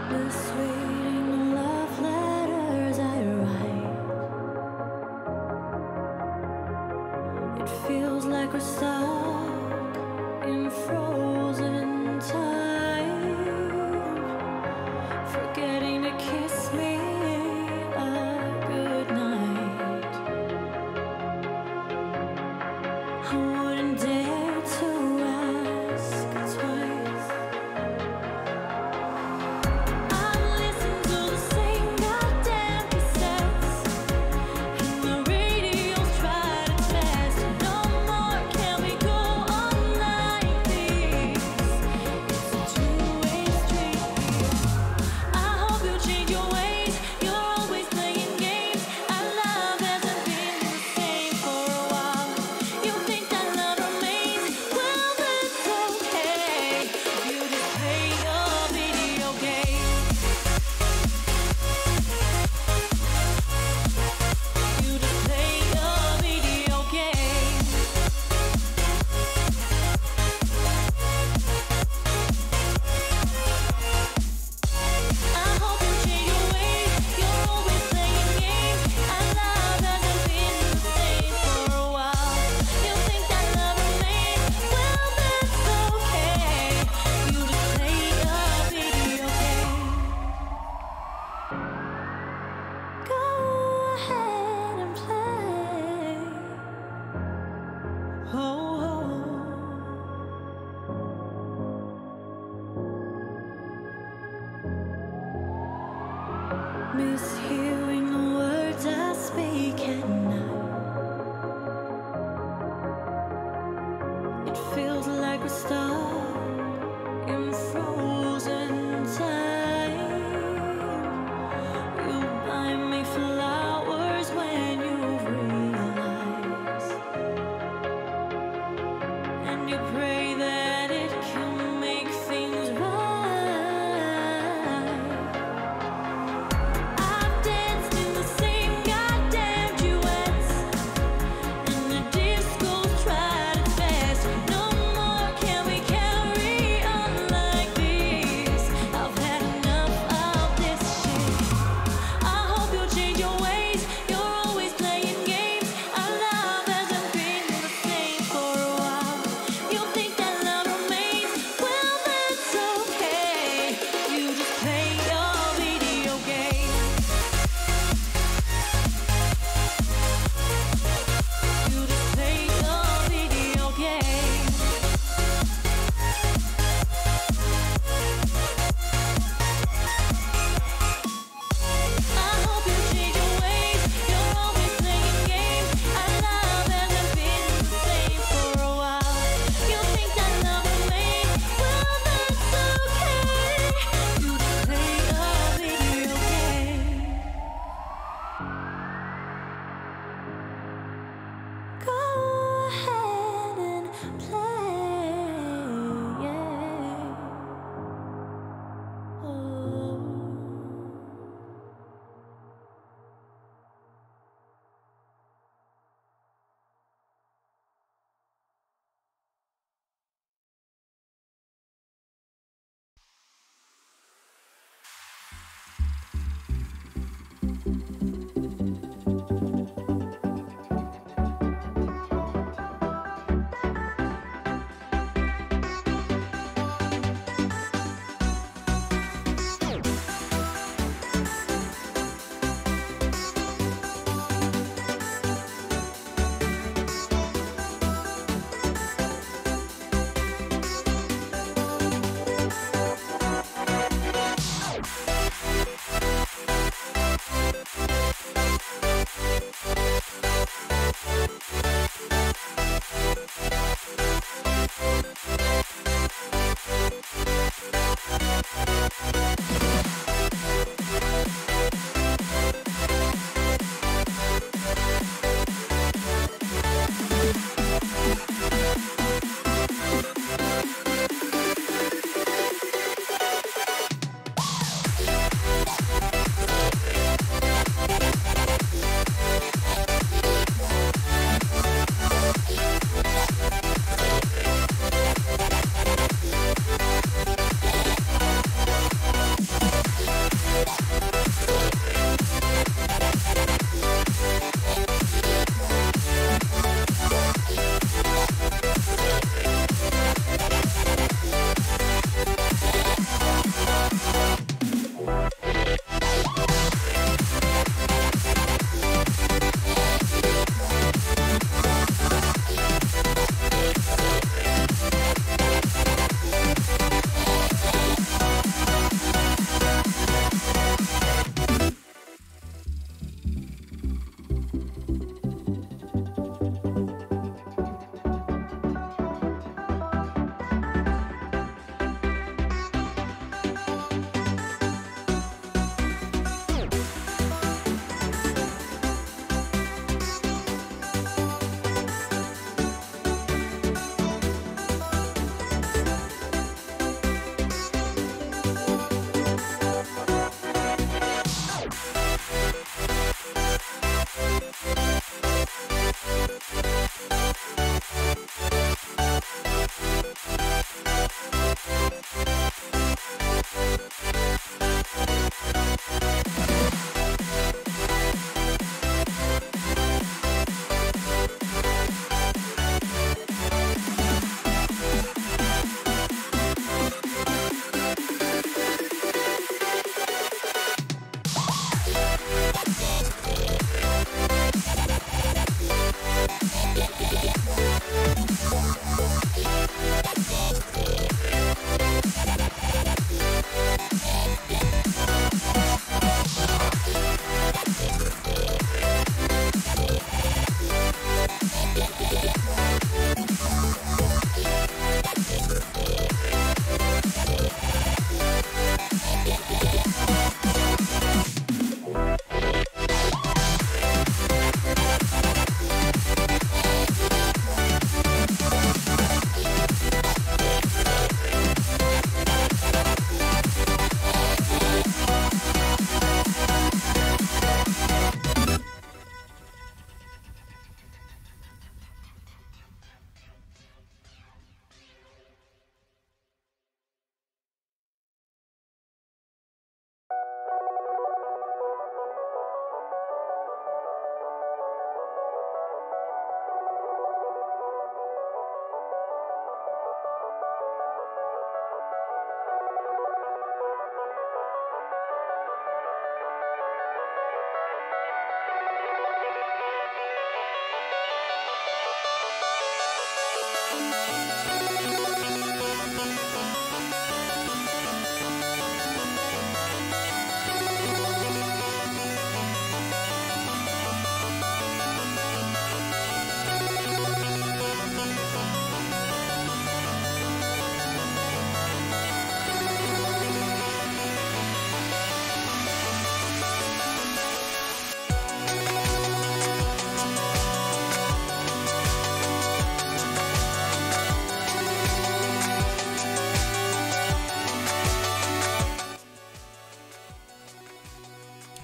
Misreading the love letters I write. It feels like we're stuck in frozen time, forgetting to kiss me a goodnight. I wouldn't dare to ask twice. I've listened to the same goddamn cassettes, and the radios try to test. No more, can we go on like this? It's a two-way street. I hope you change your ways. You're always playing games. Our love hasn't been the same for a while. You think that love remains? Well, that's okay. You just play your video game. You just play your video game. I hope you change your ways. You're always playing games. Our love hasn't been the same for a while. You think that love remains? Well, that's okay. You just play your video game. Go ahead and play. Oh. Mishearing the words I speak at night. It feels like we're stuck in frozen time. You buy me flowers when you realize, and you pray that it can make things right. I've danced in the same goddamn duets, and the discos try to test. No more, can we carry on like this? I've had enough of this shit. I hope you change your ways. You're always playing games. Our love hasn't been the same for a while. You think that love remains? Well, that's okay. You just play your video game. You just play your video game. I hope you change your ways. You're always playing games. Our love hasn't been the same for a while. You think that love remains? Well, that's okay. You just play your video game. Go ahead and play, yeah. Oh.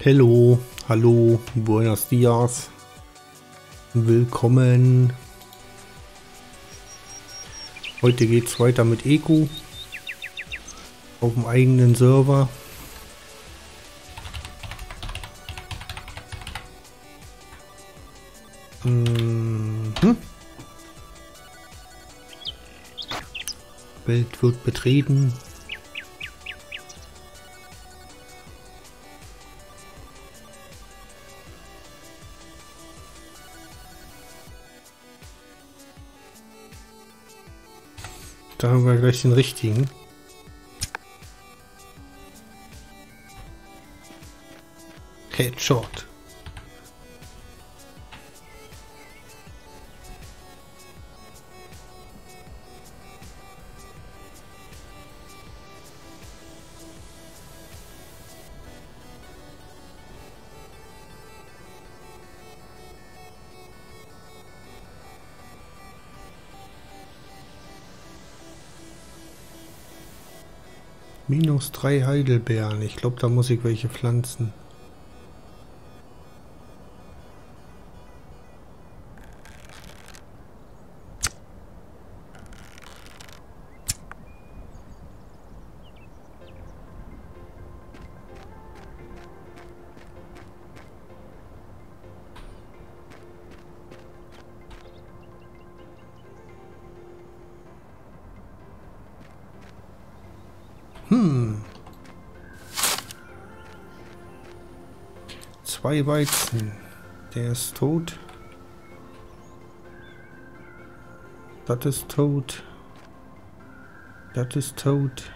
Hello, hallo, buenos dias, willkommen. Heute geht's weiter mit Eco auf dem eigenen Server. Welt wird betreten. Da haben wir gleich den richtigen. Headshot. -3 Heidelbeeren. Ich glaube, da muss ich welche pflanzen. Zwei Weizen. Der ist tot. Das ist tot. Das ist tot.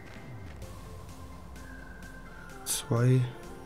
Zwei.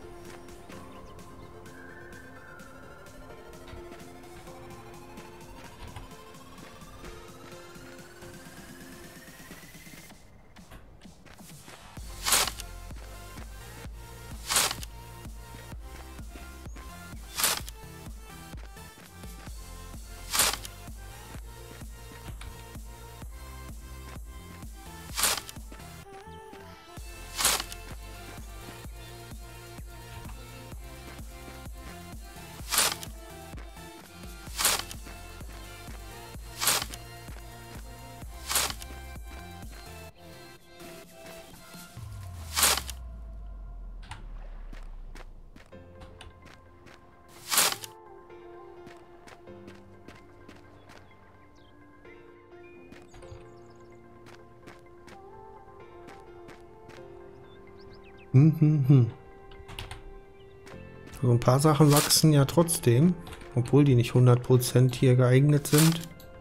So ein paar Sachen wachsen ja trotzdem, obwohl die nicht 100% hier geeignet sind.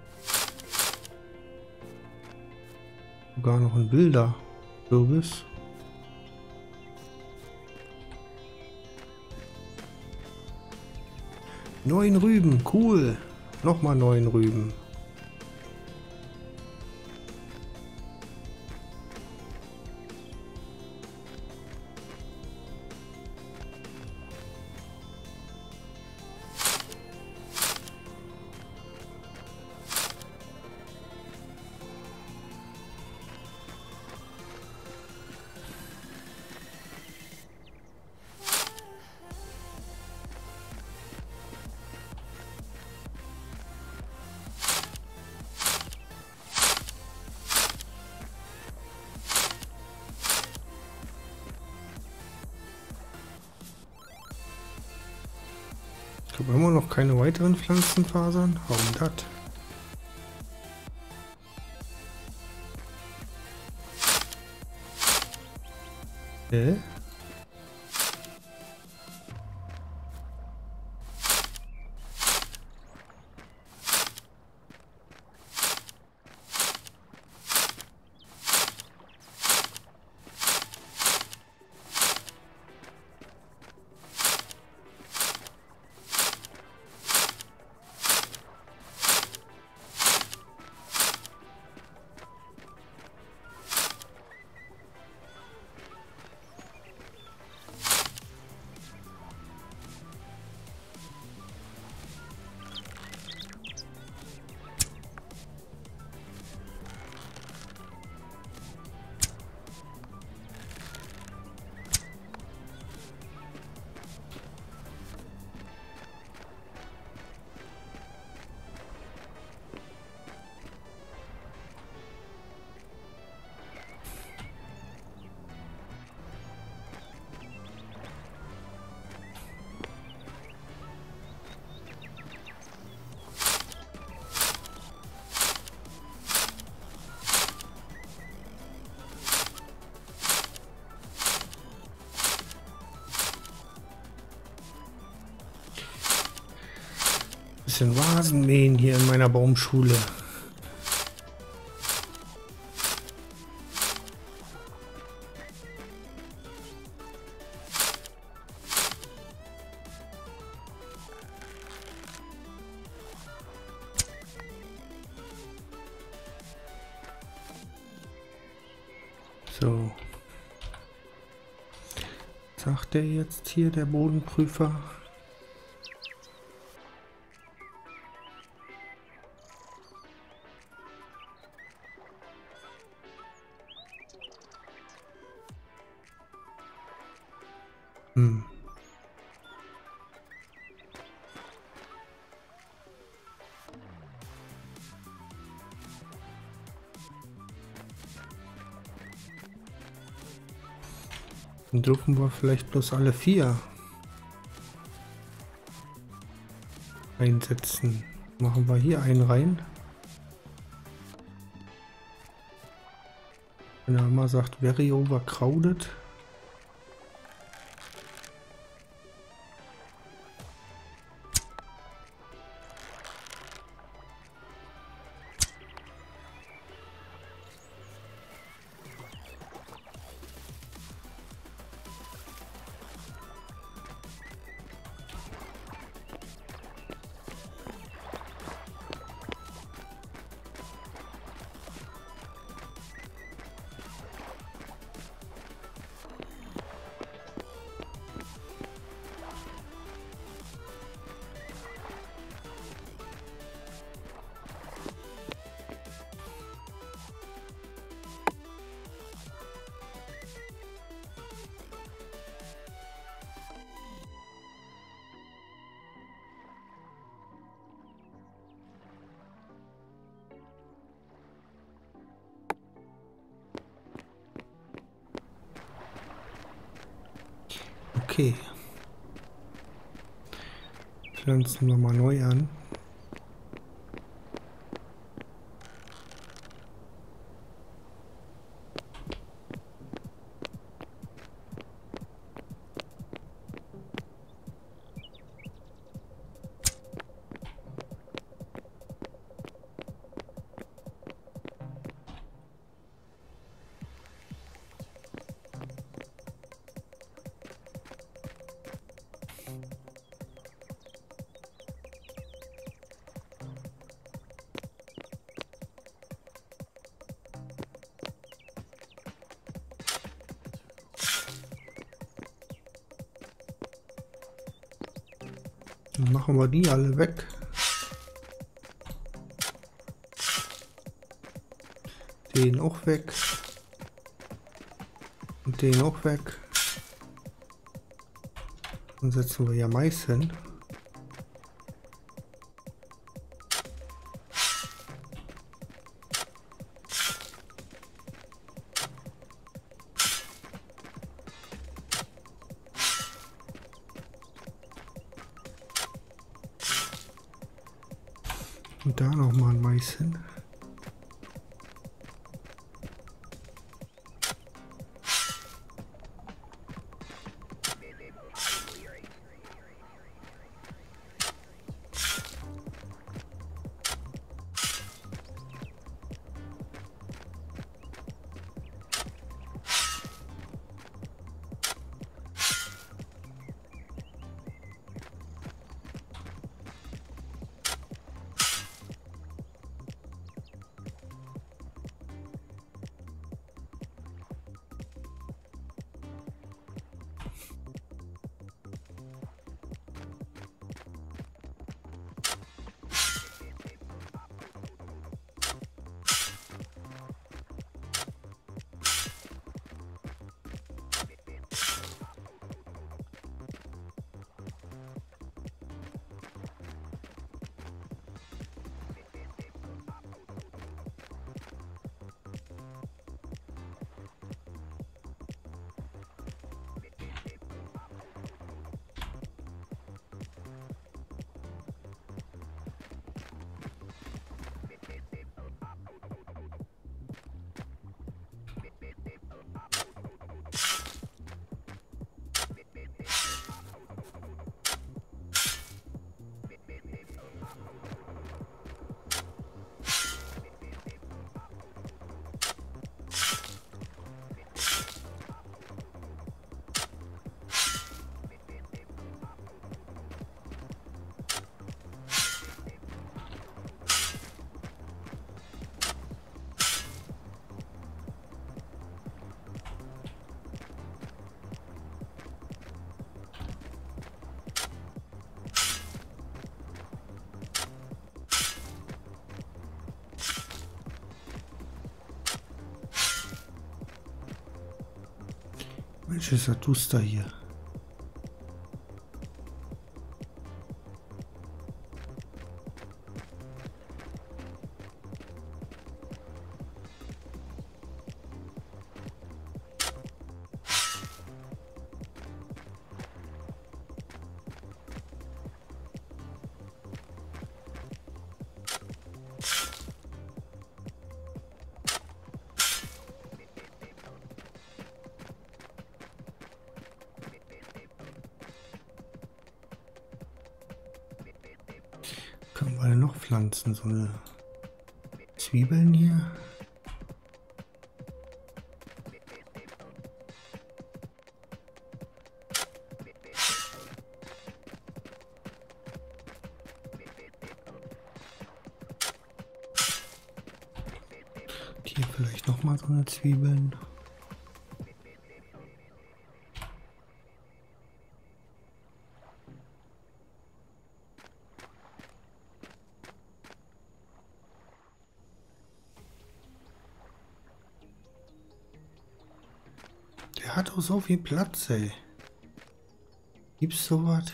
Sogar noch ein wilder Kürbis. Neun Rüben, cool. Nochmal 9 Rüben. Ich habe immer noch keine weiteren Pflanzenfasern. Warum das? Bisschen Rasen mähen hier in meiner Baumschule. So. Sagt der jetzt hier, der Bodenprüfer? Hm. Dann dürfen wir vielleicht bloß alle 4 einsetzen. Machen wir hier einen rein. Wenn er immer sagt, very overcrowded. Okay. Pflanzen wir mal neu an. Dann machen wir die alle weg. Den auch weg. Und den auch weg. Dann setzen wir ja Mais hin. Und da noch mal ein Mais hin. Mensch, ist ja duster hier. Können wir denn noch pflanzen? So eine Zwiebeln hier? Hier vielleicht noch mal so eine Zwiebeln. Der hat auch so viel Platz, ey. Gibt's sowas?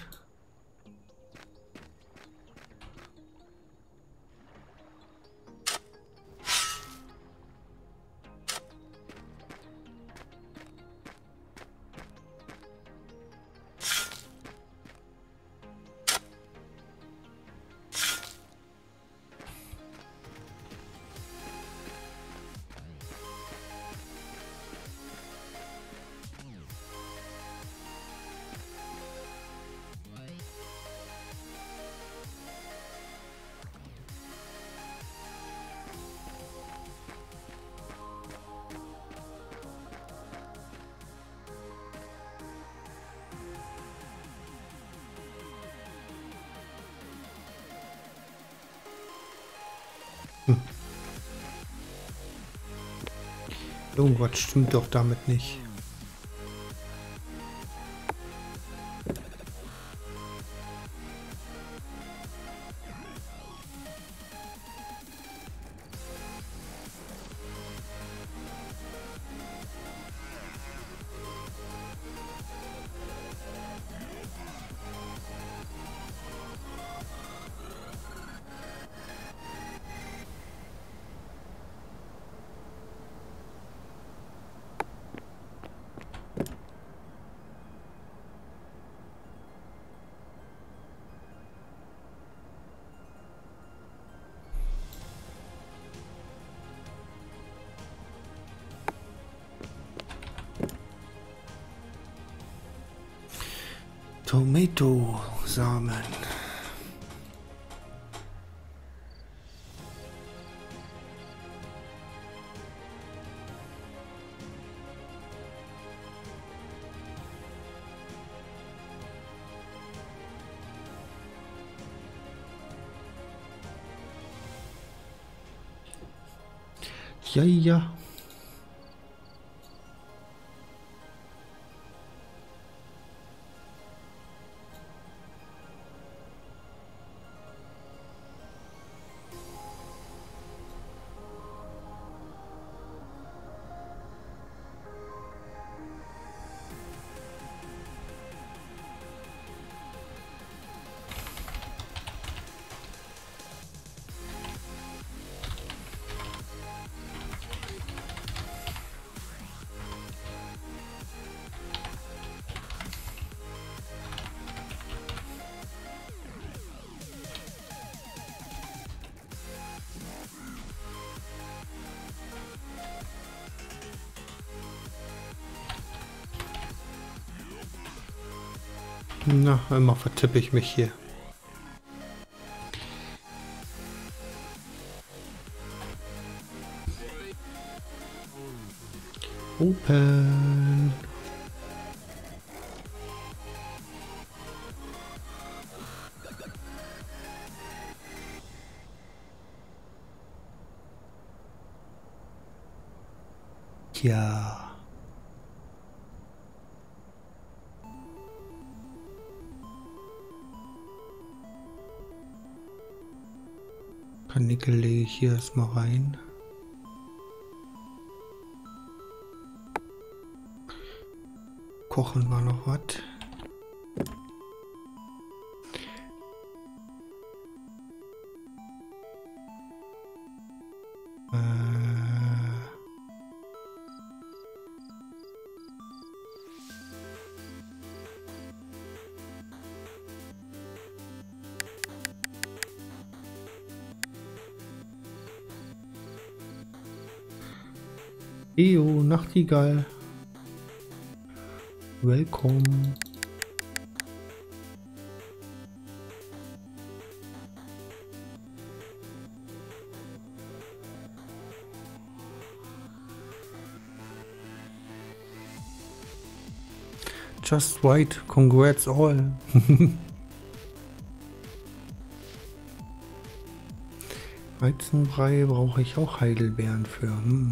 Irgendwas stimmt doch damit nicht. Tomato-Samen. Ja, ja. Na, einmal vertippe ich mich hier. Open. Ja. Nickel lege ich hier erstmal rein. kochen wir noch was. Eo, Nachtigall. Willkommen. Just right, congrats all. Weizenbrei brauche ich auch Heidelbeeren für.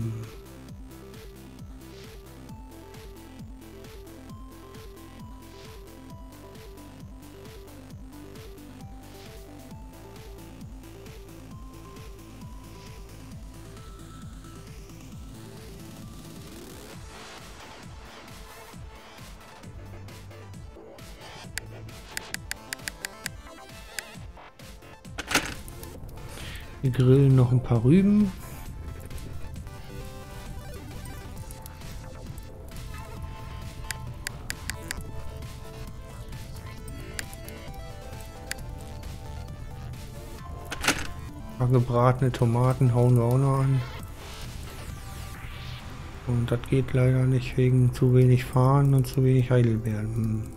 Wir grillen noch ein paar Rüben. Ein paar gebratene Tomaten hauen wir auch noch an. Und das geht leider nicht wegen zu wenig Fahren und zu wenig Heidelbeeren.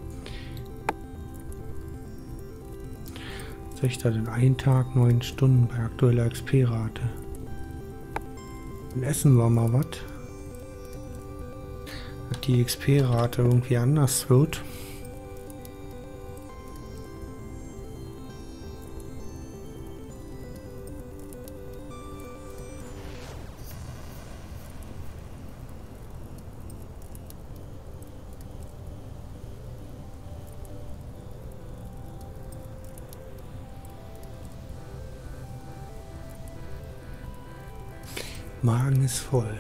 Was soll ich da denn? Ein Tag, 9 Stunden bei aktueller XP-Rate. Dann essen wir mal was. Dass die XP-Rate irgendwie anders wird. Magen ist voll.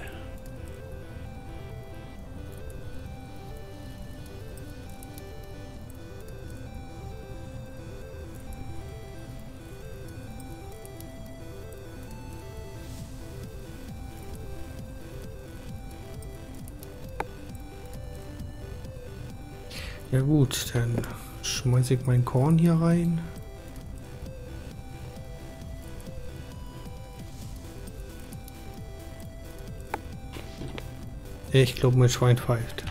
Ja gut, dann schmeiße ich mein Korn hier rein. Ich glaube, mein Schwein pfeift.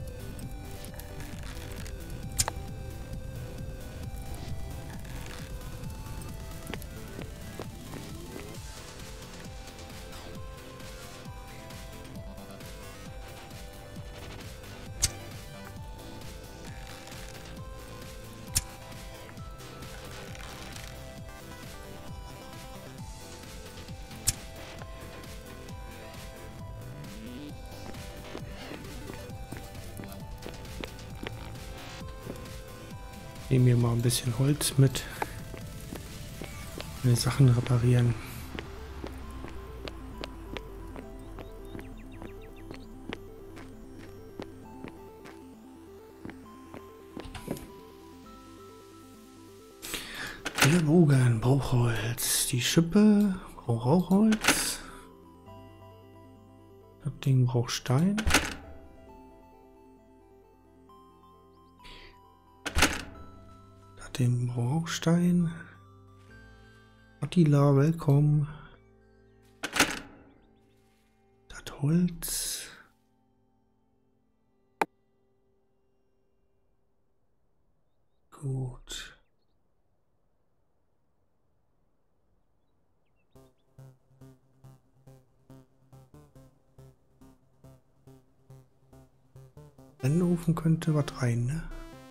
Nehmen wir mal ein bisschen Holz mit. Meine Sachen reparieren. Der Bogen braucht Holz. Die Schippe braucht auch Holz. Das Ding braucht Stein. Den Brauchstein. Attila, willkommen. Das Holz. Gut. Ofen könnte was rein, ne?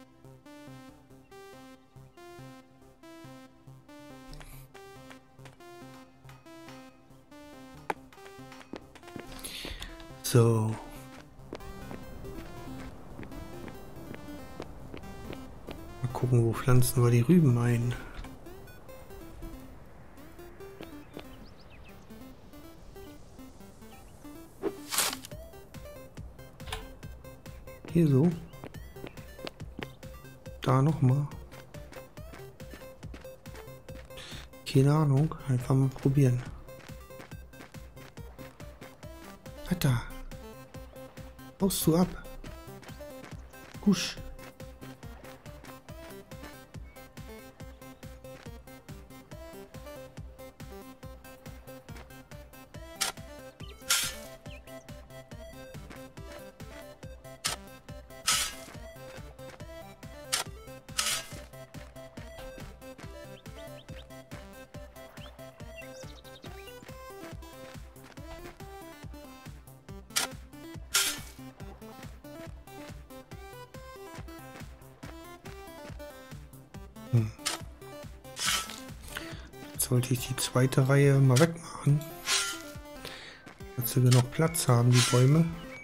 So. Mal gucken, wo pflanzen wir die Rüben ein. hier so. Da nochmal. Keine Ahnung. Einfach mal probieren. Alter. Haust du ab. Husch. Jetzt sollte ich die zweite Reihe mal wegmachen. Dass sie genug Platz haben, die Bäume.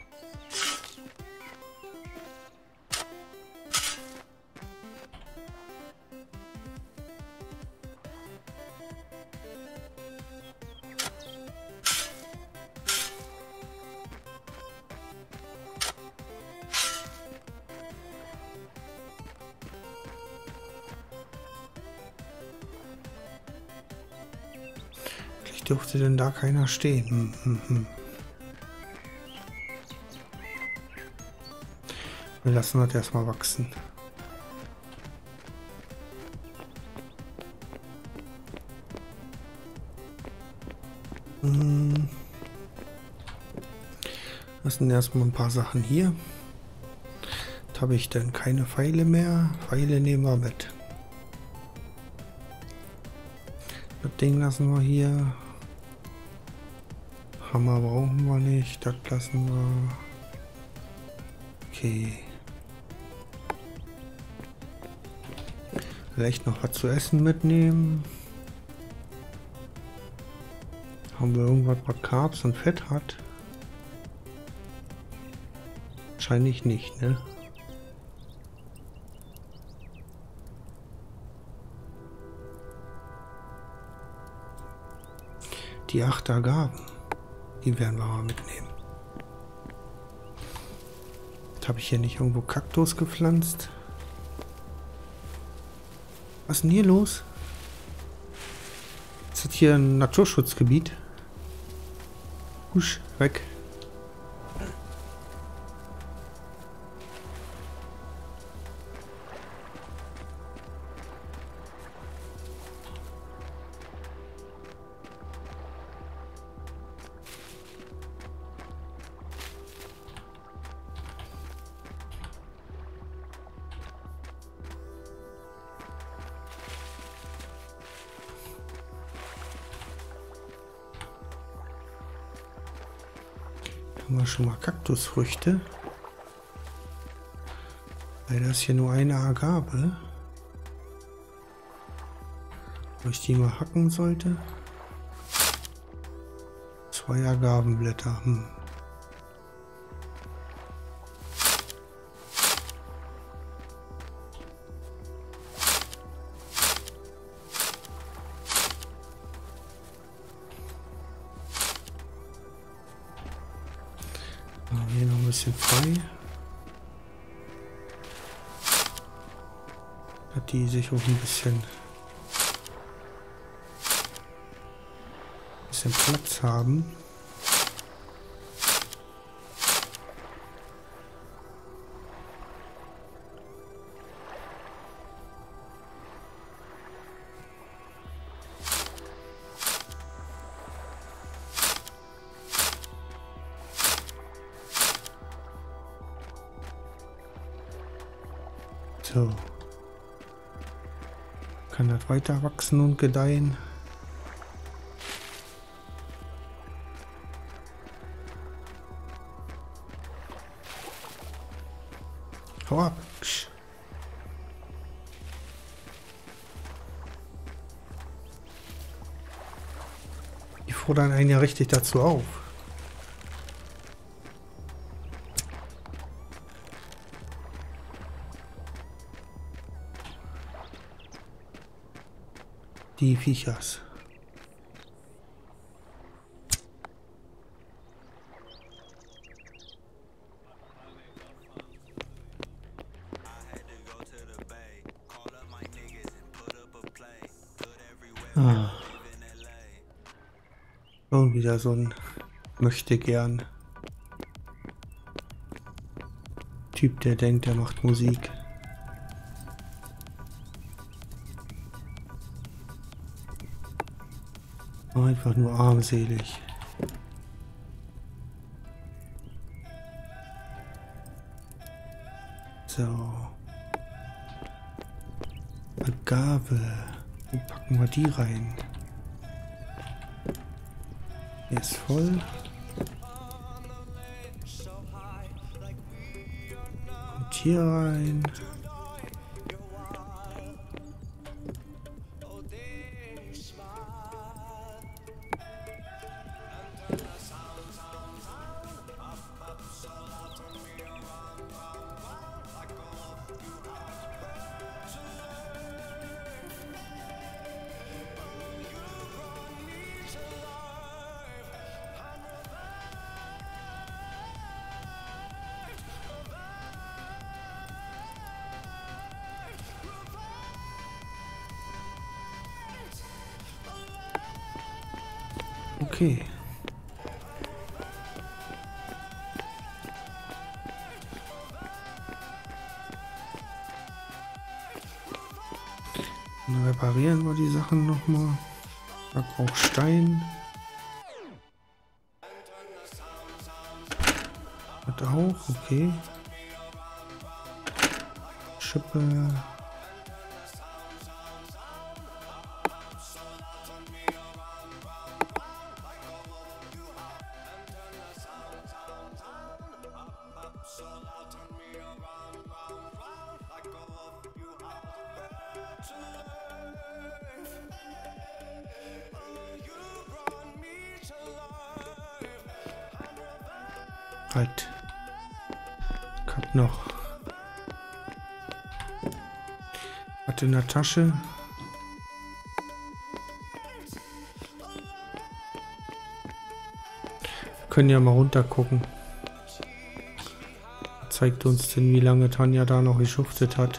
Dürfte denn da keiner stehen? Wir lassen das erstmal wachsen. Lassen erstmal ein paar Sachen hier. Jetzt habe ich dann keine Pfeile mehr. Pfeile nehmen wir mit. Das Ding lassen wir hier. Hammer brauchen wir nicht, das lassen wir. Okay. Vielleicht noch was zu essen mitnehmen. Haben wir irgendwas, was Carbs und Fett hat? Wahrscheinlich nicht, ne? Die 8 Agaven. Die werden wir mal mitnehmen. Jetzt habe ich hier nicht irgendwo Kaktus gepflanzt. Was ist denn hier los? Ist das hier ein Naturschutzgebiet? Husch, weg. Haben wir schon mal Kaktusfrüchte. Weil das hier nur eine Agave. Wo ich die mal hacken sollte. 2 Agavenblätter. Hier noch ein bisschen frei. Dass die sich auch ein bisschen Platz haben. So. Kann das weiter wachsen und gedeihen? Hau ab. Die fordern einen ja richtig dazu auf. Die Viechers. Ah. Und wieder so ein möchte gern Typ, der denkt, er macht Musik. Einfach nur armselig. So. Agave. Wo packen wir die rein? Der ist voll. Und hier rein. Okay. Dann reparieren wir die Sachen nochmal. Da braucht Stein. Hat auch, okay. Schippe. Halt. Ich hab noch was in der Tasche. Wir können ja mal runter gucken. Zeigt uns denn, wie lange Tanja da noch geschuftet hat.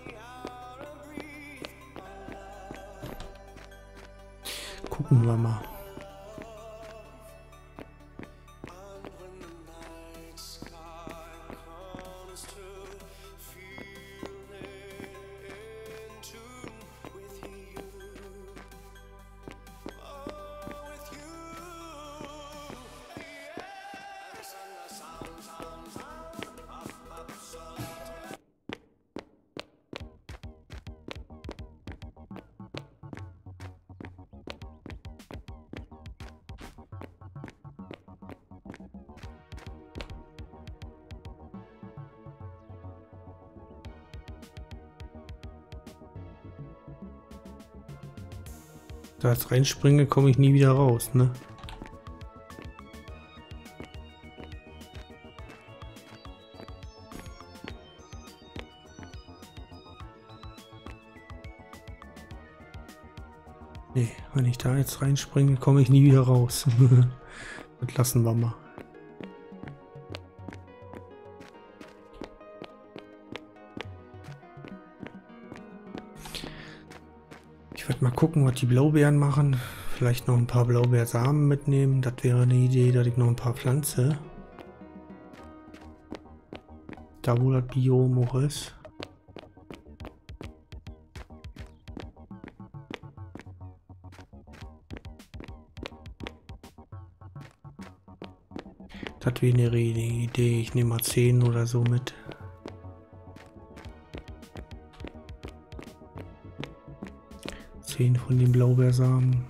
Gucken wir mal. Da jetzt reinspringe, komme ich nie wieder raus, ne? Nee, wenn ich da jetzt reinspringe, komme ich nie wieder raus. Das lassen wir mal. Ich werde mal gucken, was die Blaubeeren machen. Vielleicht noch ein paar Blaubeersamen mitnehmen. Das wäre eine Idee, dass ich noch ein paar pflanze. Da wo das Biom auch ist. Das wäre eine Idee. Ich nehme mal 10 oder so mit. Von den Blaubeersamen.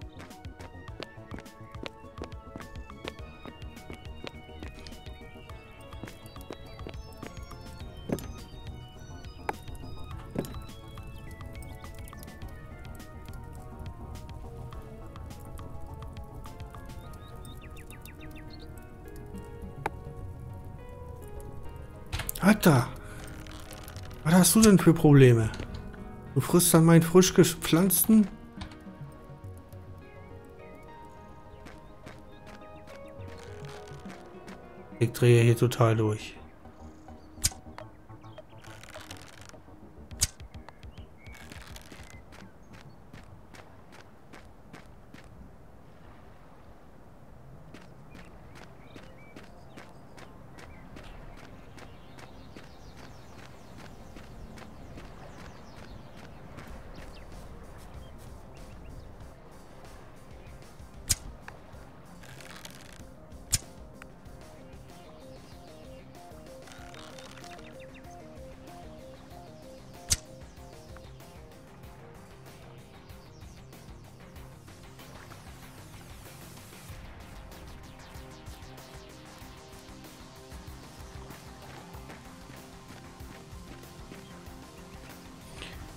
Alter! Was hast du denn für Probleme? Du frisst dann meinen frisch gepflanzten? Ich drehe hier total durch.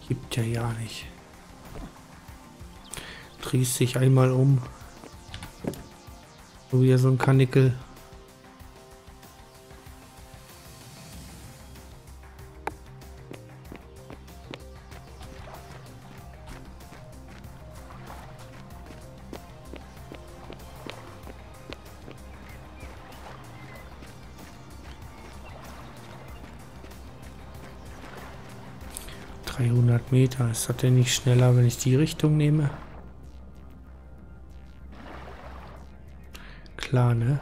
Gibt ja nicht. Drehst sich einmal um. So wie so ein Kanickel. Meter. Ist das denn nicht schneller, wenn ich die Richtung nehme? Klar, ne?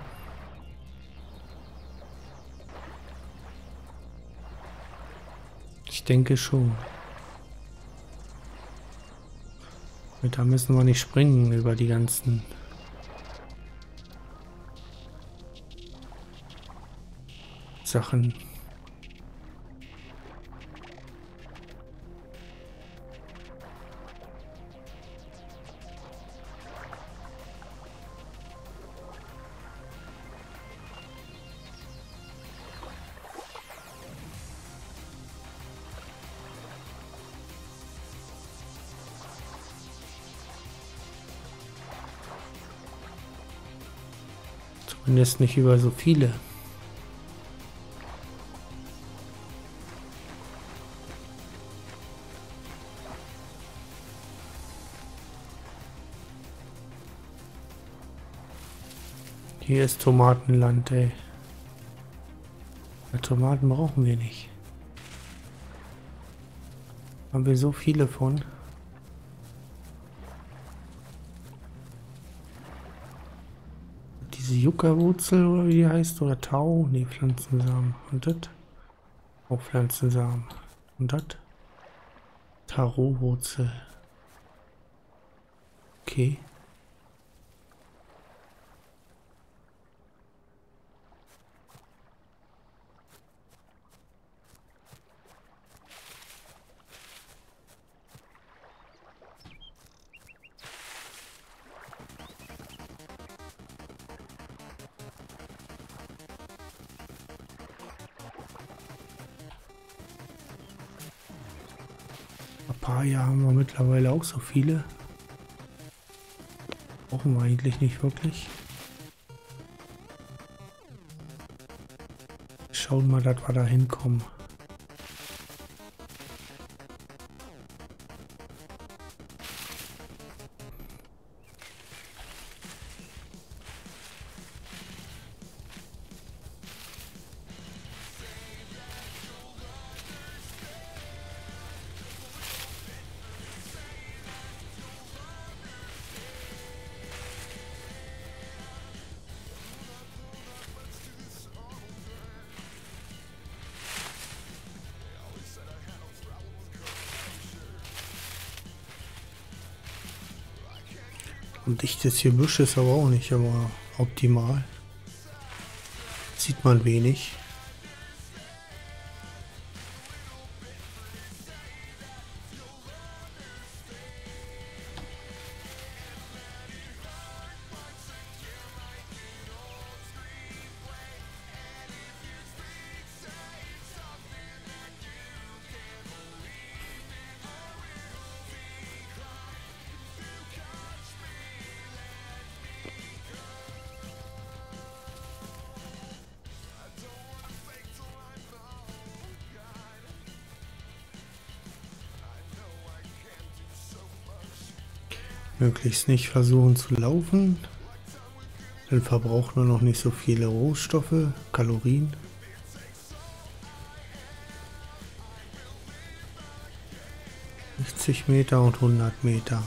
Ich denke schon. Da müssen wir nicht springen über die ganzen Sachen. Zumindest nicht über so viele. Hier ist Tomatenland, ey. Ja, Tomaten brauchen wir nicht. Haben wir so viele von. Diese Yucca-Wurzel oder wie die heißt, oder Tau? Ne, Pflanzensamen. Und das? Auch Pflanzensamen. Und das? Taro-Wurzel. Okay. Papaya haben wir mittlerweile auch so viele. Brauchen wir eigentlich nicht wirklich. Schauen mal, dass wir da hinkommen. Und dichtes Gebüsch ist aber auch nicht aber optimal. Sieht man wenig. Möglichst nicht versuchen zu laufen. Dann verbraucht man noch nicht so viele Rohstoffe, Kalorien. Meter und 100 Meter.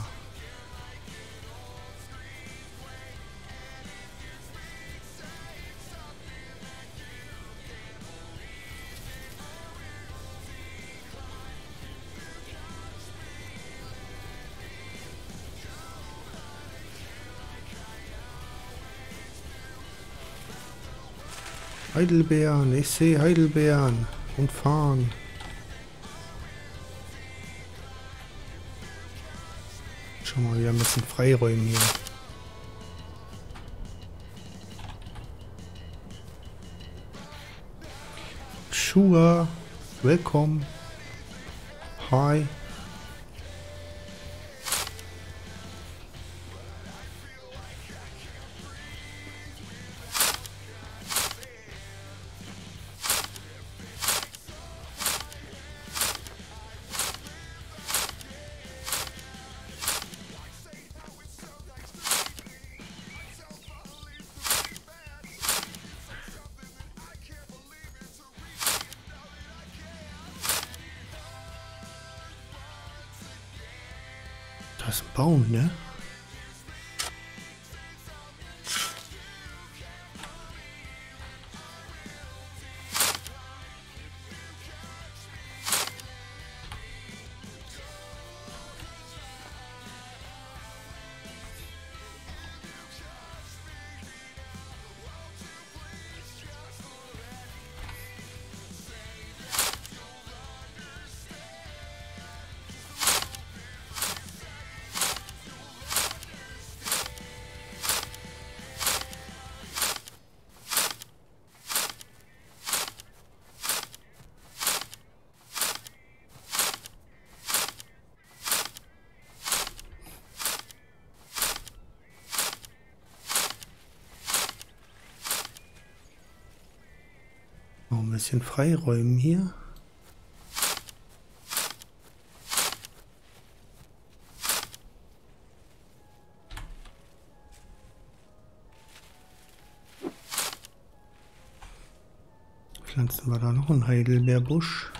Heidelbeeren, ich sehe Heidelbeeren und fahren. Schon mal wieder ein bisschen freiräumen hier. Shua, willkommen. Hi. Das ist ein Baum, ne? Noch ein bisschen freiräumen hier. Pflanzen wir da noch einen Heidelbeerbusch.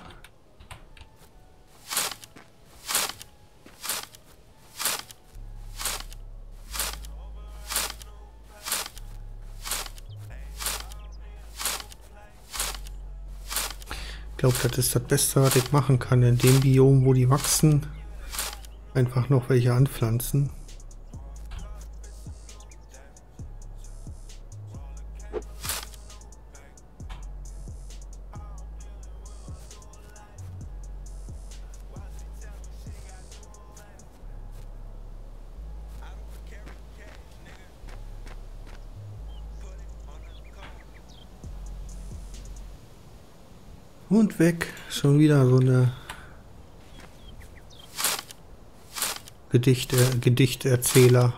Ich glaube, das ist das Beste, was ich machen kann. In dem Biom, wo die wachsen, einfach noch welche anpflanzen. Und weg. Schon wieder so eine Gedichterzähler.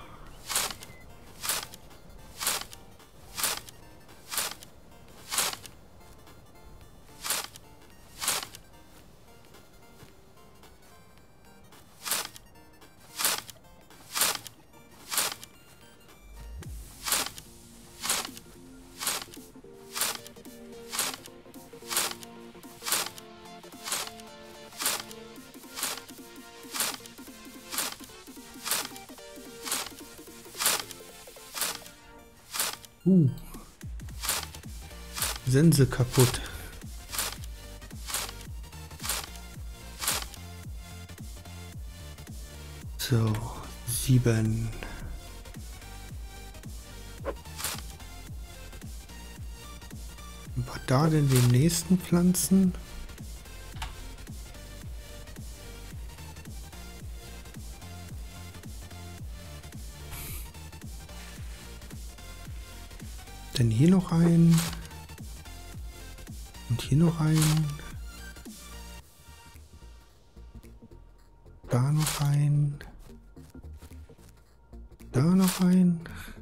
Sense kaputt. So, 7. Was da denn den nächsten pflanzen? Denn hier noch ein. Und hier noch ein. Da noch ein. Da noch ein.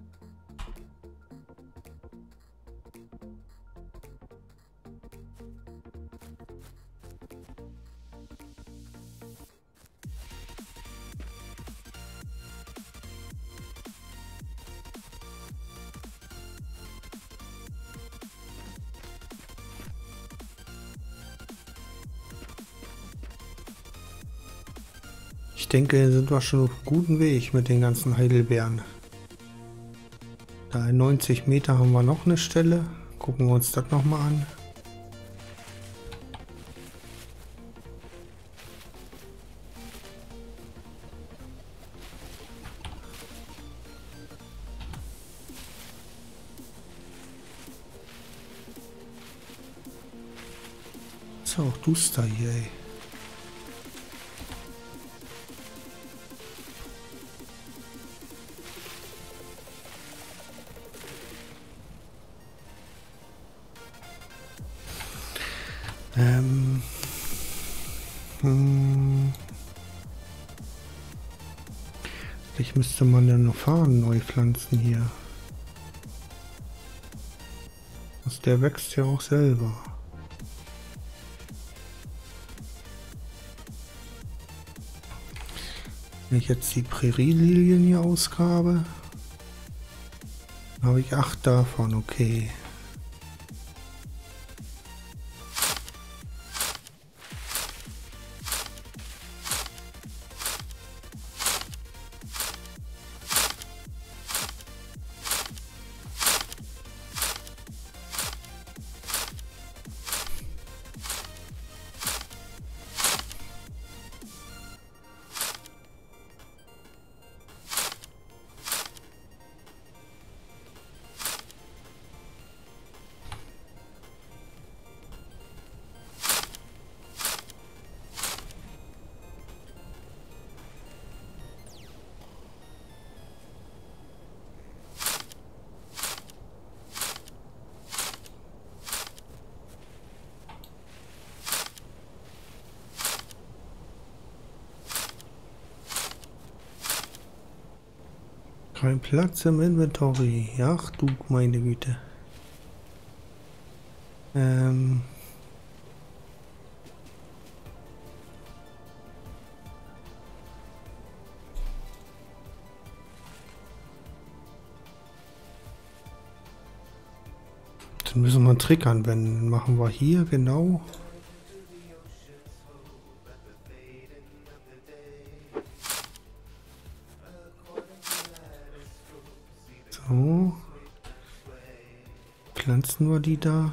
Ich denke, sind wir schon auf einem guten Weg mit den ganzen Heidelbeeren. Da in 90 Meter haben wir noch eine Stelle. Gucken wir uns das nochmal an. Ist ja auch duster hier, ey. Vielleicht müsste man ja noch Farn neu pflanzen hier. Der wächst ja auch selber. Wenn ich jetzt die Prärielilien hier ausgrabe, habe ich 8 davon, okay. Kein Platz im Inventory. Ach du meine Güte. Dann müssen wir einen Trick anwenden. Machen wir hier genau. So. Pflanzen wir die da.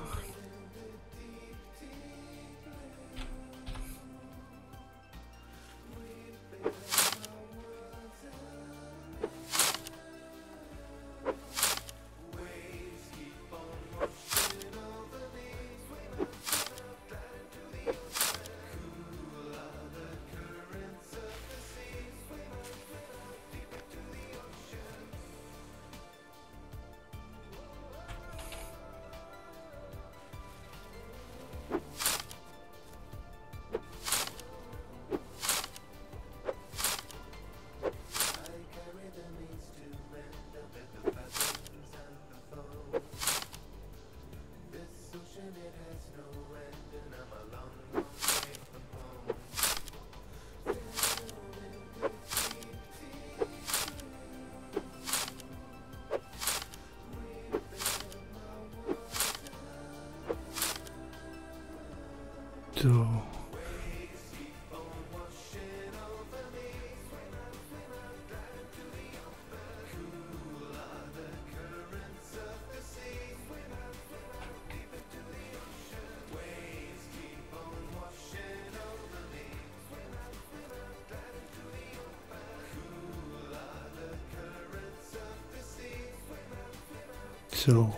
So. So.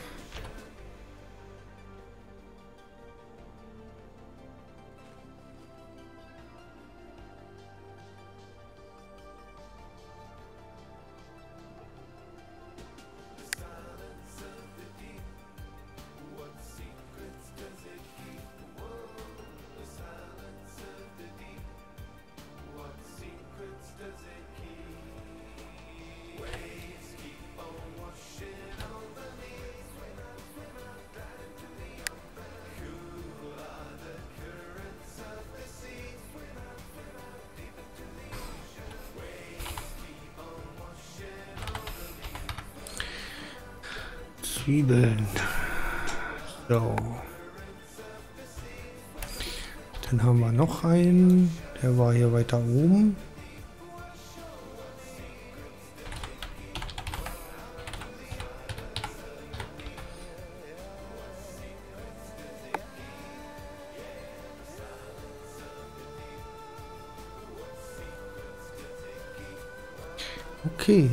Zwiebeln. So. Dann haben wir noch einen. Der war hier weiter oben. Okay.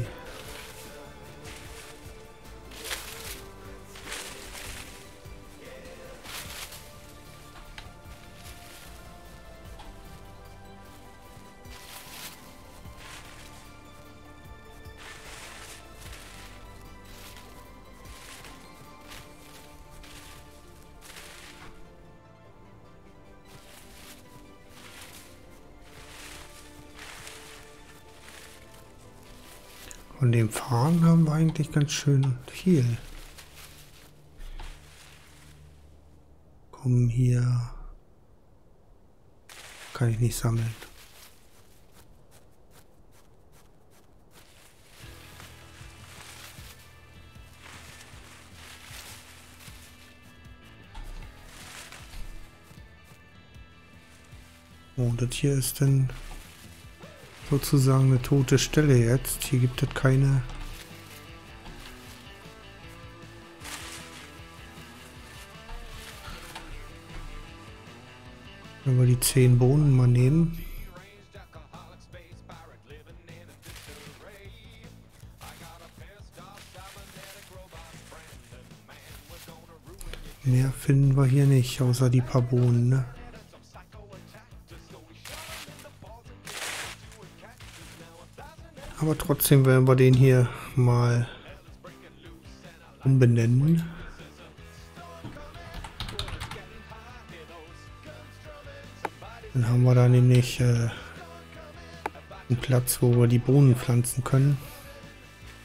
Von dem Fahren haben wir eigentlich ganz schön viel. Komm hier. Kann ich nicht sammeln. Oh, das hier ist dann sozusagen eine tote Stelle jetzt. Hier gibt es keine. Wenn wir die 10 Bohnen mal nehmen. Mehr finden wir hier nicht, außer die paar Bohnen, ne? Aber trotzdem werden wir den hier mal umbenennen. Dann haben wir da nämlich einen Platz, wo wir die Bohnen pflanzen können.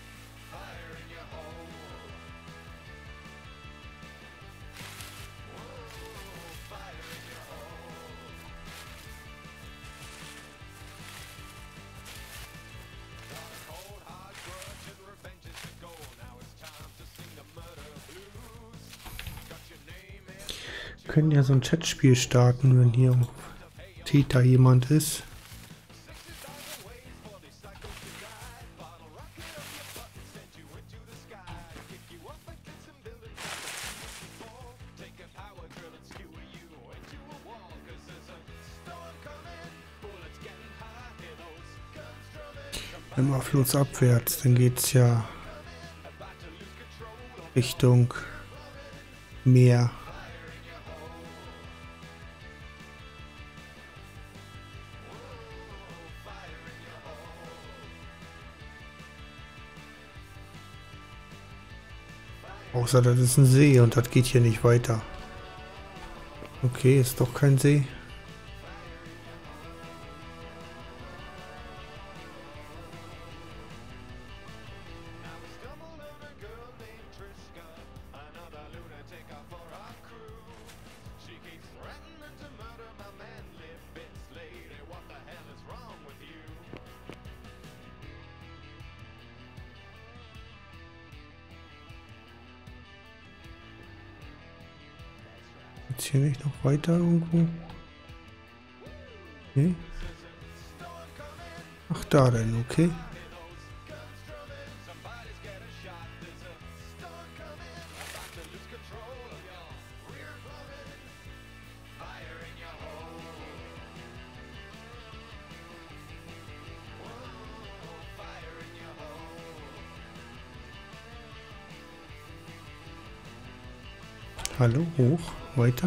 können ja so ein Chatspiel starten, wenn hier auf Theta jemand ist. Immer flussabwärts, dann geht's ja Richtung Meer. Außer das ist ein See und das geht hier nicht weiter. Okay, ist doch kein See. Jetzt hier nicht noch weiter irgendwo? Nee. Ach, da denn, okay. Hallo, hoch, weiter.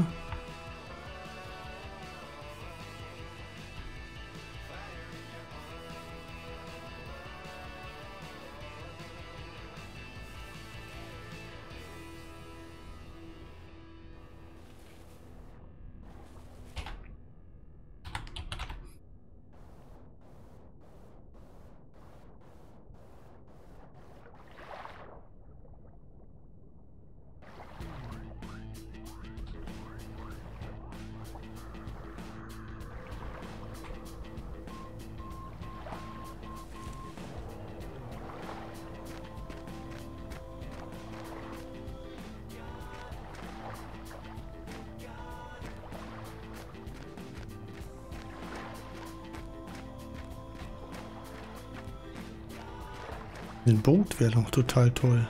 Ein Boot wäre doch total toll.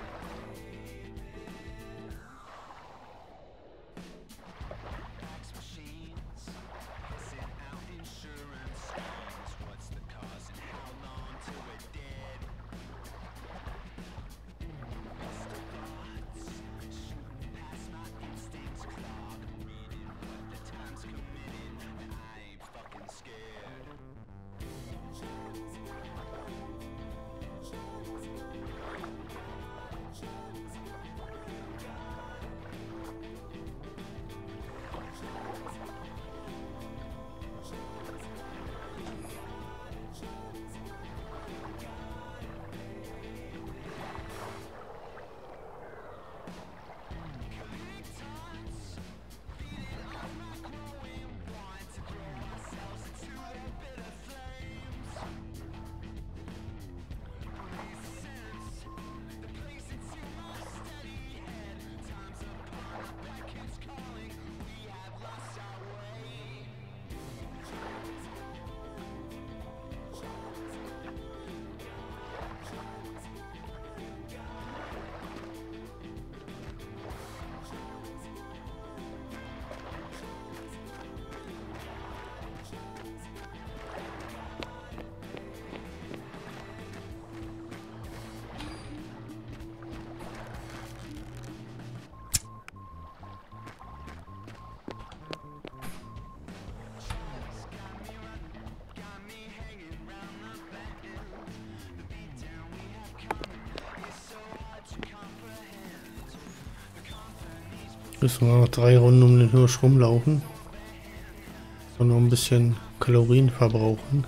Müssen wir noch 3 Runden um den Hirsch rumlaufen. So noch ein bisschen Kalorien verbrauchen.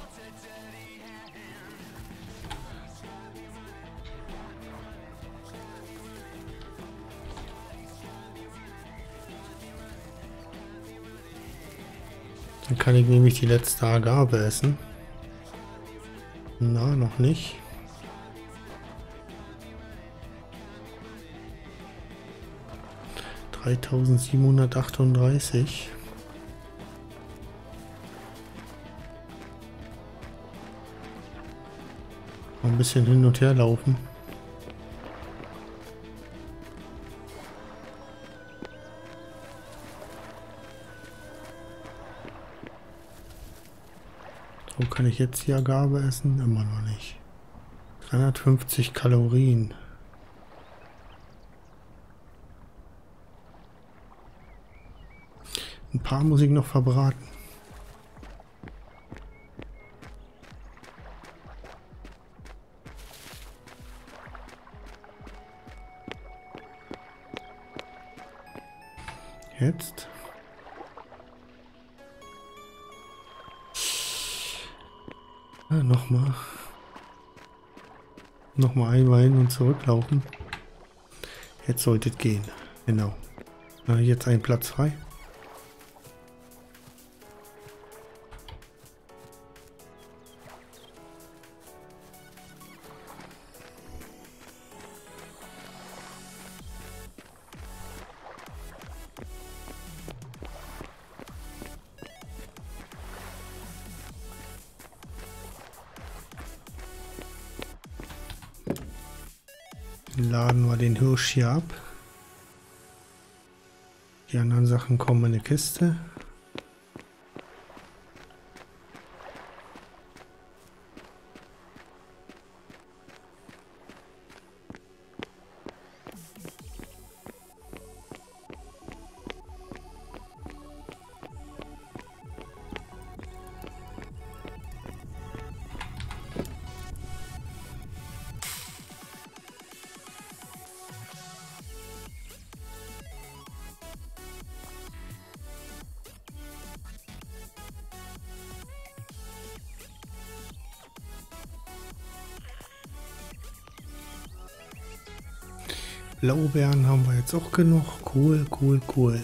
Dann kann ich nämlich die letzte Agave essen. Na, noch nicht. 3738. Mal ein bisschen hin und her laufen. So, kann ich jetzt die Agave essen? Immer noch nicht. 350 Kalorien. Ein paar muss ich noch verbraten. Jetzt. Ja, nochmal einmal hin und zurücklaufen. Jetzt sollte es gehen. Genau. Na, jetzt ein Platz frei. Laden wir den Hirsch hier ab. Die anderen Sachen kommen in eine Kiste. Blaubeeren haben wir jetzt auch genug. Cool, cool, cool.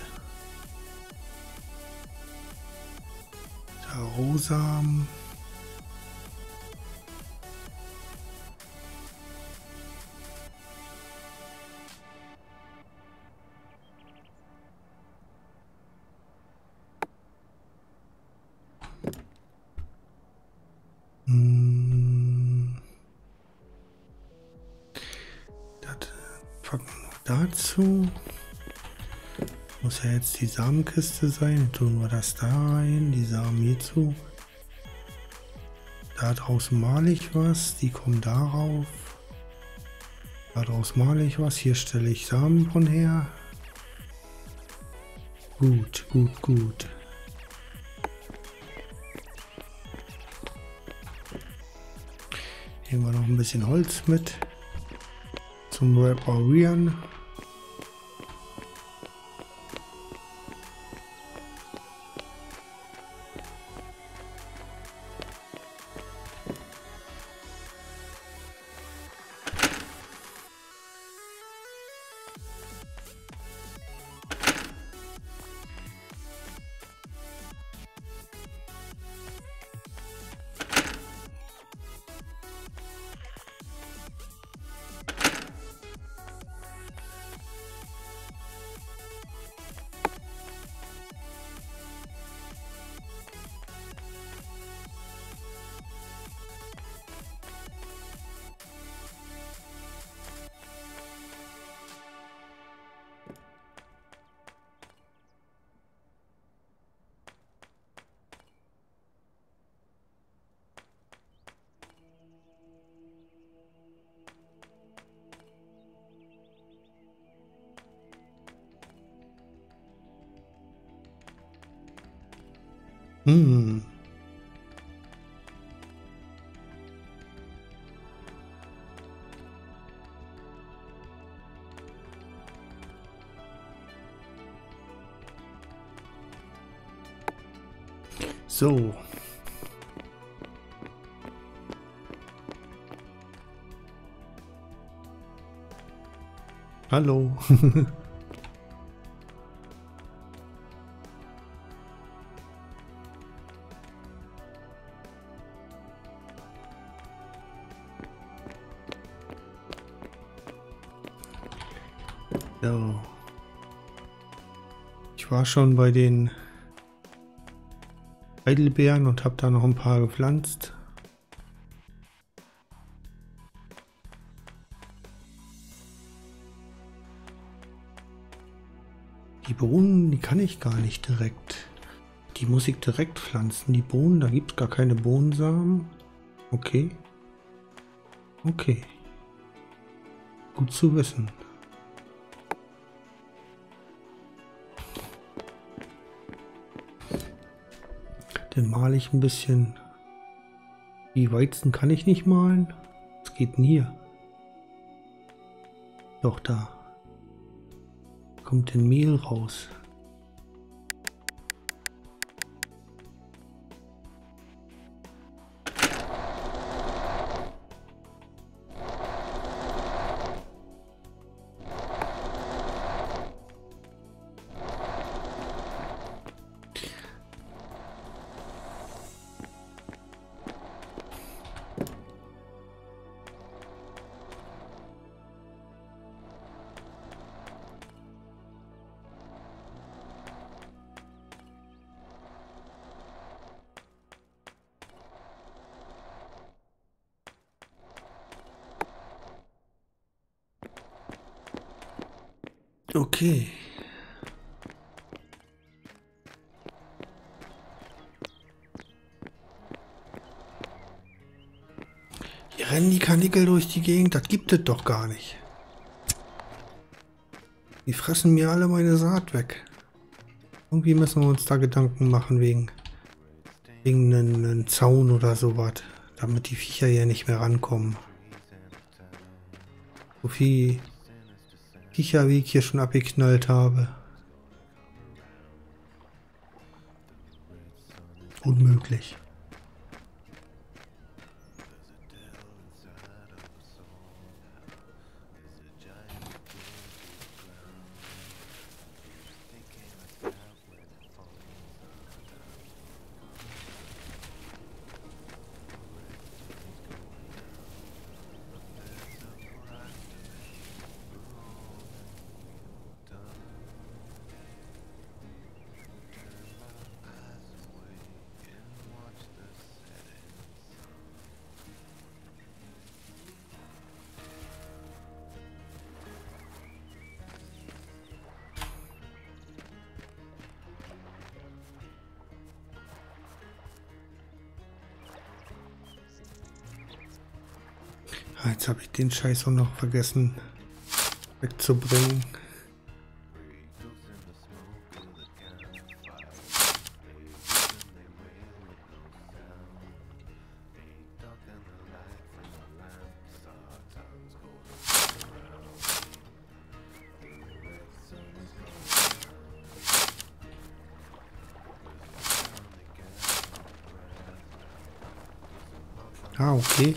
Tarosamen. Dazu muss ja jetzt die Samenkiste sein. Dann tun wir das da rein, die Samen hierzu. Da draußen male ich was, die kommen darauf. Da draußen male ich was, hier stelle ich Samen von her. Gut, gut, gut. Nehmen wir noch ein bisschen Holz mit zum Reparieren. So. Hallo. So. Ich war schon bei den Heidelbeeren und habe da noch ein paar gepflanzt. Die Bohnen, die kann ich gar nicht direkt. Die muss ich direkt pflanzen. Die Bohnen, da gibt es gar keine Bohnensamen. Okay. Okay. Gut zu wissen. Dann male ich ein bisschen. Die Weizen kann ich nicht malen. Was geht denn hier? Doch, da. Kommt denn Mehl raus? Okay. Hier rennen die Karnickel durch die Gegend, das gibt es doch gar nicht. Die fressen mir alle meine Saat weg. Irgendwie müssen wir uns da Gedanken machen wegen einem Zaun oder sowas, damit die Viecher hier nicht mehr rankommen. So viel Viecher, wie ich hier schon abgeknallt habe. Unmöglich. Jetzt habe ich den Scheiß auch noch vergessen wegzubringen. Ah, okay.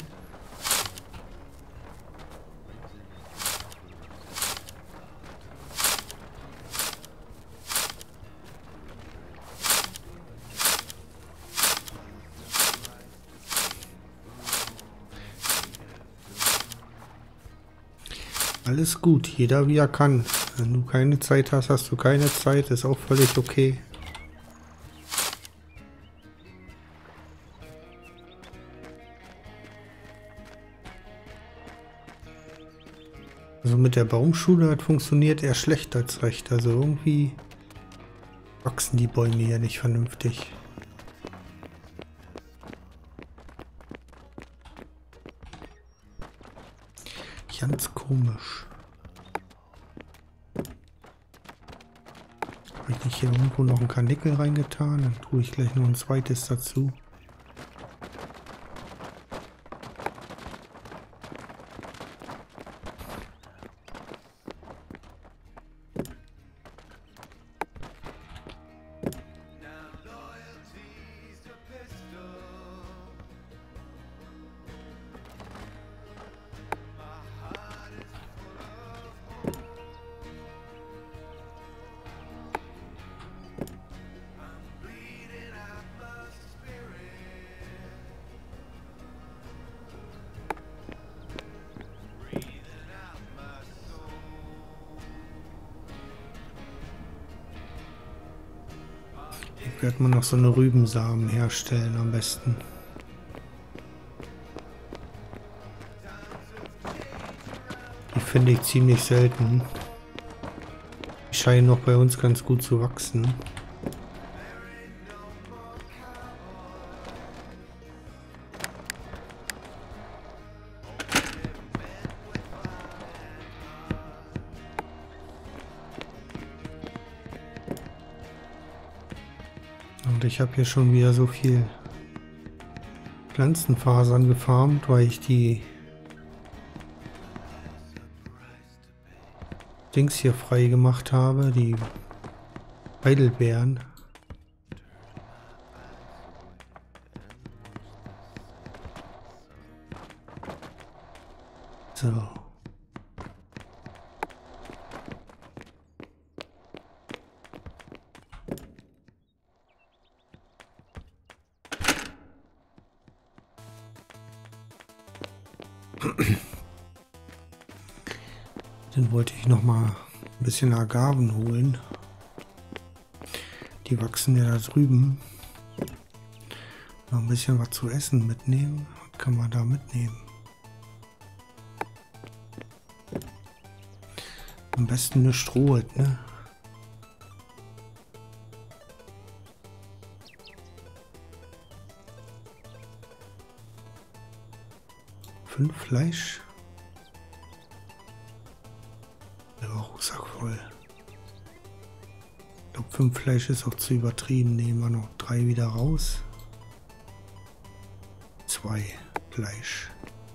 Alles gut, jeder wie er kann. Wenn du keine Zeit hast, hast du keine Zeit, ist auch völlig okay. Also mit der Baumschule, das funktioniert eher schlecht als recht. Also irgendwie wachsen die Bäume hier nicht vernünftig. Ganz komisch. Habe ich nicht hier irgendwo noch ein Karnickel reingetan? Dann tue ich gleich noch ein zweites dazu. werde mal noch so eine Rübensamen herstellen am besten. Die finde ich ziemlich selten. Die scheinen noch bei uns ganz gut zu wachsen. Und ich habe hier schon wieder so viel Pflanzenfasern gefarmt, weil ich die Dings hier frei gemacht habe, die Heidelbeeren. So. Dann wollte ich noch mal ein bisschen Agaven holen. Die wachsen ja da drüben. Noch ein bisschen was zu essen mitnehmen. Was kann man da mitnehmen? Am besten eine Stroh, ne? Fünf Fleisch. Der Rucksack voll. Ich glaube, 5 Fleisch ist auch zu übertrieben. Nehmen wir noch 3 wieder raus. 2 Fleisch.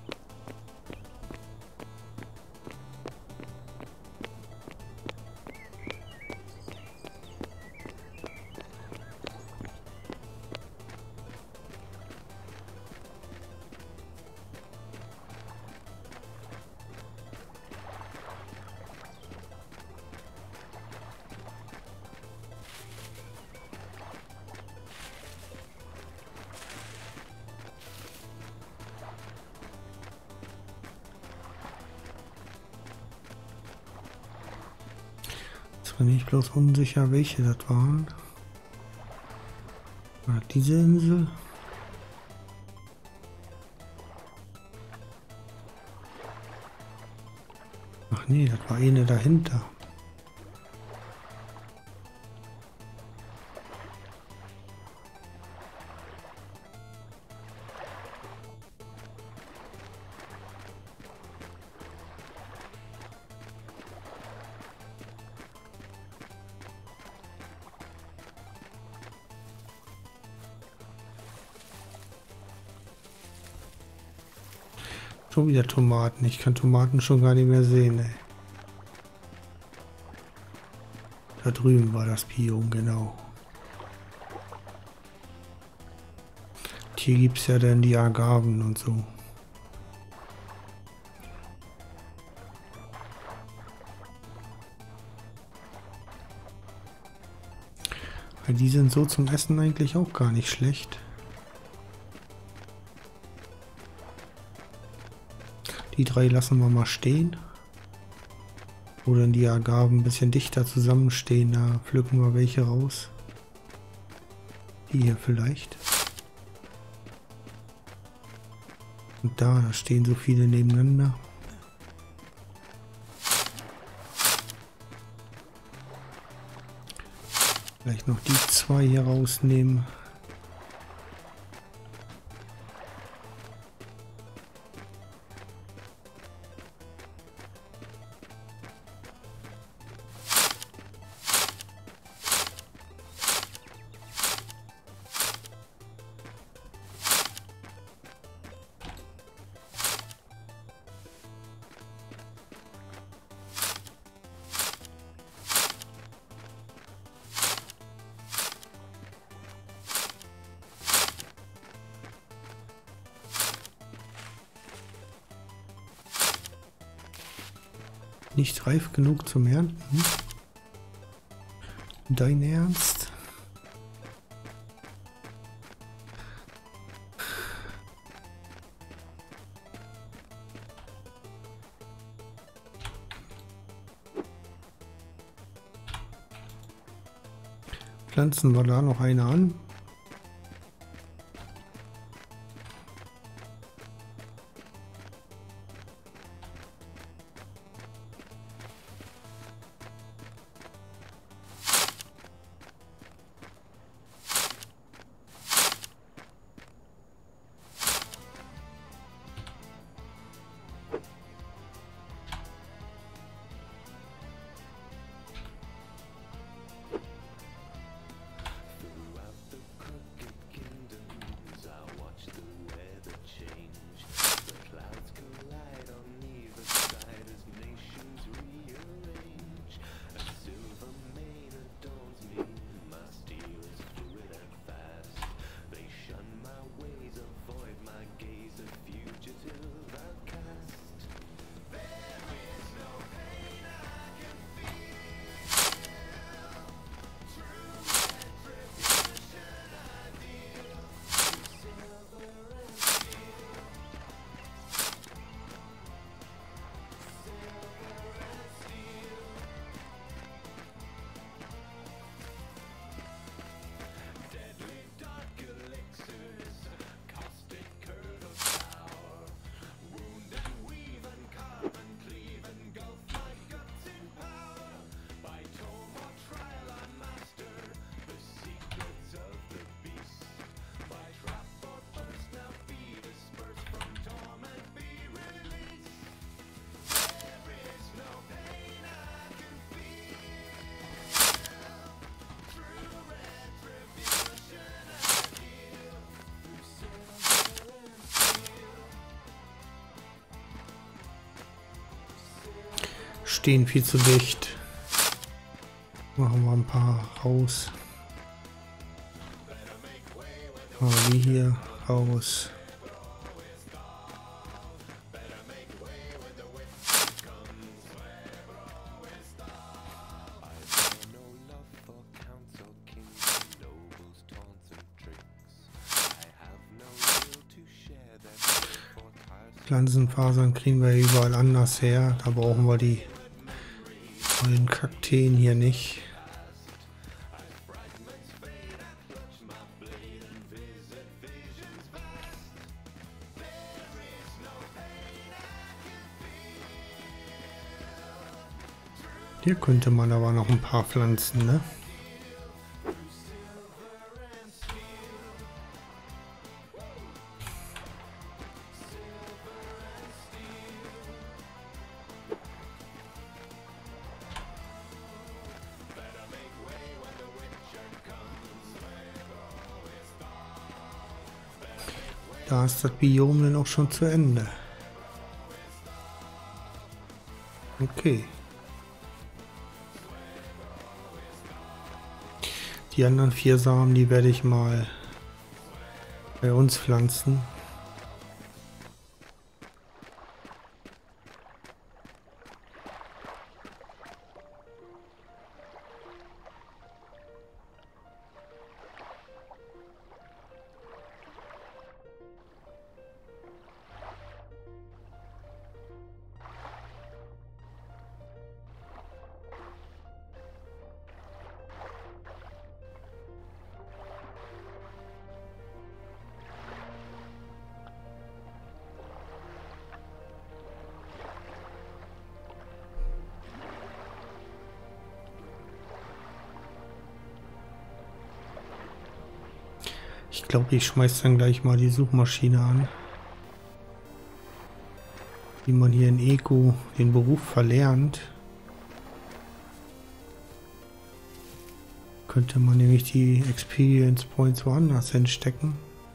Jetzt bin ich bloß unsicher, welche das waren. War das diese Insel? Ach nee, das war eine dahinter. Schon wieder Tomaten. Ich kann Tomaten schon gar nicht mehr sehen, ey. Da drüben war das Biom, genau. Hier gibt es ja dann die Agaven und so. Weil die sind so zum Essen eigentlich auch gar nicht schlecht. Die 3 lassen wir mal stehen. Wo dann die Agaven ein bisschen dichter zusammenstehen, da pflücken wir welche raus. Die hier vielleicht. Und da stehen so viele nebeneinander. Vielleicht noch die 2 hier rausnehmen. Nicht reif genug zum Ernten? Dein Ernst? Pflanzen wir da noch eine an. Stehen viel zu dicht. Machen wir ein paar raus. Wie hier raus. Pflanzenfasern kriegen wir überall anders her. Da brauchen wir die neuen Kakteen hier nicht. Hier könnte man aber noch ein paar pflanzen, ne? Da ist das Biom dann auch schon zu Ende. Okay. Die anderen 4 Samen, die werde ich mal bei uns pflanzen. Ich glaube, ich schmeiß dann gleich mal die Suchmaschine an. Wie man hier in Eco den Beruf verlernt. Könnte man nämlich die Experience Points woanders hinstecken.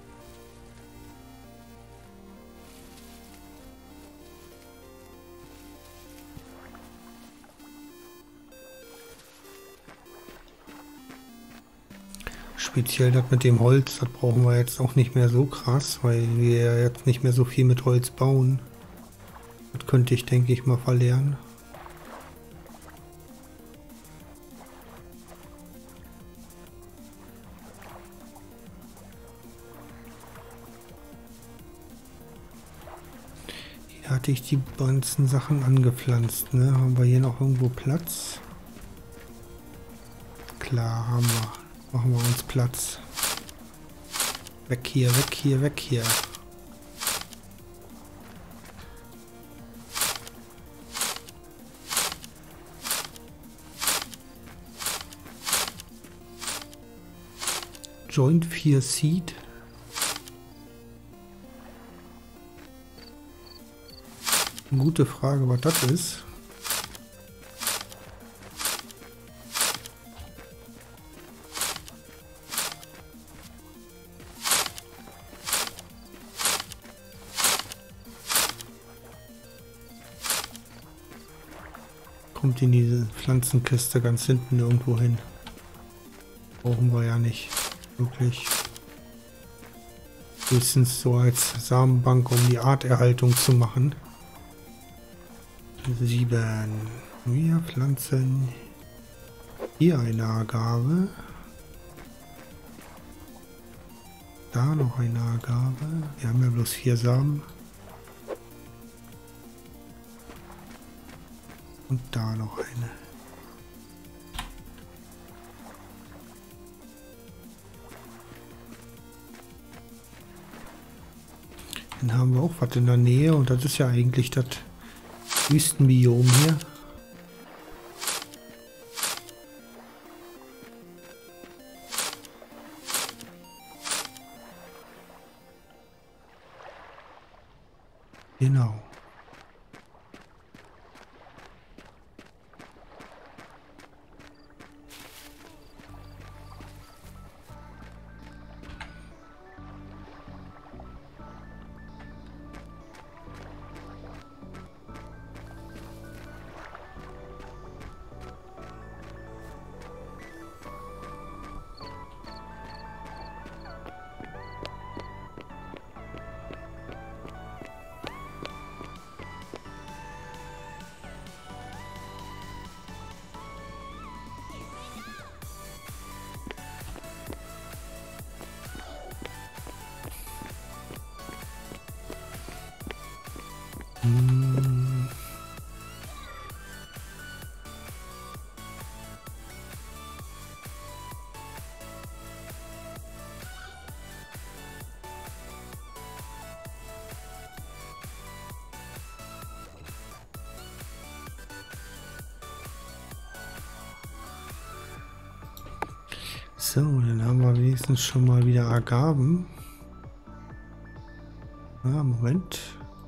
Speziell das mit dem Holz, das brauchen wir jetzt auch nicht mehr so krass, weil wir ja jetzt nicht mehr so viel mit Holz bauen. Das könnte ich, denke ich, mal verlernen. Hier hatte ich die ganzen Sachen angepflanzt, ne? Haben wir hier noch irgendwo Platz? Klar, haben wir. Machen wir uns Platz. Weg hier, weg hier, weg hier. Joint 4 Seed. Gute Frage, was das ist. Kommt in diese Pflanzenkiste ganz hinten irgendwo hin. Brauchen wir ja nicht. Wirklich. Höchstens so als Samenbank, um die Arterhaltung zu machen. 7. Wir pflanzen hier eine Agave. Da noch eine Agave. Wir haben ja bloß 4 Samen. Und da noch eine. Dann haben wir auch was in der Nähe und das ist ja eigentlich das Wüstenbiom hier. Genau. So, dann haben wir wenigstens schon mal wieder Agaven. Ah, Moment.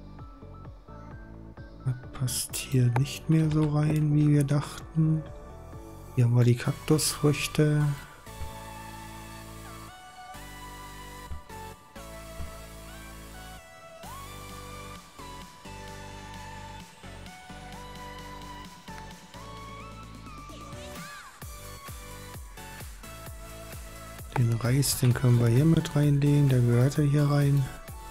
Das passt hier nicht mehr so rein, wie wir dachten. Hier haben wir die Kaktusfrüchte. Den Reis, den können wir hier mit reinlegen, der gehört ja hier rein.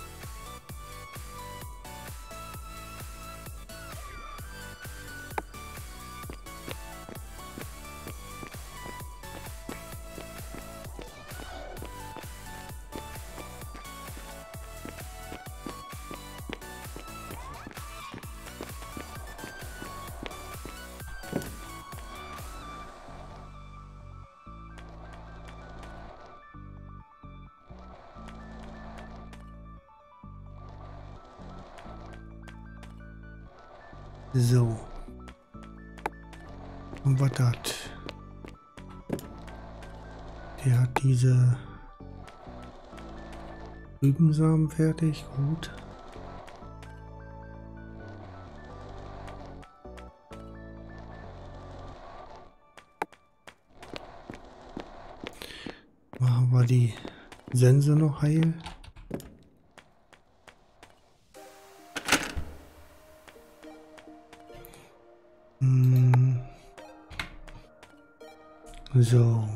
So. Und was das? Der hat diese Rübensamen fertig. Gut. Machen wir die Sense noch heil. So.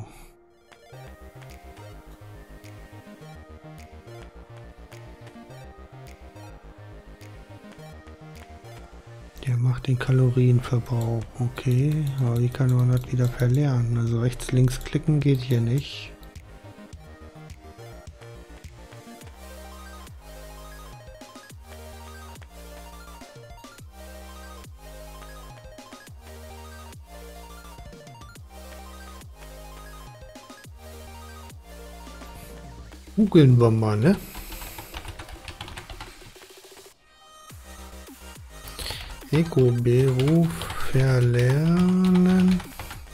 Der macht den Kalorienverbrauch. Okay, aber wie kann man das wieder verlernen? Also rechts, links klicken geht hier nicht. Googeln wir mal, ne? Eco-Beruf verlernen.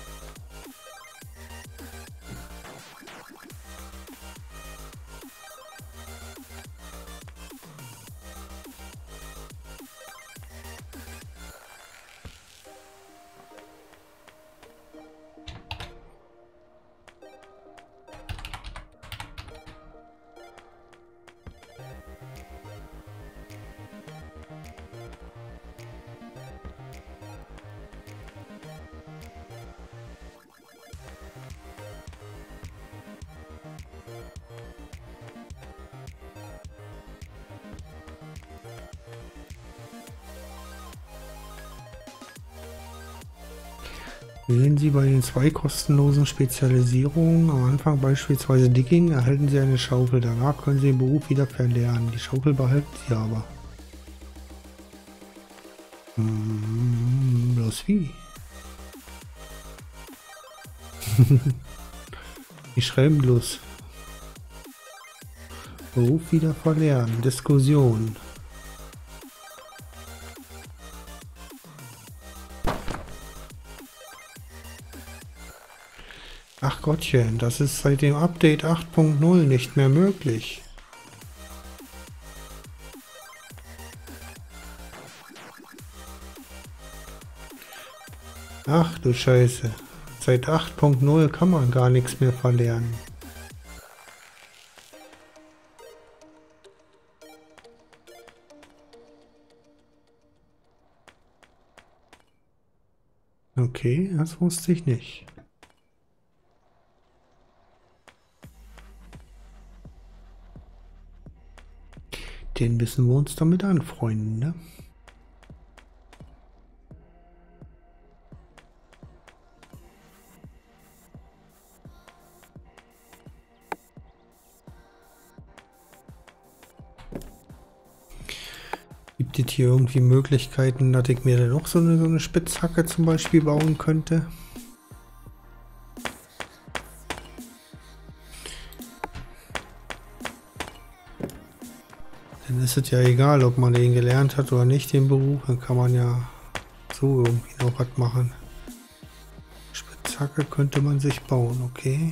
Wählen Sie bei den 2 kostenlosen Spezialisierungen am Anfang beispielsweise Digging, erhalten Sie eine Schaufel. Danach können Sie den Beruf wieder verlernen. Die Schaufel behalten Sie aber. Bloß wie? Die schreiben bloß. Beruf wieder verlernen. Diskussion. Ach Gottchen, das ist seit dem Update 8.0 nicht mehr möglich. Ach du Scheiße. Seit 8.0 kann man gar nichts mehr verlernen. Okay, das wusste ich nicht. Den müssen wir uns damit anfreunden, ne? Gibt es hier irgendwie Möglichkeiten, dass ich mir dann noch so eine Spitzhacke zum Beispiel bauen könnte? Dann ist es ja egal, ob man den gelernt hat oder nicht, den Beruf. Dann kann man ja so irgendwie noch was machen. Spitzhacke könnte man sich bauen, okay.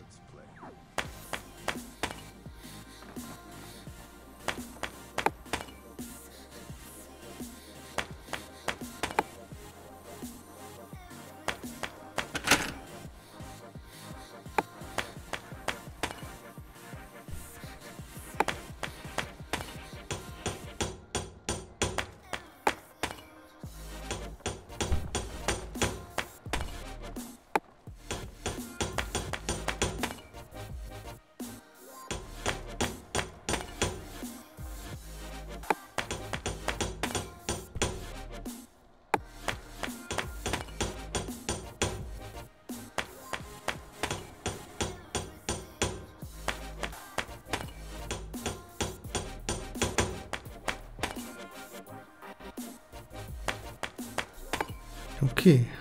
Okay.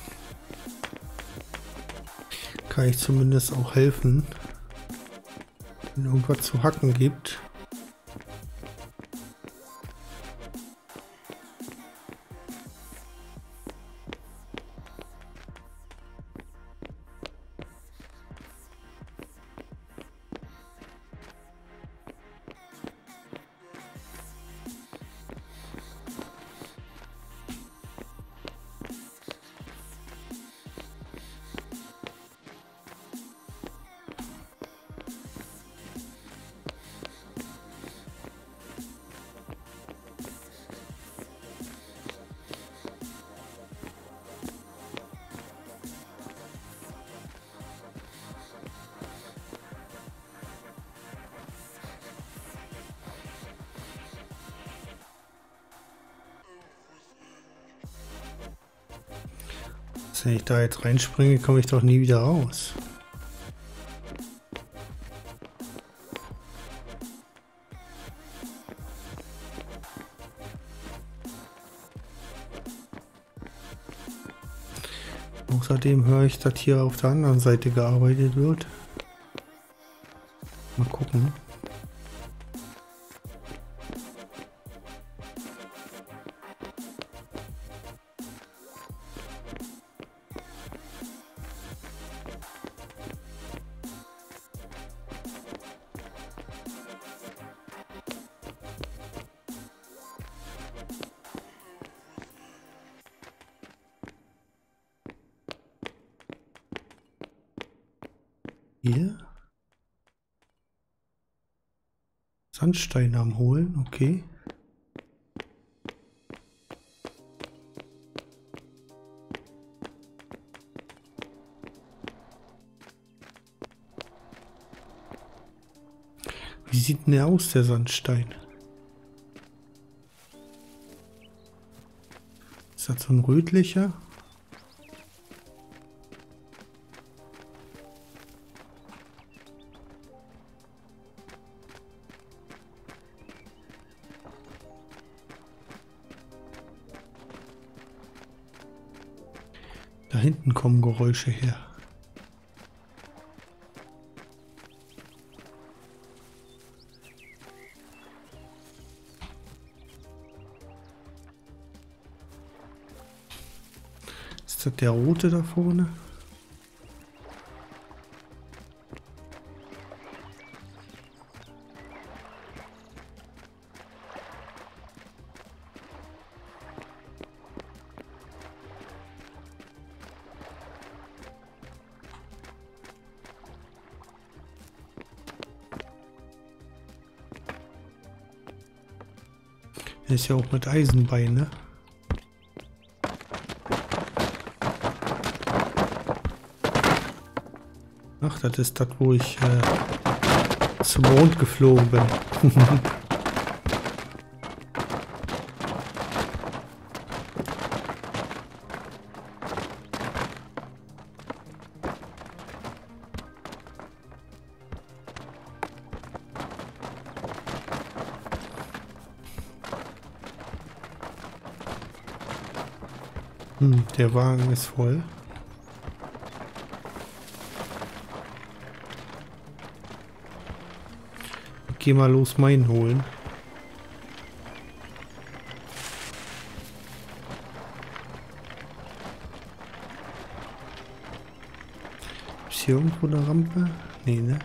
Kann ich zumindest auch helfen, wenn irgendwas zu hacken gibt. Wenn ich da jetzt reinspringe, komme ich doch nie wieder raus. Außerdem höre ich, dass hier auf der anderen Seite gearbeitet wird. Mal gucken. Hier. Sandstein am Holen, okay. Wie sieht denn der aus, der Sandstein? Ist das so ein rötlicher? Da hinten kommen Geräusche her. Ist das der rote da vorne? Der ist ja auch mit Eisenbein, ne? Ach, das ist das, wo ich zum Mond geflogen bin. Der Wagen ist voll. Ich geh mal los meinen holen. Ist hier irgendwo eine Rampe? Nee, ne?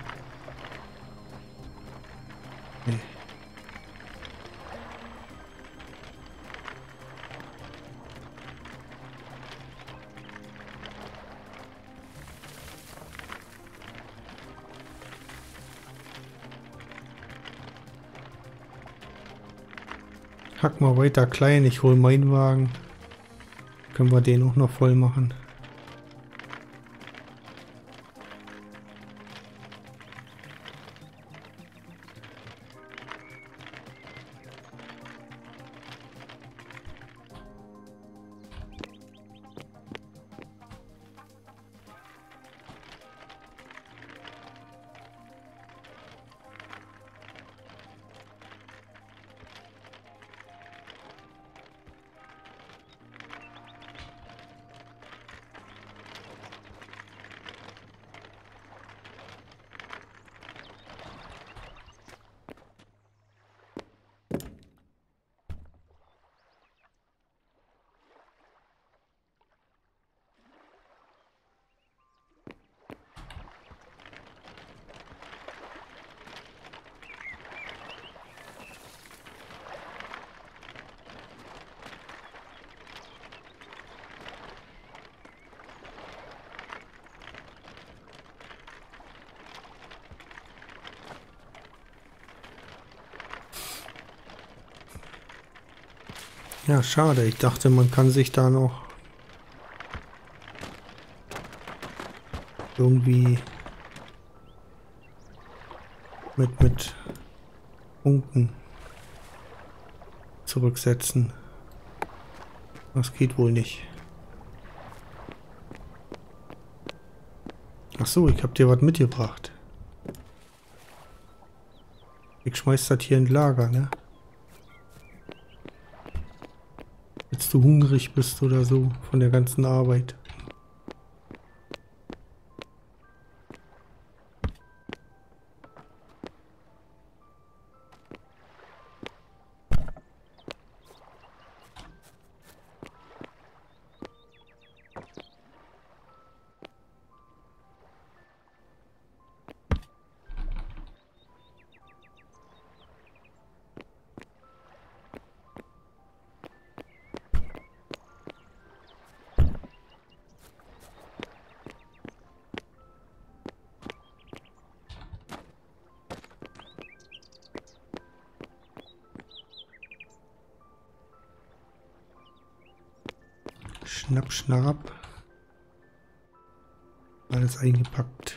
Nee. Hack mal weiter klein, ich hole meinen Wagen. Können wir den auch noch voll machen. Ja, schade. Ich dachte, man kann sich da noch irgendwie mit Punkten zurücksetzen. Das geht wohl nicht. Ach so, ich habe dir was mitgebracht. Ich schmeiß das hier in Lager, ne? Als du hungrig bist oder so von der ganzen Arbeit. Schnapp, schnapp. Alles eingepackt.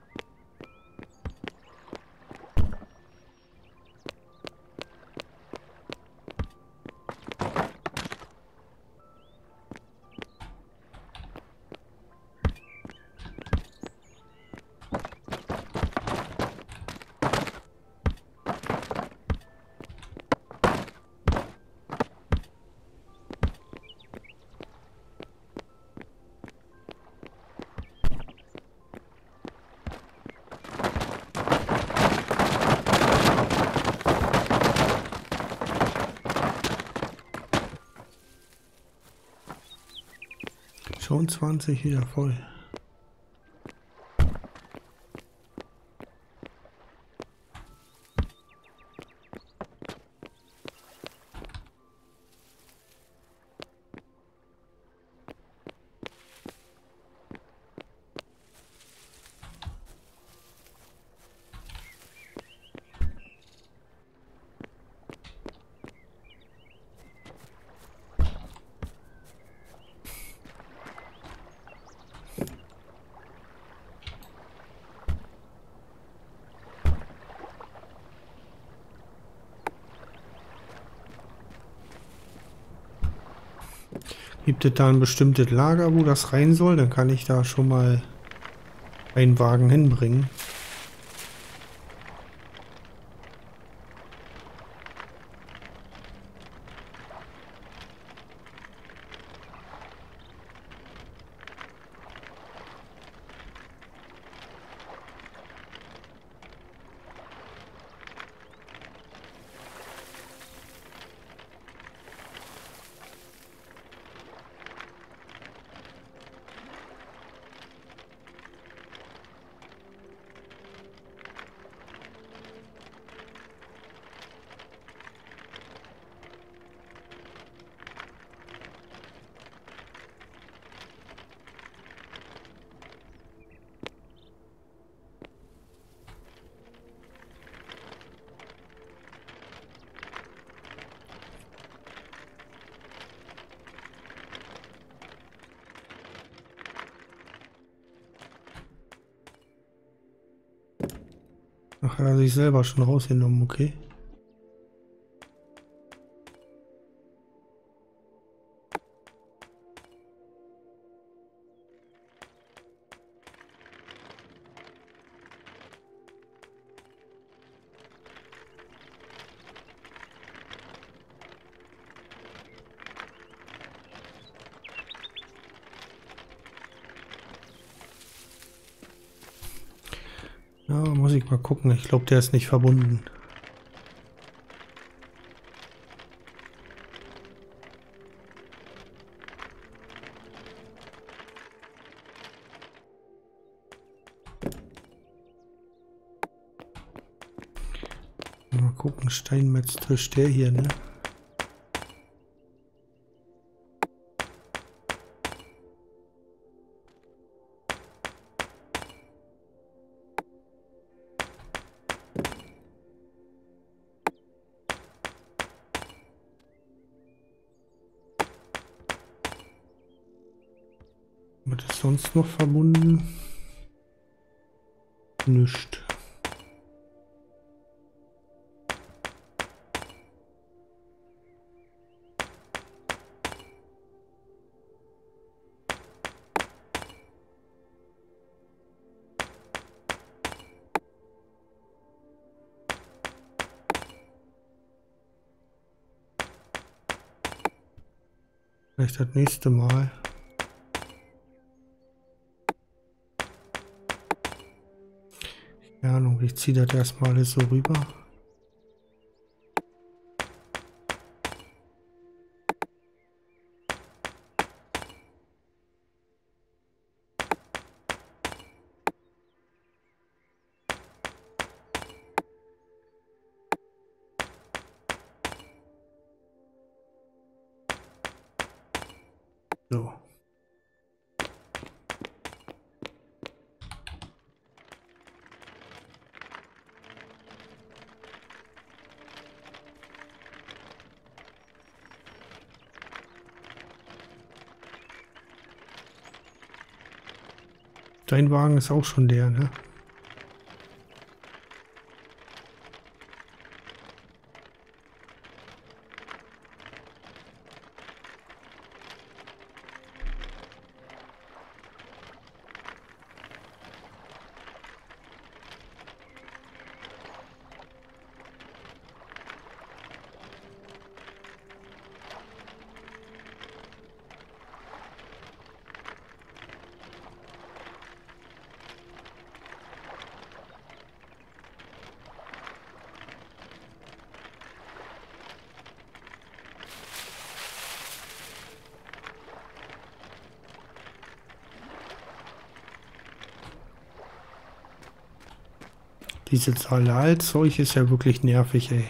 Schon 20 wieder voll. Gibt es da ein bestimmtes Lager, wo das rein soll? Dann kann ich da schon mal einen Wagen hinbringen. Ach, er hat sich selber schon rausgenommen, okay. Ja, muss ich mal gucken. Ich glaube, der ist nicht verbunden. Mal gucken, Steinmetztisch, der hier, ne? Was ist sonst noch verbunden? Nicht. Vielleicht das nächste Mal. Keine Ahnung, ich ziehe das erstmal alles so rüber. So. Dein Wagen ist auch schon leer, ne? Dieses Halal-Zeug ist ja wirklich nervig, ey.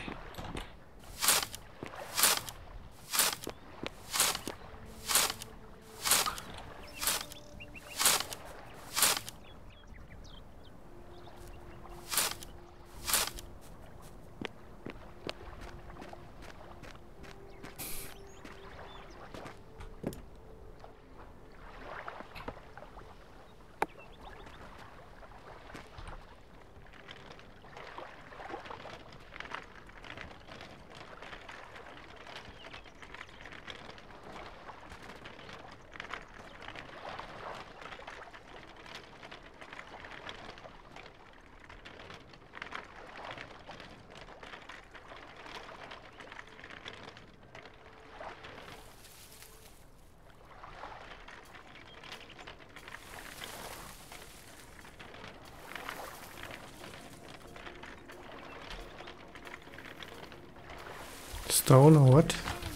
Ist da auch noch was?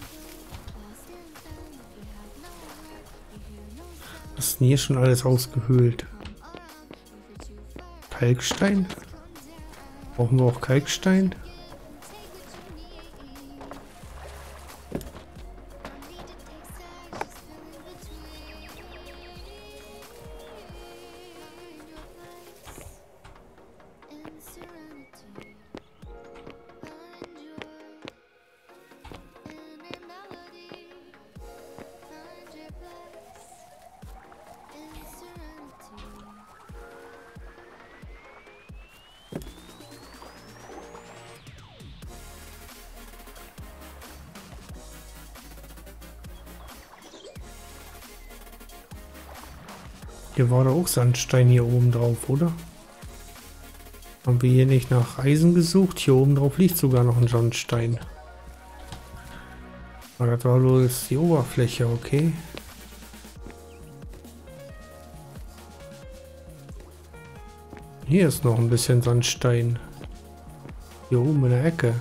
Was ist denn hier schon alles ausgehöhlt? Kalkstein? Brauchen wir auch Kalkstein? Hier war doch auch Sandstein hier oben drauf, oder? Haben wir hier nicht nach Eisen gesucht? Hier oben drauf liegt sogar noch ein Sandstein. Aber das war bloß die Oberfläche, okay. Hier ist noch ein bisschen Sandstein. Hier oben in der Ecke.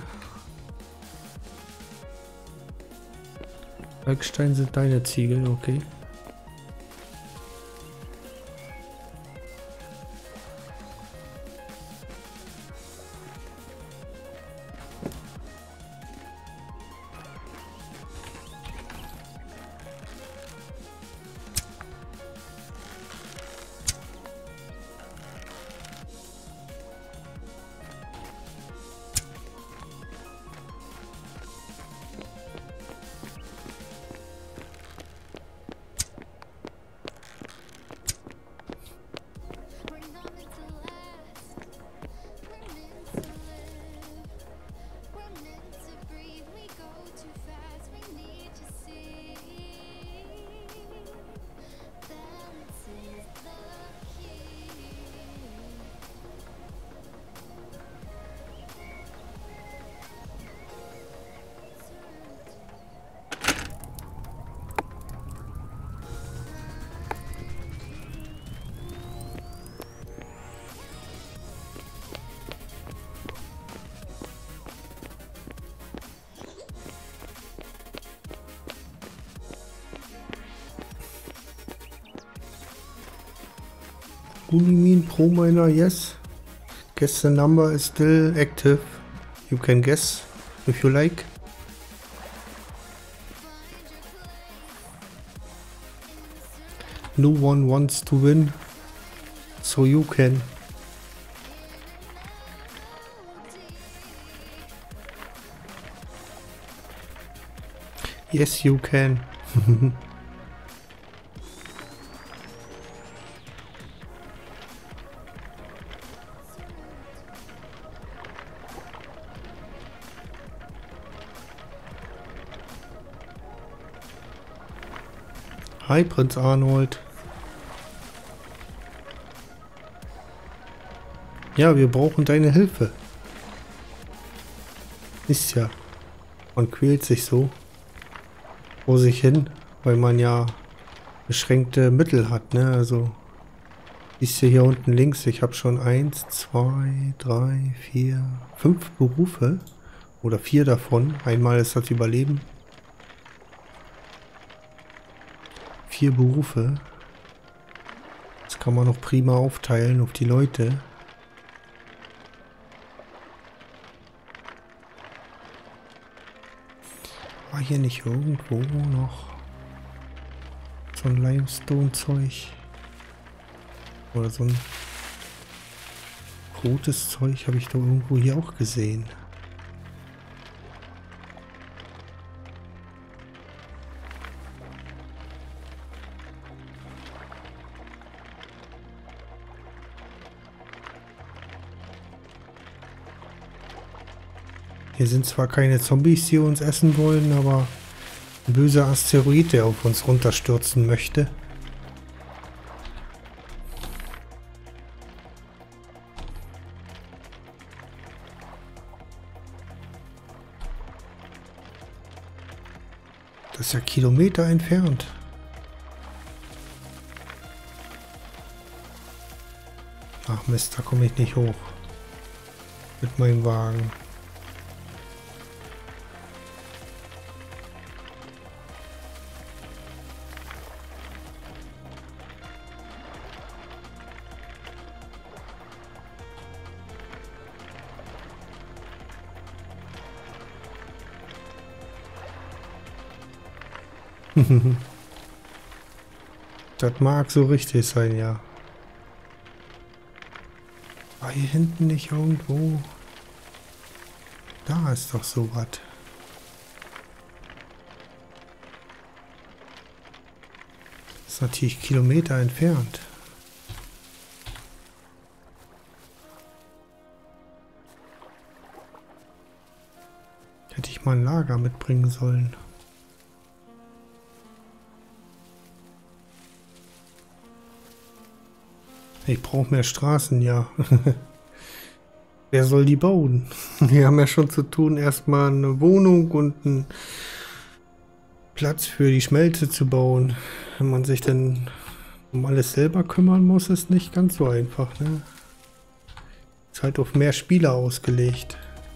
Kalkstein sind deine Ziegel, okay. Unimin Pro Miner, yes. Guess the number is still active. You can guess if you like. No one wants to win, so you can. Yes, you can. Hi, Prinz Arnold. Ja, wir brauchen deine Hilfe. Ist ja. Man quält sich so vor sich hin, weil man ja beschränkte Mittel hat, ne? Also, siehst du hier unten links, ich habe schon 1, 2, 3, 4, 5 Berufe. Oder 4 davon. Einmal ist das Überleben. 4 Berufe. Das kann man noch prima aufteilen auf die Leute. War hier nicht irgendwo noch so ein Limestone-Zeug? Oder so ein rotes Zeug habe ich doch irgendwo hier auch gesehen. Hier sind zwar keine Zombies, die uns essen wollen, aber ein böser Asteroid, der auf uns runterstürzen möchte. Das ist ja Kilometer entfernt. Ach Mist, da komme ich nicht hoch. Mit meinem Wagen. Das mag so richtig sein, ja. War hier hinten nicht irgendwo? Da ist doch so was. Das ist natürlich Kilometer entfernt. Hätte ich mal ein Lager mitbringen sollen. Ich brauche mehr Straßen, ja. Wer soll die bauen? Wir haben ja schon zu tun, erstmal eine Wohnung und einen Platz für die Schmelze zu bauen. Wenn man sich dann um alles selber kümmern muss, ist nicht ganz so einfach, ne? Ist halt auf mehr Spieler ausgelegt.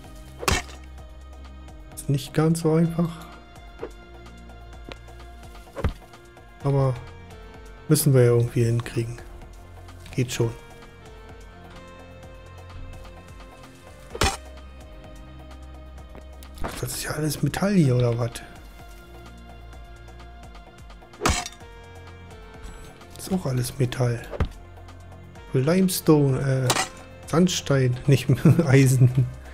Ist nicht ganz so einfach. Aber müssen wir ja irgendwie hinkriegen. Geht schon. Ach, das ist ja alles Metall hier, oder was? Ist auch alles Metall. Limestone, Sandstein, nicht Eisen.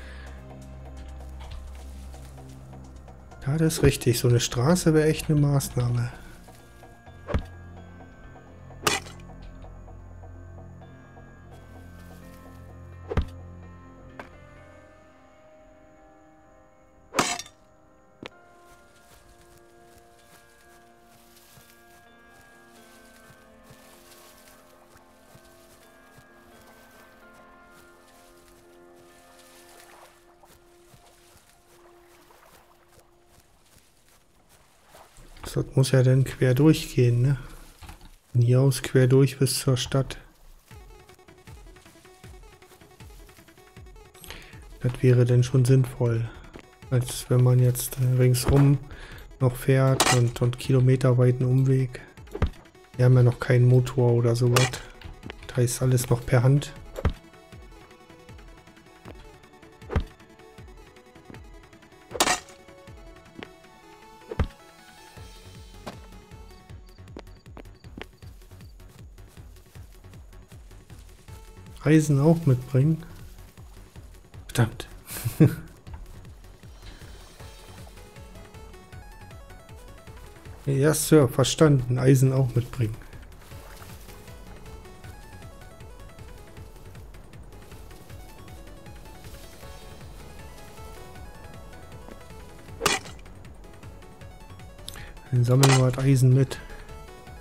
Ja, das ist richtig. So eine Straße wäre echt eine Maßnahme. Das muss ja dann quer durchgehen, ne? Von hier aus quer durch bis zur Stadt. Das wäre dann schon sinnvoll. Als wenn man jetzt ringsrum noch fährt und kilometerweiten Umweg. Wir haben ja noch keinen Motor oder sowas. Da ist alles noch per Hand. Eisen auch mitbringen. Verdammt. Ja, Sir, verstanden. Eisen auch mitbringen. Dann sammeln wir das Eisen mit.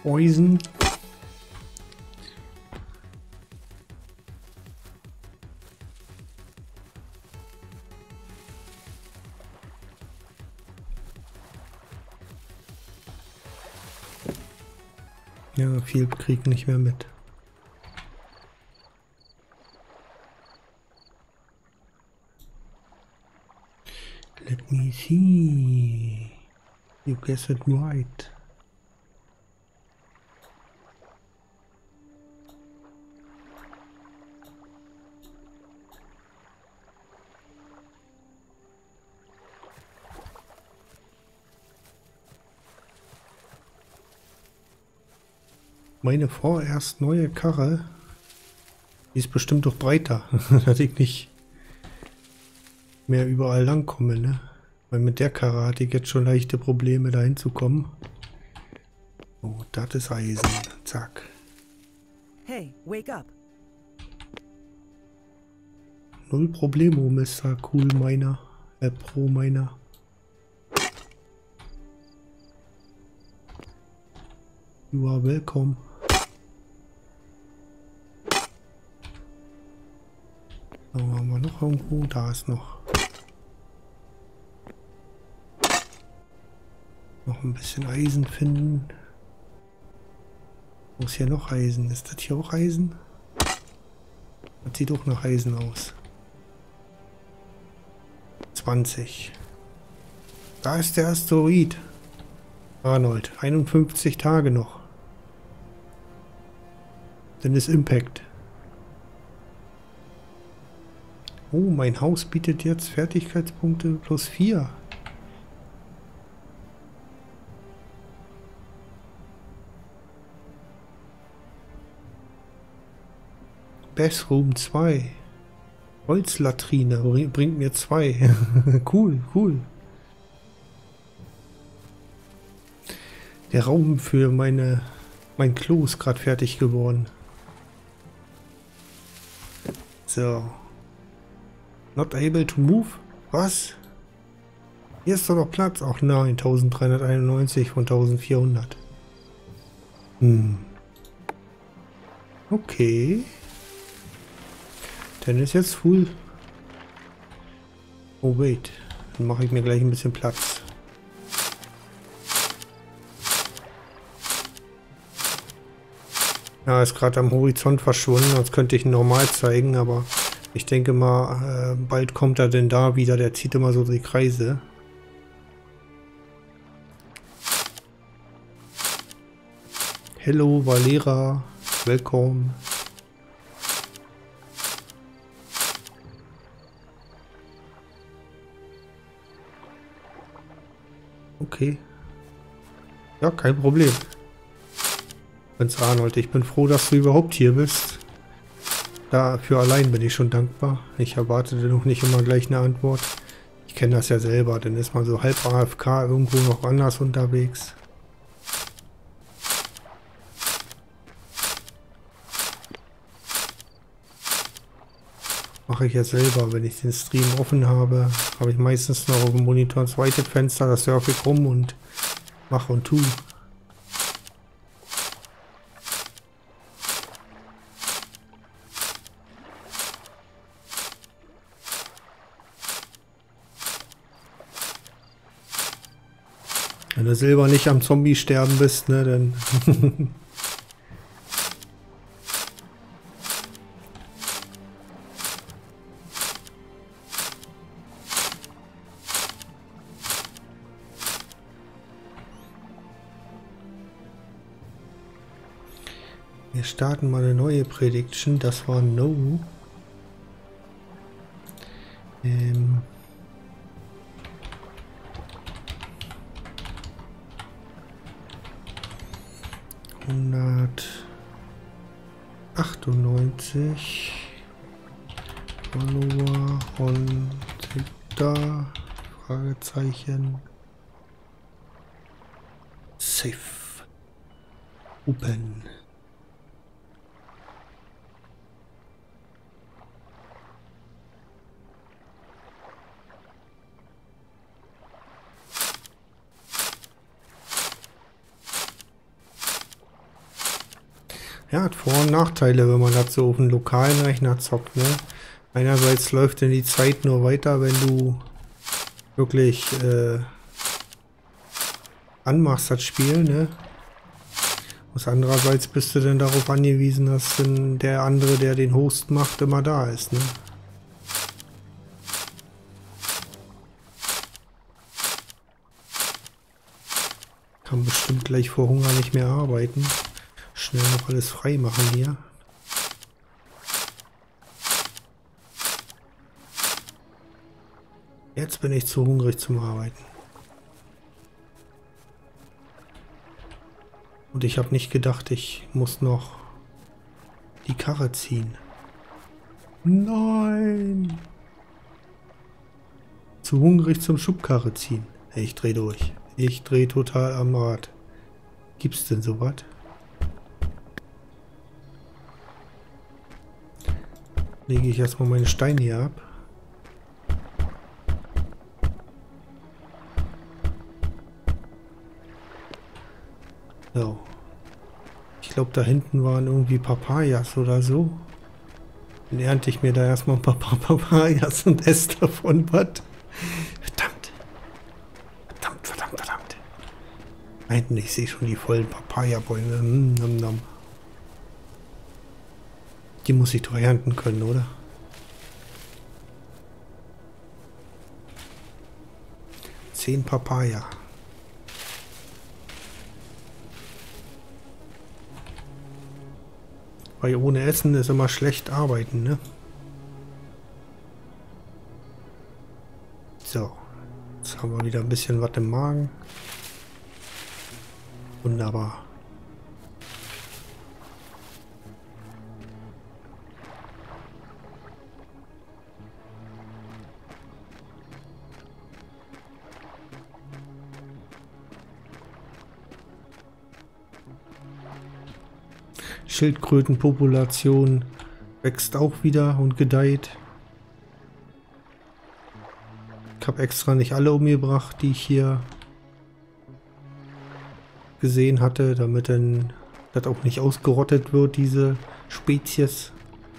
Eisen. Ja, viel krieg nicht mehr mit. Let me see. You guessed it right. Meine vorerst neue Karre, die ist bestimmt doch breiter, dass ich nicht mehr überall lang komme, ne? Weil mit der Karre hatte ich jetzt schon leichte Probleme dahin zu kommen. Oh, das ist Eisen. Zack. Hey, wake up. Null Problemo, Mr. Cool Miner. Pro Miner. You are welcome. So, haben wir noch irgendwo? Da ist noch. Noch ein bisschen Eisen finden. Wo ist hier noch Eisen? Ist das hier auch Eisen? Das sieht auch nach Eisen aus. 20. Da ist der Asteroid. Arnold. 51 Tage noch. Dann ist Impact. Oh, mein Haus bietet jetzt Fertigkeitspunkte +4. Bathroom 2. Holzlatrine bringt mir 2. Cool, cool. Der Raum für mein Klo ist gerade fertig geworden. So. Not able to move? Was? Hier ist doch noch Platz. Ach nein, 1391 von 1400. Okay. Dann ist jetzt full. Oh wait. Dann mache ich mir gleich ein bisschen Platz. Ja, ist gerade am Horizont verschwunden, sonst könnte ich ihn normal zeigen, aber ich denke mal, bald kommt er denn da wieder, der zieht immer so die Kreise. Hello Valera, willkommen. Okay. Ja, kein Problem. Prinz Arnold, ich bin froh, dass du überhaupt hier bist. Dafür allein bin ich schon dankbar. Ich erwartete noch nicht immer gleich eine Antwort. Ich kenne das ja selber, dann ist man so halb AFK irgendwo noch anders unterwegs. Mache ich ja selber, wenn ich den Stream offen habe, habe ich meistens noch auf dem Monitor ein zweites Fenster, da surfe ich rum und mache und tue. Wenn du selber nicht am Zombie sterben bist, ne, dann... Wir starten mal eine neue Prediction, das war No. ...198 Follower und da Fragezeichen Safe Open. Ja, hat Vor- und Nachteile, wenn man das so auf einem lokalen Rechner zockt, ne? Einerseits läuft denn die Zeit nur weiter, wenn du wirklich anmachst das Spiel, ne? Andererseits bist du dann darauf angewiesen, dass dann der andere, der den Host macht, immer da ist, ne? Kann bestimmt gleich vor Hunger nicht mehr arbeiten. Schnell noch alles frei machen hier. Jetzt bin ich zu hungrig zum Arbeiten. Und ich habe nicht gedacht, ich muss noch die Karre ziehen. Nein! Zu hungrig zum Schubkarre ziehen. Ich dreh durch. Ich dreh total am Rad. Gibt's denn sowas? Lege ich erstmal meine Steine hier ab. So. Ich glaube, da hinten waren irgendwie Papayas oder so. Dann ernte ich mir da erstmal ein paar Papayas und esse davon was. Verdammt. Verdammt, verdammt, verdammt. Da hinten, ich sehe schon die vollen Papaya-Bäume. Die muss ich doch ernten können, oder? Zehn Papaya. Weil ohne Essen ist immer schlecht arbeiten, ne? So. Jetzt haben wir wieder ein bisschen was im Magen. Wunderbar. Schildkrötenpopulation wächst auch wieder und gedeiht. Ich habe extra nicht alle umgebracht, die ich hier gesehen hatte, damit dann das auch nicht ausgerottet wird, diese Spezies.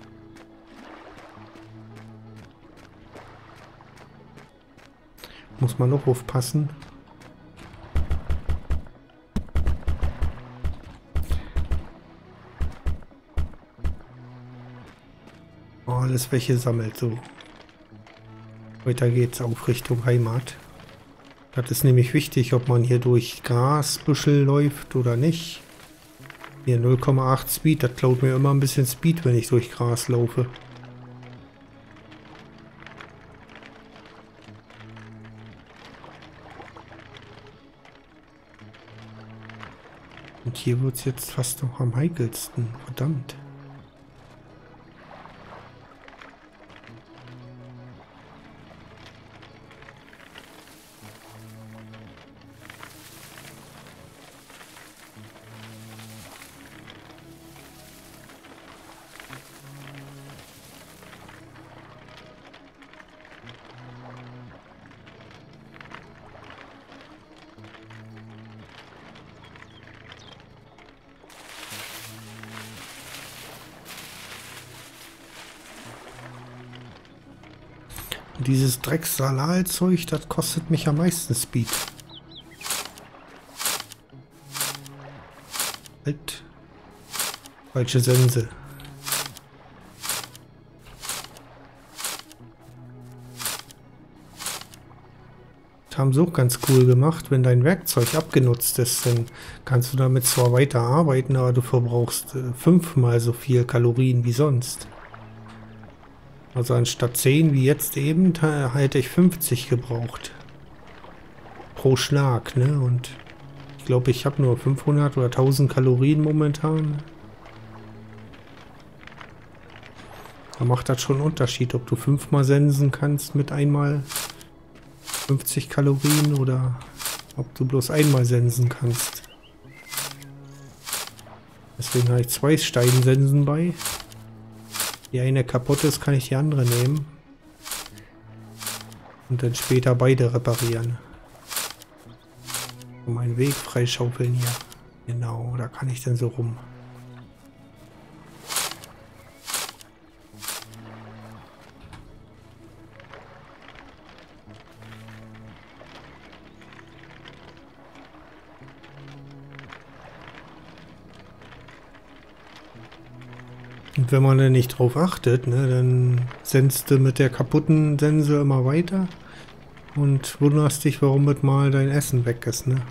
Muss man noch aufpassen. Alles welche sammelt, so. Weiter geht's auf Richtung Heimat. Das ist nämlich wichtig, ob man hier durch Grasbüschel läuft oder nicht. Hier 0,8 Speed, das klaut mir immer ein bisschen Speed, wenn ich durch Gras laufe. Und hier wird's jetzt fast noch am heikelsten, verdammt. Und dieses Drecksalalzeug, das kostet mich am meisten Speed. Halt. Falsche Sense. Das haben sie auch ganz cool gemacht. Wenn dein Werkzeug abgenutzt ist, dann kannst du damit zwar weiter arbeiten, aber du verbrauchst 5-mal so viel Kalorien wie sonst. Also anstatt 10 wie jetzt eben, hätte ich 50 gebraucht. Pro Schlag, ne? Und ich glaube, ich habe nur 500 oder 1000 Kalorien momentan. Da macht das schon einen Unterschied, ob du 5-mal sensen kannst mit einmal 50 Kalorien oder ob du bloß einmal sensen kannst. Deswegen habe ich 2 Steinsensen bei. Die eine kaputt ist, kann ich die andere nehmen. Und dann später beide reparieren. Um einen Weg freischaufeln hier. Genau, da kann ich dann so rum. Und wenn man dann nicht drauf achtet, ne, dann senst du mit der kaputten Sense immer weiter und wunderst dich, warum mit mal dein Essen weg ist, ne?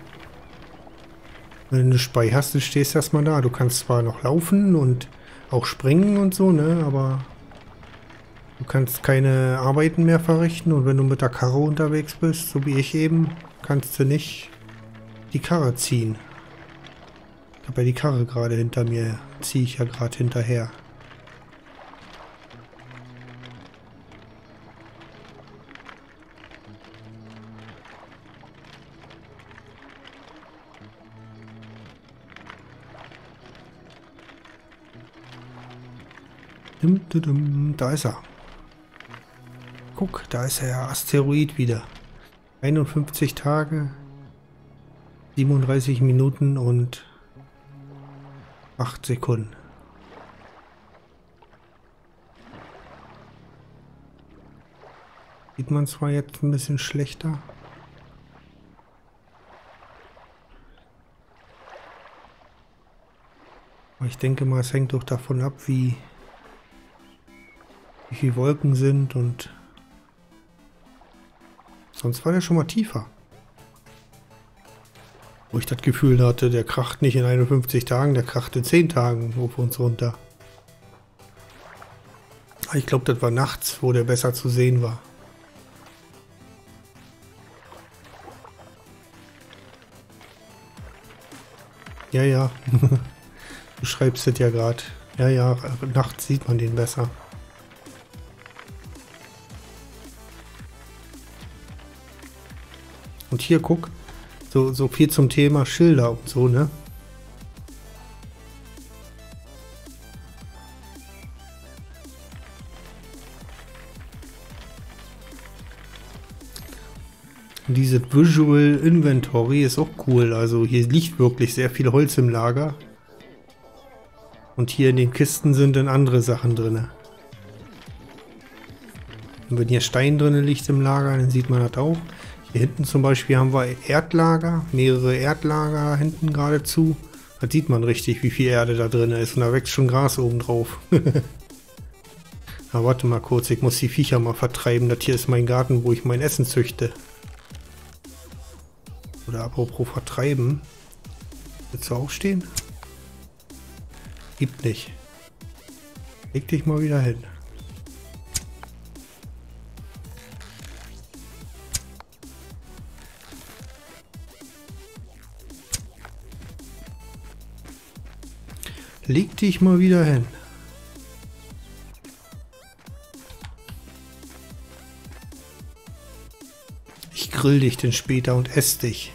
Wenn du eine Spei hast, du stehst erstmal da. Du kannst zwar noch laufen und auch springen und so, ne, aber du kannst keine Arbeiten mehr verrichten und wenn du mit der Karre unterwegs bist, so wie ich eben, kannst du nicht die Karre ziehen. Ich habe ja die Karre gerade hinter mir, ziehe ich ja gerade hinterher. Da ist er. Guck, da ist der Asteroid wieder. 51 Tage, 37 Minuten und 8 Sekunden. Sieht man zwar jetzt ein bisschen schlechter. Aber ich denke mal, es hängt doch davon ab, wie viele Wolken sind und sonst war der schon mal tiefer. Wo ich das Gefühl hatte, der kracht nicht in 51 Tagen, der kracht in 10 Tagen auf uns runter. Ich glaube, das war nachts, wo der besser zu sehen war. Ja, ja. Du schreibst es ja gerade. Ja, ja, nachts sieht man den besser. Und hier, guck, so viel zum Thema Schilder und so, ne? Und dieses Visual Inventory ist auch cool. Also hier liegt wirklich sehr viel Holz im Lager. Und hier in den Kisten sind dann andere Sachen drin. Und wenn hier Stein drin liegt im Lager, dann sieht man das auch. Hier hinten zum Beispiel haben wir Erdlager, mehrere Erdlager hinten geradezu. Da sieht man richtig, wie viel Erde da drin ist. Und da wächst schon Gras oben drauf. Na, warte mal kurz, ich muss die Viecher mal vertreiben. Das hier ist mein Garten, wo ich mein Essen züchte. Oder apropos vertreiben. Willst du aufstehen? Gibt nicht. Leg dich mal wieder hin. Leg dich mal wieder hin. Ich grill dich denn später und ess dich.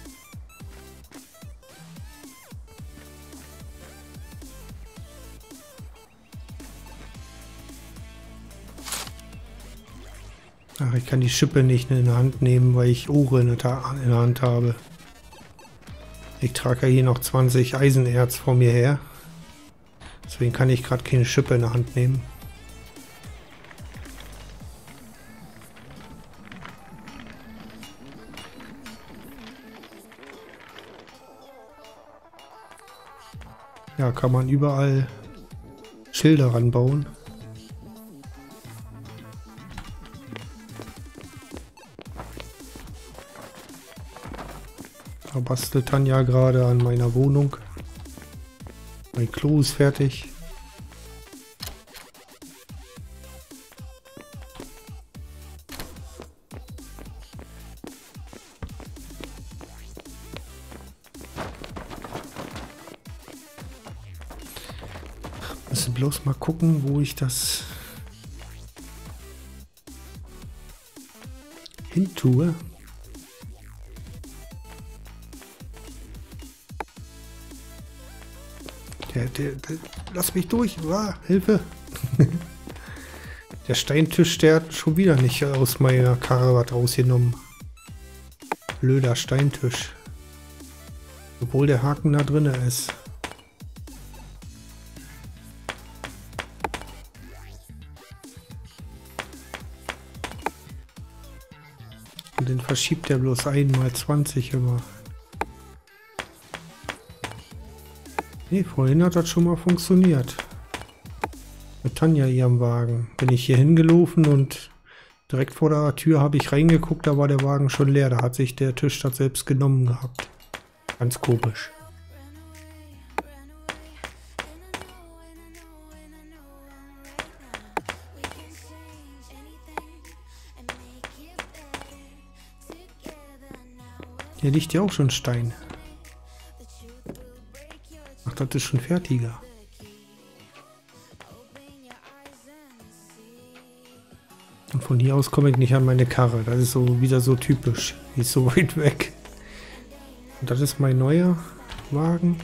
Ach, ich kann die Schippe nicht in der Hand nehmen, weil ich Ohren in der Hand habe. Ich trage ja hier noch 20 Eisenerz vor mir her. Deswegen kann ich gerade keine Schippe in der Hand nehmen. Ja, kann man überall Schilder ranbauen. Da bastelt Tanja gerade an meiner Wohnung. Mein Klo ist fertig. Müssen bloß mal gucken, wo ich das hin tue. Lass mich durch. Ah, Hilfe. Der Steintisch, der hat schon wieder nicht aus meiner Karre was rausgenommen. Blöder Steintisch. Obwohl der Haken da drin ist. Und den verschiebt er bloß einmal 20 immer. Nee, vorhin hat das schon mal funktioniert. mit Tanja ihrem Wagen. Bin ich hier hingelaufen und direkt vor der Tür habe ich reingeguckt, da war der Wagen schon leer. Da hat sich der Tisch das selbst genommen gehabt. Ganz komisch. Hier liegt ja auch schon Stein. Ach, das ist schon fertiger. Und von hier aus komme ich nicht an meine Karre. Das ist so wieder so typisch. Die ist so weit weg. Und das ist mein neuer Wagen.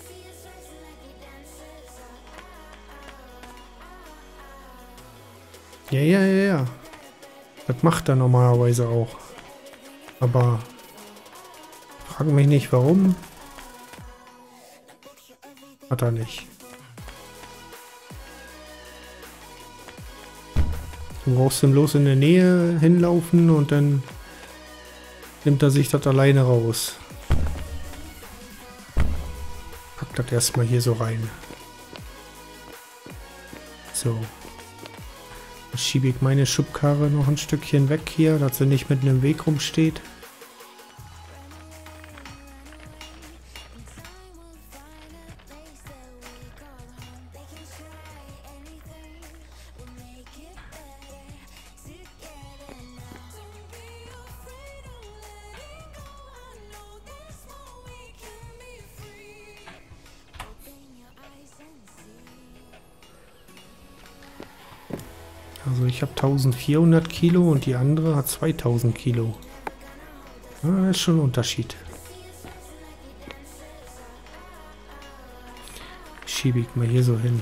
Ja. Das macht er normalerweise auch. Aber frag mich nicht warum. Hat er nicht. Du brauchst dann bloß in der Nähe hinlaufen und dann nimmt er sich das alleine raus. Pack das erstmal hier so rein. So. Jetzt schiebe ich meine Schubkarre noch ein Stückchen weg hier, dass sie nicht mitten im Weg rumsteht. Also ich habe 1400 Kilo und die andere hat 2000 Kilo. Ja, das ist schon ein Unterschied. Schiebe ich mal hier so hin.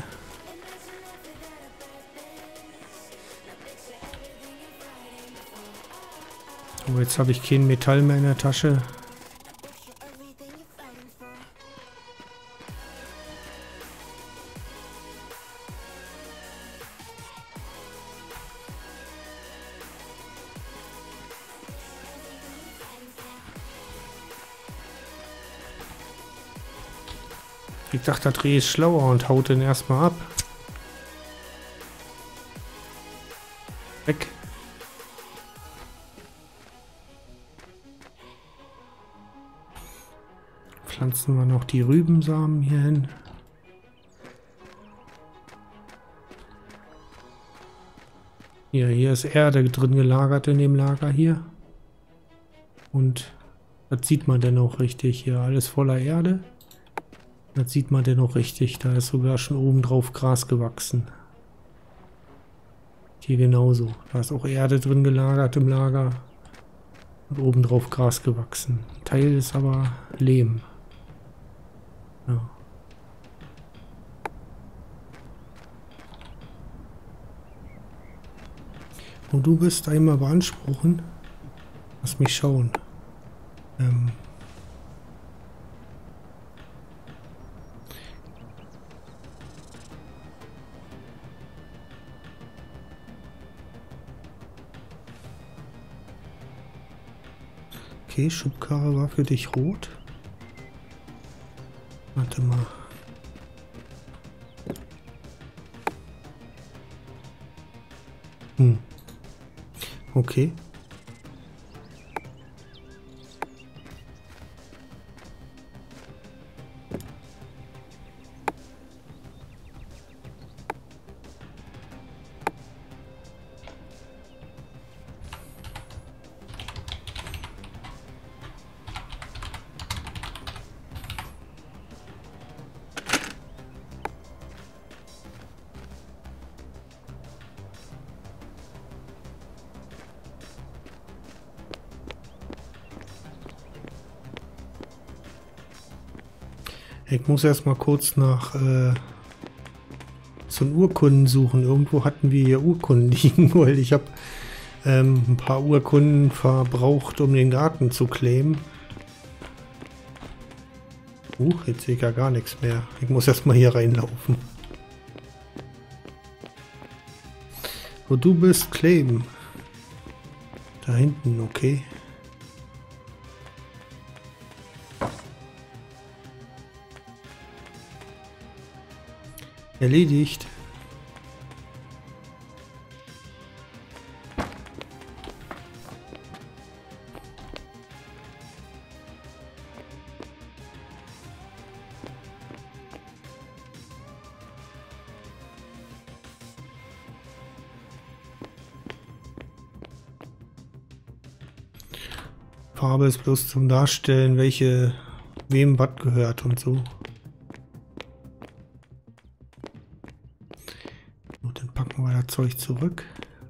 Oh, jetzt habe ich kein Metall mehr in der Tasche. Ich dachte, der Dreh ist schlauer und haut den erstmal ab. Weg. Pflanzen wir noch die Rübensamen hier hin. Hier ist Erde drin gelagert in dem Lager hier. Und das sieht man denn auch richtig hier. Alles voller Erde. Das sieht man denn auch richtig. Da ist sogar schon oben drauf Gras gewachsen. Hier genauso. Da ist auch Erde drin gelagert im Lager. Und oben drauf Gras gewachsen. Ein Teil ist aber Lehm. Ja. Und du bist einmal beanspruchen. Lass mich schauen. Okay, Schubkarre war für dich rot. Warte mal. Okay. Ich muss erstmal kurz nach so Urkunden suchen. Irgendwo hatten wir hier Urkunden liegen, weil ich habe ein paar Urkunden verbraucht, um den Garten zu claimen. Jetzt sehe ich ja gar nichts mehr. Ich muss erstmal hier reinlaufen. Wo du bist, claim. Da hinten, okay. Erledigt. Farbe ist bloß zum Darstellen, wem was gehört und so. Und dann packen wir das Zeug zurück.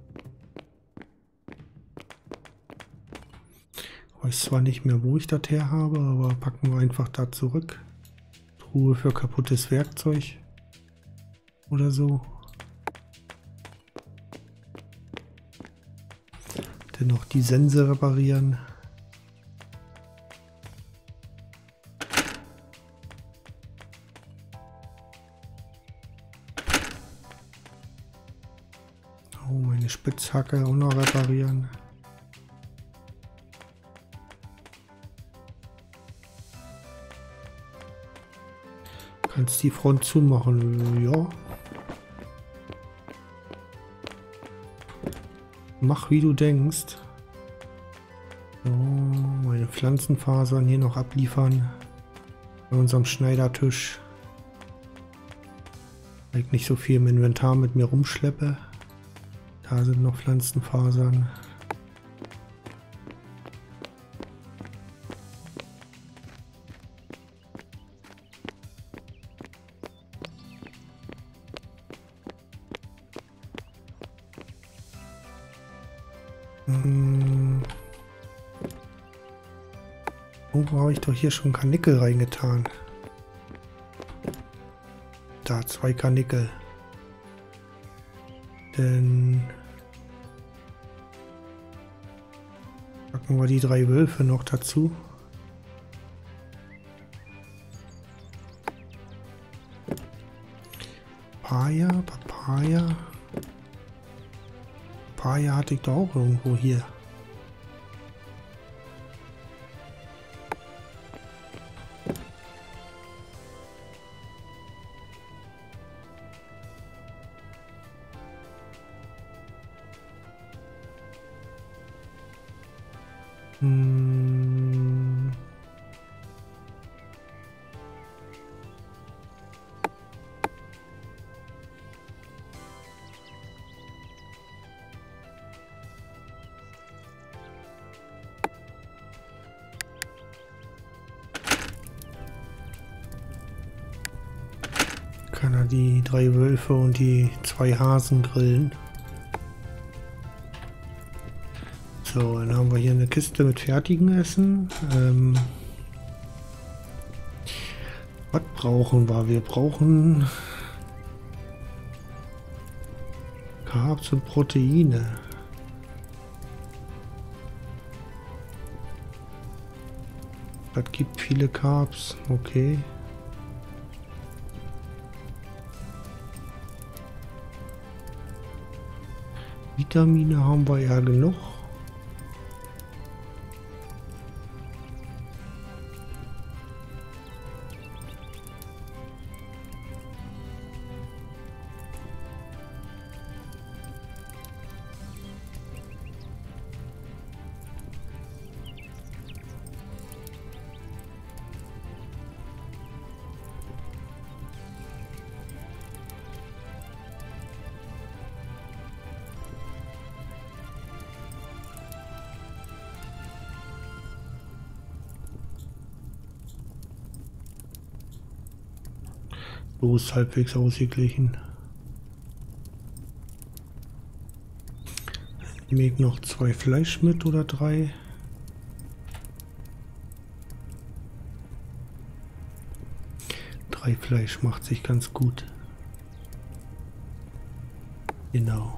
Ich weiß zwar nicht mehr, wo ich das her habe, aber packen wir einfach da zurück. Truhe für kaputtes Werkzeug oder so. Dann noch die Sense reparieren. Oh, meine Spitzhacke auch noch reparieren. Kannst die Front zumachen, ja. Mach wie du denkst. So, meine Pflanzenfasern hier noch abliefern. Bei unserem Schneidertisch. Weil ich nicht so viel im Inventar mit mir rumschleppe. Da sind noch Pflanzenfasern. Wo habe ich doch hier schon Karnickel reingetan? Da, 2 Karnickel. Dann packen wir die 3 Wölfe noch dazu. Papaya. Papaya hatte ich doch auch irgendwo hier. Kann er die 3 Wölfe und die 2 Hasen grillen. So, dann haben wir hier eine Kiste mit fertigem Essen. Was brauchen wir? Wir brauchen Carbs und Proteine. Das gibt viele Carbs, okay. Vitamine haben wir ja genug. So ist halbwegs ausgeglichen. Nehme ich noch 2 Fleisch mit oder 3? Drei Fleisch macht sich ganz gut. Genau.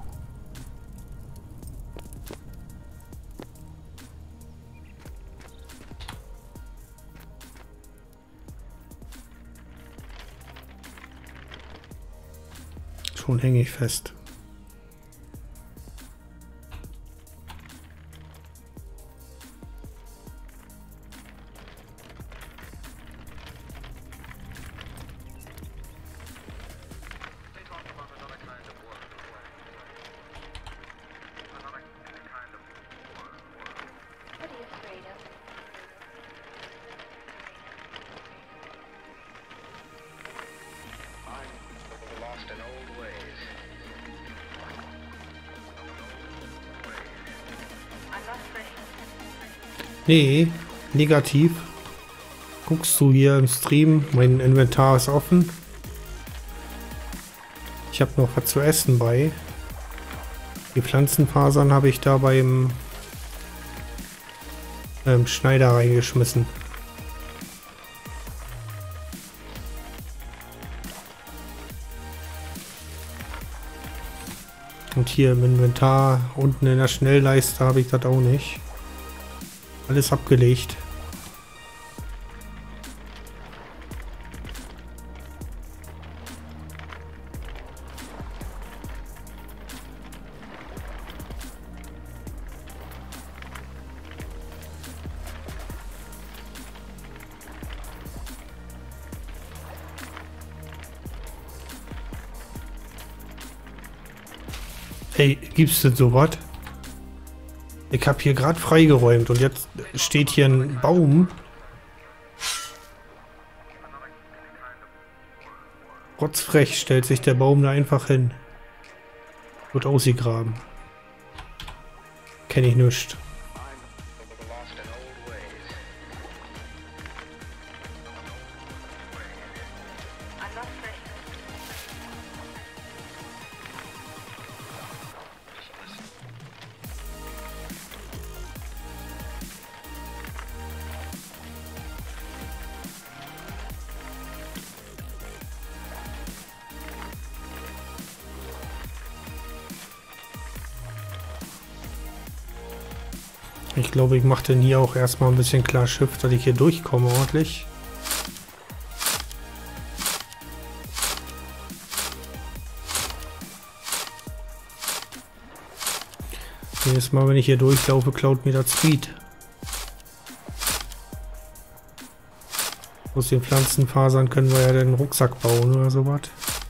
Schon hänge ich fest. Lost in old ways. Nee, negativ. Guckst du hier im Stream, mein Inventar ist offen. Ich habe noch was zu essen bei. Die Pflanzenfasern habe ich da beim Schneider reingeschmissen. Und hier im Inventar, unten in der Schnellleiste habe ich das auch nicht. Alles abgelegt. Hey, gibt's denn sowas? Ich habe hier gerade freigeräumt und jetzt steht hier ein Baum. Rotzfrech stellt sich der Baum da einfach hin. Wird ausgegraben. Kenne ich nicht. Ich glaube, ich mache denn hier auch erstmal ein bisschen klar Schiff, dass ich hier durchkomme ordentlich. Jedes Mal, wenn ich hier durchlaufe, klaut mir das Speed. Aus den Pflanzenfasern können wir ja den Rucksack bauen oder sowas.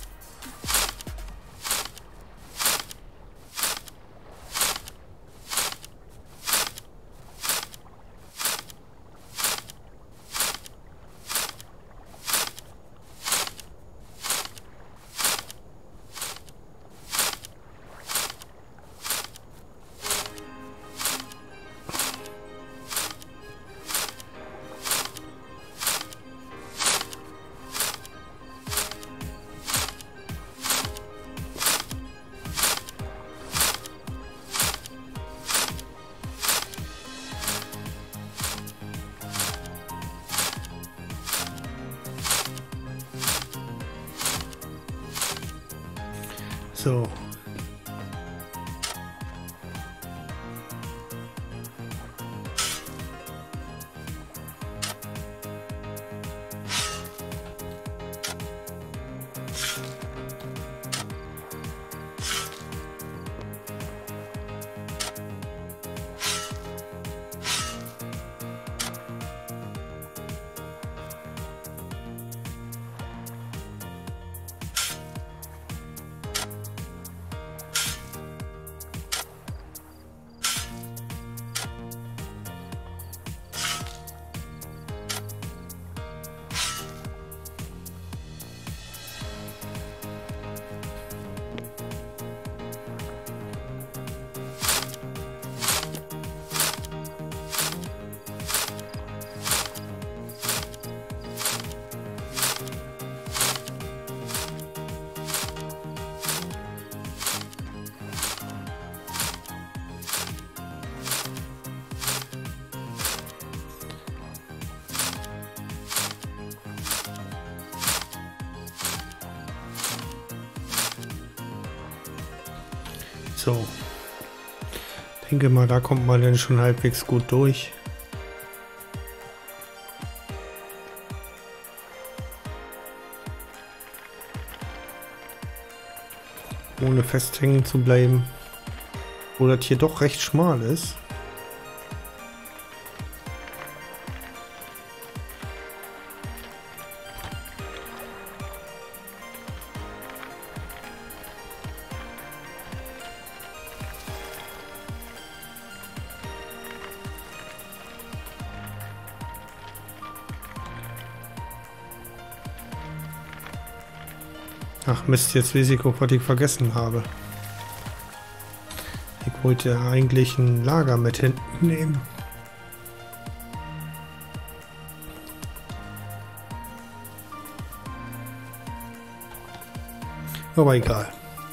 So. So. Denke mal, da kommt man dann schon halbwegs gut durch. Ohne festhängen zu bleiben. Wo das hier doch recht schmal ist. Ach Mist, jetzt weiß ich auch, was ich vergessen habe. Ich wollte ja eigentlich ein Lager mit hinten nehmen. Aber egal.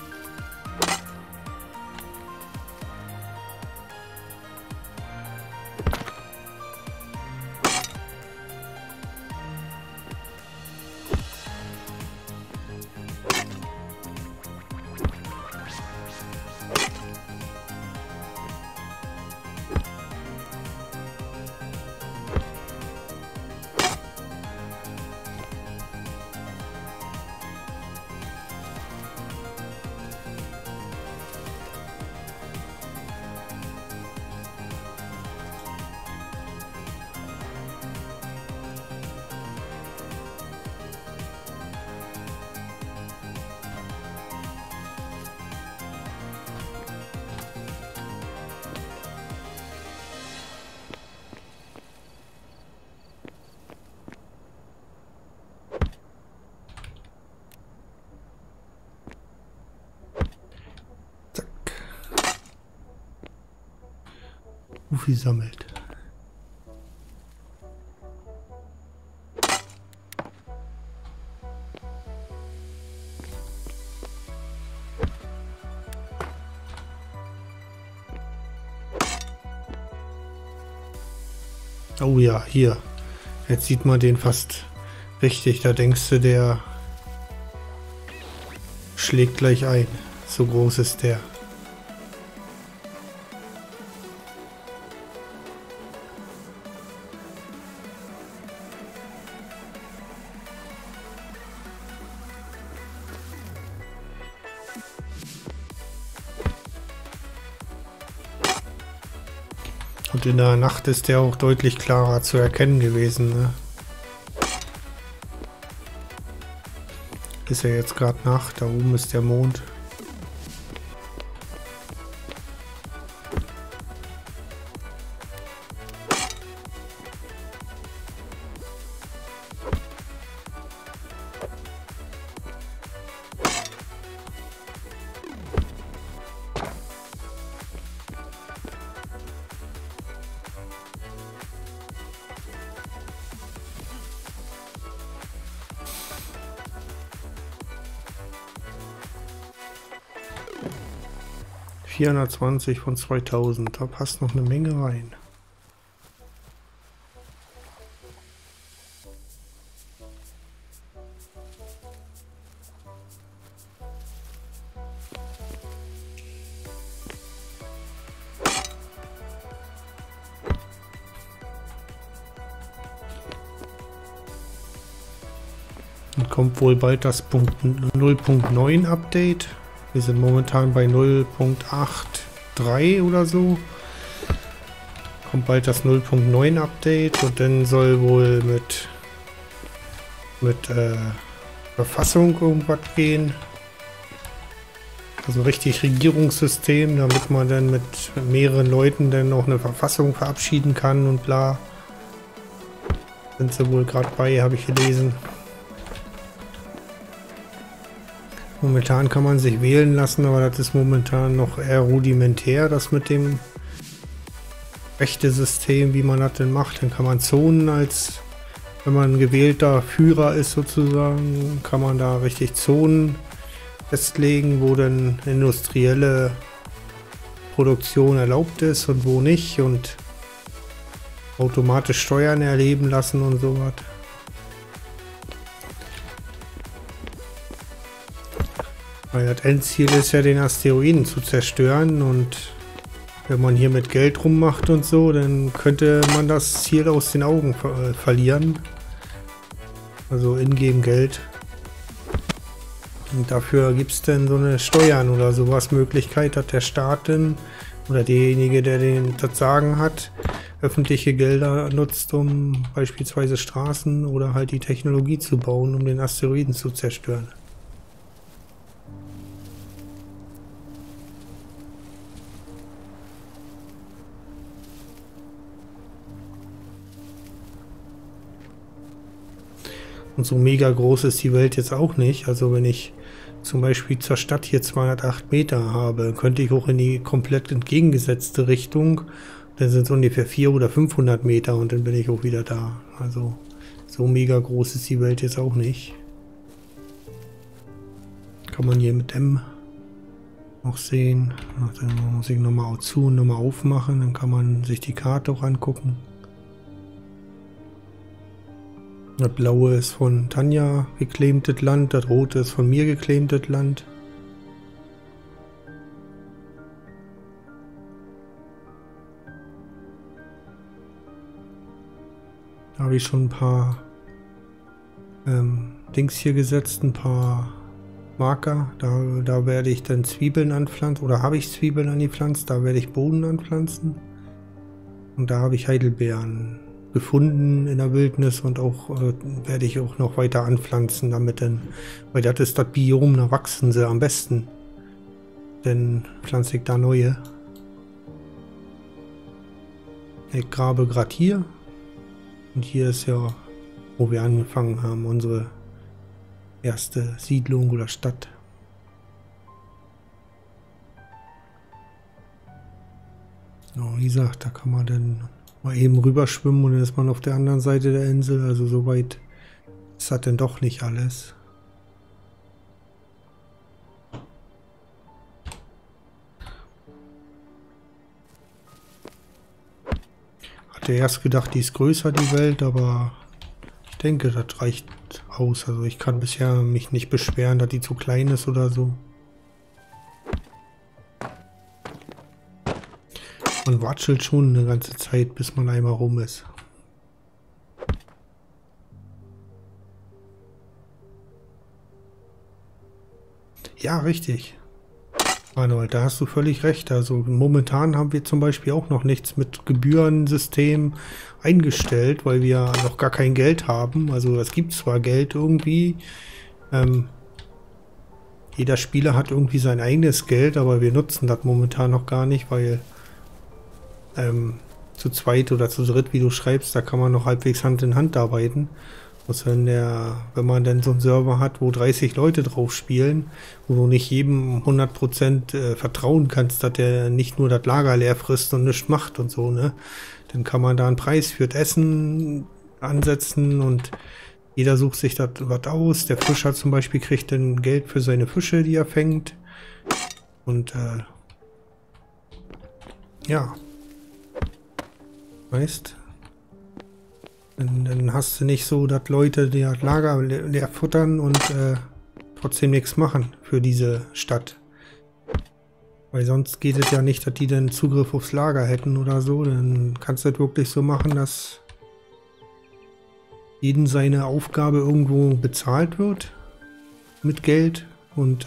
Ufi sammelt. Oh ja, hier. Jetzt sieht man den fast richtig. Da denkst du, der schlägt gleich ein. So groß ist der. Und in der Nacht ist der auch deutlich klarer zu erkennen gewesen. Ne? Ist ja jetzt gerade Nacht, da oben ist der Mond. ...420 von 2000, da passt noch eine Menge rein. Und kommt wohl bald das 0.9 Update. Wir sind momentan bei 0.83 oder so. Kommt bald das 0.9 Update und dann soll wohl mit Verfassung irgendwas gehen. Also richtig Regierungssystem, damit man dann mit mehreren Leuten dann auch eine Verfassung verabschieden kann und bla. Sind sie wohl gerade bei, habe ich gelesen. Momentan kann man sich wählen lassen, aber das ist momentan noch eher rudimentär, das mit dem Rechte-System, wie man das denn macht. Dann kann man Zonen als, wenn man ein gewählter Führer ist sozusagen, kann man da richtig Zonen festlegen, wo dann industrielle Produktion erlaubt ist und wo nicht und automatisch Steuern erheben lassen und sowas. Weil das Endziel ist ja, den Asteroiden zu zerstören und wenn man hier mit Geld rummacht und so, dann könnte man das Ziel aus den Augen verlieren. Also Ingame Geld. Und dafür gibt es dann so eine Steuern oder sowas Möglichkeit, dass der Staat dann oder derjenige, der das Sagen hat, öffentliche Gelder nutzt, um beispielsweise Straßen oder halt die Technologie zu bauen, um den Asteroiden zu zerstören. Und so mega groß ist die Welt jetzt auch nicht. Also wenn ich zum Beispiel zur Stadt hier 208 Meter habe, könnte ich auch in die komplett entgegengesetzte Richtung. Dann sind es ungefähr 400 oder 500 Meter und dann bin ich auch wieder da. Also so mega groß ist die Welt jetzt auch nicht. Kann man hier mit M auch sehen. Dann muss ich nochmal zu und nochmal aufmachen. Dann kann man sich die Karte auch angucken. Das blaue ist von Tanja geclaimtes Land. Das rote ist von mir geclaimtes Land. Da habe ich schon ein paar Dings hier gesetzt, ein paar Marker. Da werde ich dann Zwiebeln anpflanzen, oder habe ich Zwiebeln angepflanzt, da werde ich Bohnen anpflanzen. Und da habe ich Heidelbeeren gefunden in der Wildnis und auch werde ich auch noch weiter anpflanzen, damit dann, weil das ist das Biom, da wachsen sie am besten. Dann pflanze ich da neue. Ich grabe gerade hier. Und hier ist ja, wo wir angefangen haben, unsere erste Siedlung oder Stadt. Ja, wie gesagt, da kann man dann mal eben rüberschwimmen und dann ist man auf der anderen Seite der Insel. Also so weit ist das denn doch nicht alles. Hatte erst gedacht, die ist größer, die Welt, aber ich denke, das reicht aus. Also ich kann bisher mich nicht beschweren, dass die zu klein ist oder so. Man watschelt schon eine ganze Zeit, bis man einmal rum ist. Ja, richtig. Manuel, da hast du völlig recht. Also momentan haben wir zum Beispiel auch noch nichts mit Gebührensystem eingestellt, weil wir noch gar kein Geld haben. Also es gibt zwar Geld irgendwie. Jeder Spieler hat irgendwie sein eigenes Geld, aber wir nutzen das momentan noch gar nicht, weil zu zweit oder zu dritt, wie du schreibst, da kann man noch halbwegs Hand in Hand arbeiten. Also wenn man dann so einen Server hat, wo 30 Leute drauf spielen, wo du nicht jedem 100% vertrauen kannst, dass der nicht nur das Lager leer frisst und nichts macht und so, ne? Dann kann man da einen Preis für das Essen ansetzen und jeder sucht sich das was aus. Der Fischer zum Beispiel kriegt dann Geld für seine Fische, die er fängt. Und ja. Weißt, dann hast du nicht so, dass Leute die das Lager leer futtern und trotzdem nichts machen für diese Stadt. Weil sonst geht es ja nicht, dass die dann Zugriff aufs Lager hätten oder so. Dann kannst du das wirklich so machen, dass jeden seine Aufgabe irgendwo bezahlt wird mit Geld und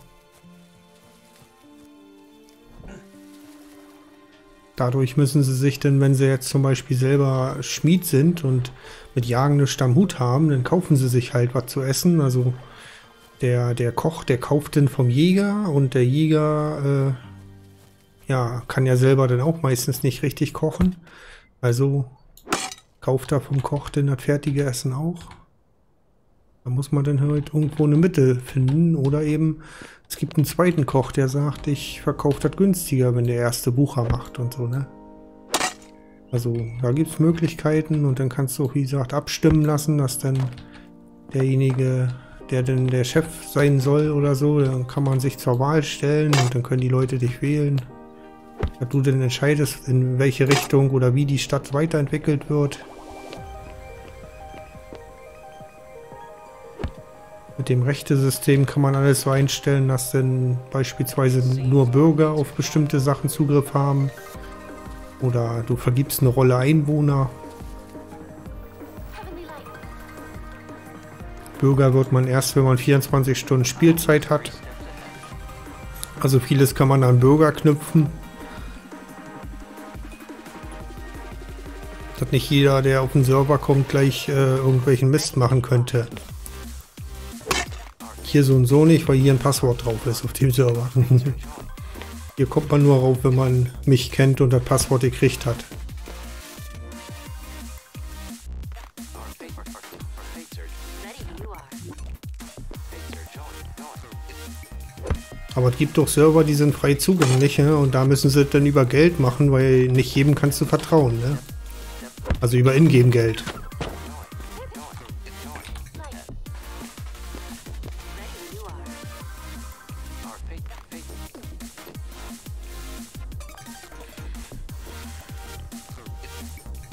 dadurch müssen sie sich dann, wenn sie jetzt zum Beispiel selber Schmied sind und mit Jagen nichts am Hut haben, dann kaufen sie sich halt was zu essen. Also der Koch, der kauft dann vom Jäger und der Jäger ja, kann ja selber dann auch meistens nicht richtig kochen. Also kauft er vom Koch dann das fertige Essen auch. Da muss man dann halt irgendwo eine Mitte finden oder eben es gibt einen zweiten Koch, der sagt, ich verkaufe das günstiger, wenn der erste Bucher macht und so, ne? Also da gibt es Möglichkeiten und dann kannst du auch, wie gesagt, abstimmen lassen, dass dann derjenige, der denn der Chef sein soll oder so, dann kann man sich zur Wahl stellen und dann können die Leute dich wählen. Dass du dann entscheidest, in welche Richtung oder wie die Stadt weiterentwickelt wird. Mit dem Rechtesystem kann man alles so einstellen, dass dann beispielsweise nur Bürger auf bestimmte Sachen Zugriff haben. Oder du vergibst eine Rolle Einwohner. Bürger wird man erst, wenn man 24 Stunden Spielzeit hat. Also vieles kann man an Bürger knüpfen. Dass nicht jeder, der auf den Server kommt, gleich irgendwelchen Mist machen könnte. Hier so und so nicht, weil hier ein Passwort drauf ist auf dem Server. Hier kommt man nur rauf, wenn man mich kennt und das Passwort gekriegt hat. Aber es gibt doch Server, die sind frei zugänglich, ne? Und da müssen sie dann über Geld machen, weil nicht jedem kannst du vertrauen, ne? Also über Ingame-Geld.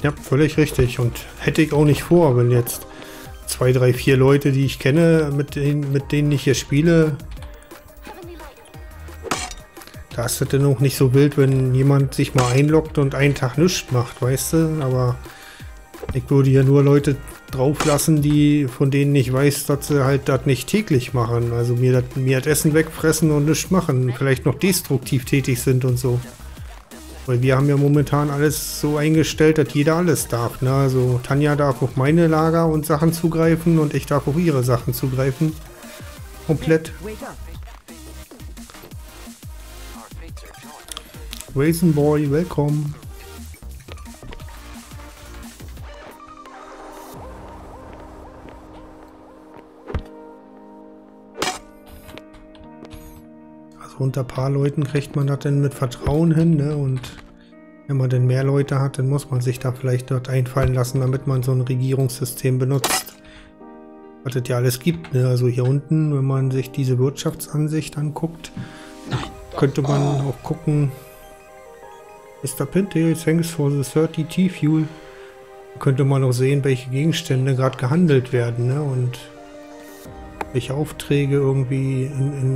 Ja, völlig richtig. Und hätte ich auch nicht vor, wenn jetzt 2, 3, 4 Leute, die ich kenne, mit denen ich hier spiele, da ist das dann auch nicht so wild, wenn jemand sich mal einloggt und einen Tag nichts macht, weißt du? Aber ich würde hier nur Leute drauf lassen, von denen ich weiß, dass sie halt das nicht täglich machen. Also mir das Essen wegfressen und nichts machen. Vielleicht noch destruktiv tätig sind und so. Weil wir haben ja momentan alles so eingestellt, dass jeder alles darf. Ne? Also Tanja darf auf meine Lager und Sachen zugreifen und ich darf auf ihre Sachen zugreifen. Komplett. Wake up. Raisin Boy, willkommen. Also unter ein paar Leuten kriegt man das dann mit Vertrauen hin, ne? Und wenn man dann mehr Leute hat, dann muss man sich da vielleicht dort einfallen lassen, damit man so ein Regierungssystem benutzt. Was es ja alles gibt, ne? Also hier unten, wenn man sich diese Wirtschaftsansicht anguckt, könnte man auch gucken. Mr. Pintail, thanks for the 30 T-Fuel. Könnte man auch sehen, welche Gegenstände gerade gehandelt werden, ne? Und welche Aufträge irgendwie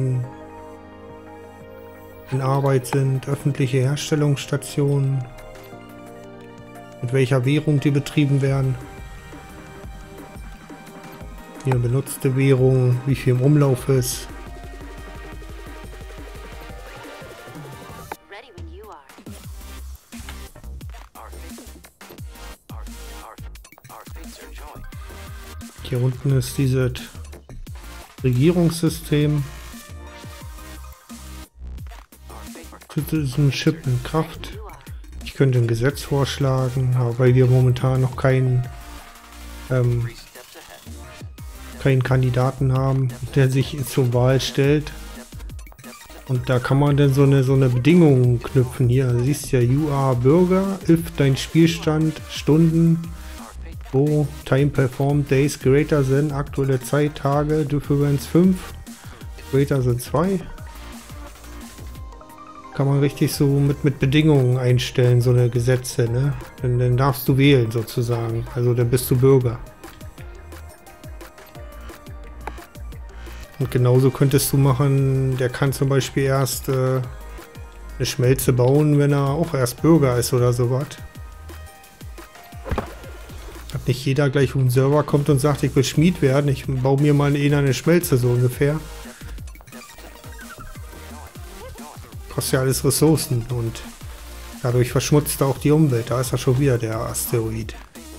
in Arbeit sind, öffentliche Herstellungsstationen, mit welcher Währung die betrieben werden. Hier benutzte Währung, wie viel im Umlauf ist. Ready when you are. Our fates are joined. Hier unten ist dieses Regierungssystem. Citizenship in Kraft. Ich könnte ein Gesetz vorschlagen, aber weil wir momentan noch keinen Kandidaten haben, der sich zur Wahl stellt. Und da kann man dann so eine Bedingung knüpfen. Hier, du siehst ja, you are Bürger, if dein Spielstand, Stunden, wo Time performed days greater than, aktuelle Zeit, Tage, Difference 5, greater than 2. Kann man richtig so mit Bedingungen einstellen, so eine Gesetze, ne? Dann darfst du wählen sozusagen. Also dann bist du Bürger. Und genauso könntest du machen, der kann zum Beispiel erst eine Schmelze bauen, wenn er auch erst Bürger ist oder sowas. Dass nicht jeder gleich auf den Server kommt und sagt, ich will Schmied werden, ich baue mir mal eine Schmelze, so ungefähr. Kostet ja alles Ressourcen und dadurch verschmutzt er auch die Umwelt. Da ist er schon wieder, der Asteroid.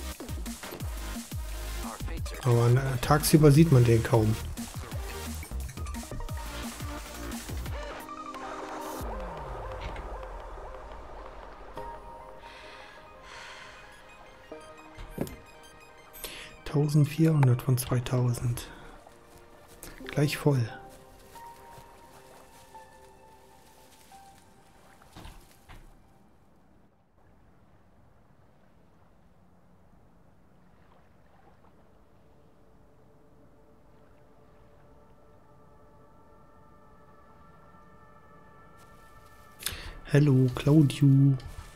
Aber tagsüber sieht man den kaum. (1400 von 2000). Gleich voll. Hallo, Claudio.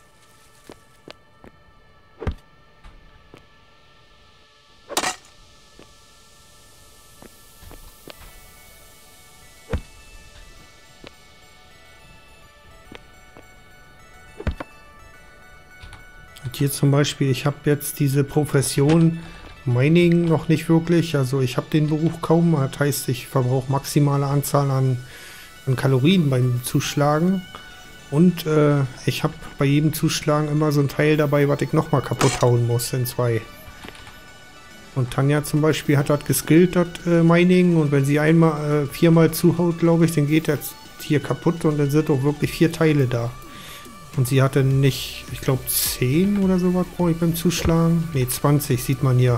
Und hier zum Beispiel, ich habe jetzt diese Profession Mining noch nicht wirklich. Also ich habe den Beruf kaum. Das heißt, ich verbrauche maximale Anzahl an Kalorien beim Zuschlagen. Und ich habe bei jedem Zuschlagen immer so ein Teil dabei, was ich nochmal kaputt hauen muss in 2. Und Tanja zum Beispiel hat das geskillt, das Mining. Und wenn sie viermal zuhaut, glaube ich, dann geht das hier kaputt und dann sind auch wirklich 4 Teile da. Und sie hatte nicht, ich glaube 10 oder sowas brauche ich beim Zuschlagen. Ne, 20 sieht man hier.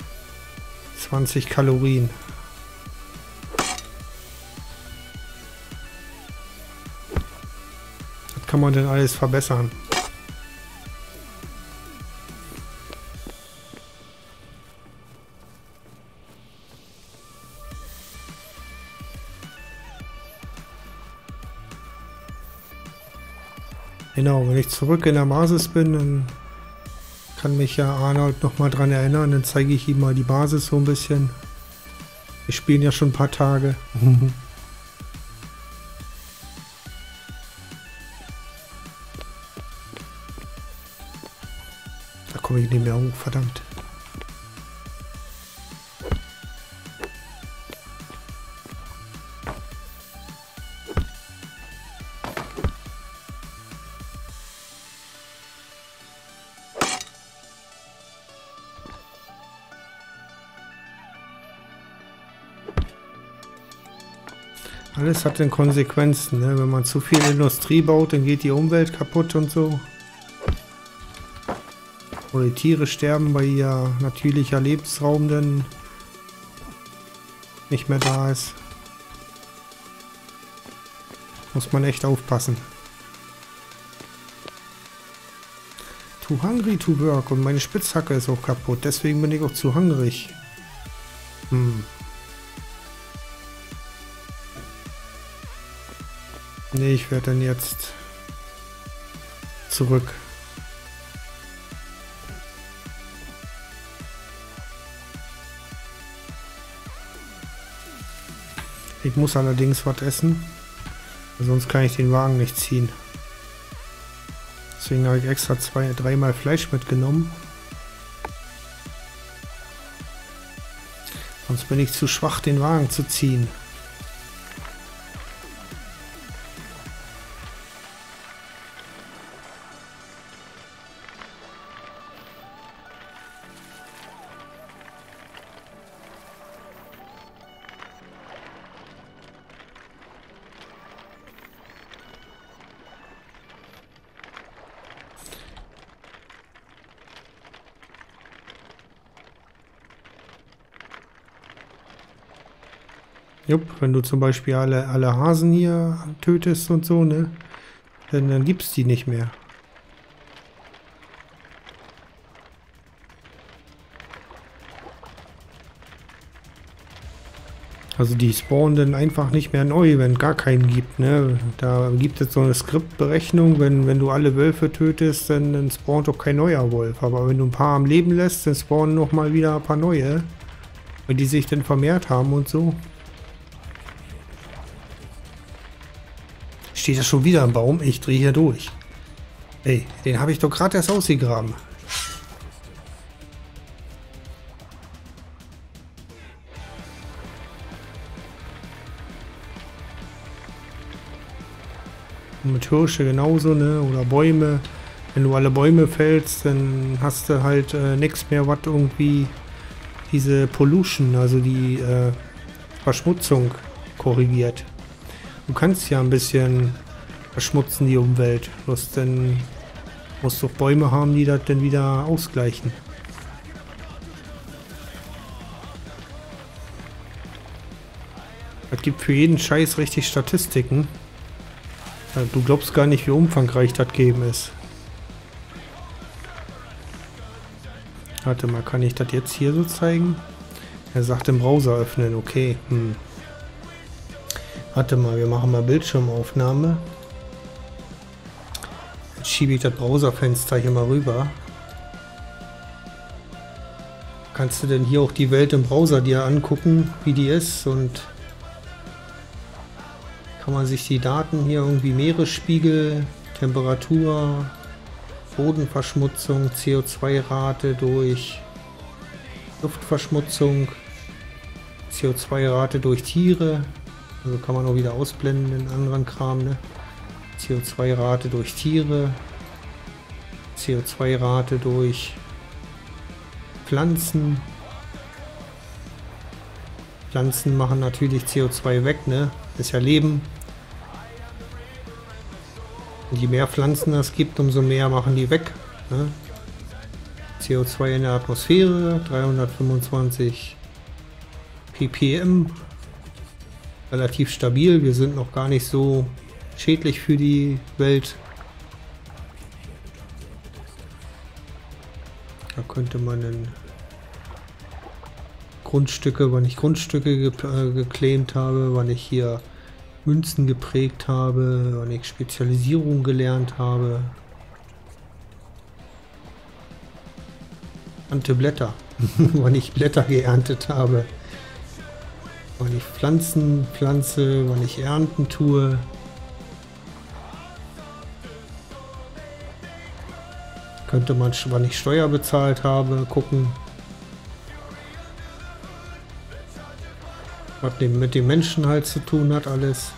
20 Kalorien. Kann man denn alles verbessern? Genau, wenn ich zurück in der Basis bin, dann Kann mich ja Arnold noch mal dran erinnern, dann zeige ich ihm mal die Basis so ein bisschen. Wir spielen ja schon ein paar Tage. Da komme ich nicht mehr hoch, verdammt. Alles hat dann Konsequenzen, ne? Wenn man zu viel Industrie baut, dann geht die Umwelt kaputt und so. Oder die Tiere sterben, weil ihr natürlicher Lebensraum dann nicht mehr da ist. Muss man echt aufpassen. Too hungry to work und meine Spitzhacke ist auch kaputt, deswegen bin ich auch zu hungrig. Nee, ich werde dann jetzt zurück. Ich muss allerdings was essen, sonst kann ich den Wagen nicht ziehen. Deswegen habe ich extra 2-3 Mal Fleisch mitgenommen. Sonst bin ich zu schwach, den Wagen zu ziehen. Jupp, wenn du zum Beispiel alle Hasen hier tötest und so, ne? Dann gibt's die nicht mehr. Also die spawnen dann einfach nicht mehr neu, wenn es gar keinen gibt, ne? Da gibt es so eine Skriptberechnung, wenn du alle Wölfe tötest, dann spawnt doch kein neuer Wolf. Aber wenn du ein paar am Leben lässt, dann spawnen noch mal wieder ein paar neue. Weil die sich dann vermehrt haben und so. Steht da schon wieder im Baum? Ich drehe hier durch. Ey, den habe ich doch gerade erst ausgegraben. Und mit Hirsche genauso, ne? Oder Bäume. Wenn du alle Bäume fällst, dann hast du halt nichts mehr, was irgendwie diese Pollution, also die Verschmutzung korrigiert. Du kannst ja ein bisschen verschmutzen die Umwelt, bloß dann musst du auch Bäume haben, die das dann wieder ausgleichen. Es gibt für jeden Scheiß richtig Statistiken. Du glaubst gar nicht, wie umfangreich das Game ist. Warte mal, kann ich das jetzt hier so zeigen? Er sagt im Browser öffnen, okay. Warte mal, wir machen mal Bildschirmaufnahme. Jetzt schiebe ich das Browserfenster hier mal rüber. Kannst du denn hier auch die Welt im Browser dir angucken, wie die ist, und kann man sich die Daten hier irgendwie Meeresspiegel, Temperatur, Bodenverschmutzung, CO2-Rate durch Luftverschmutzung, CO2-Rate durch Tiere. Also kann man auch wieder ausblenden in anderen Kram, ne? CO2-Rate durch Tiere, CO2-Rate durch Pflanzen. Pflanzen machen natürlich CO2 weg, ne? Ist ja Leben. Und je mehr Pflanzen es gibt, umso mehr machen die weg, ne? CO2 in der Atmosphäre, 325 ppm. Relativ stabil, wir sind noch gar nicht so schädlich für die Welt. Da könnte man dann Grundstücke, wann ich Grundstücke geclaimt habe, wann ich hier Münzen geprägt habe, wann ich Spezialisierung gelernt habe. Ernte Blätter, wann ich Blätter geerntet habe. Wann ich Pflanzen pflanze, wann ich Ernten tue. Könnte man, wann ich Steuer bezahlt habe, gucken. Was mit den Menschen halt zu tun hat, alles.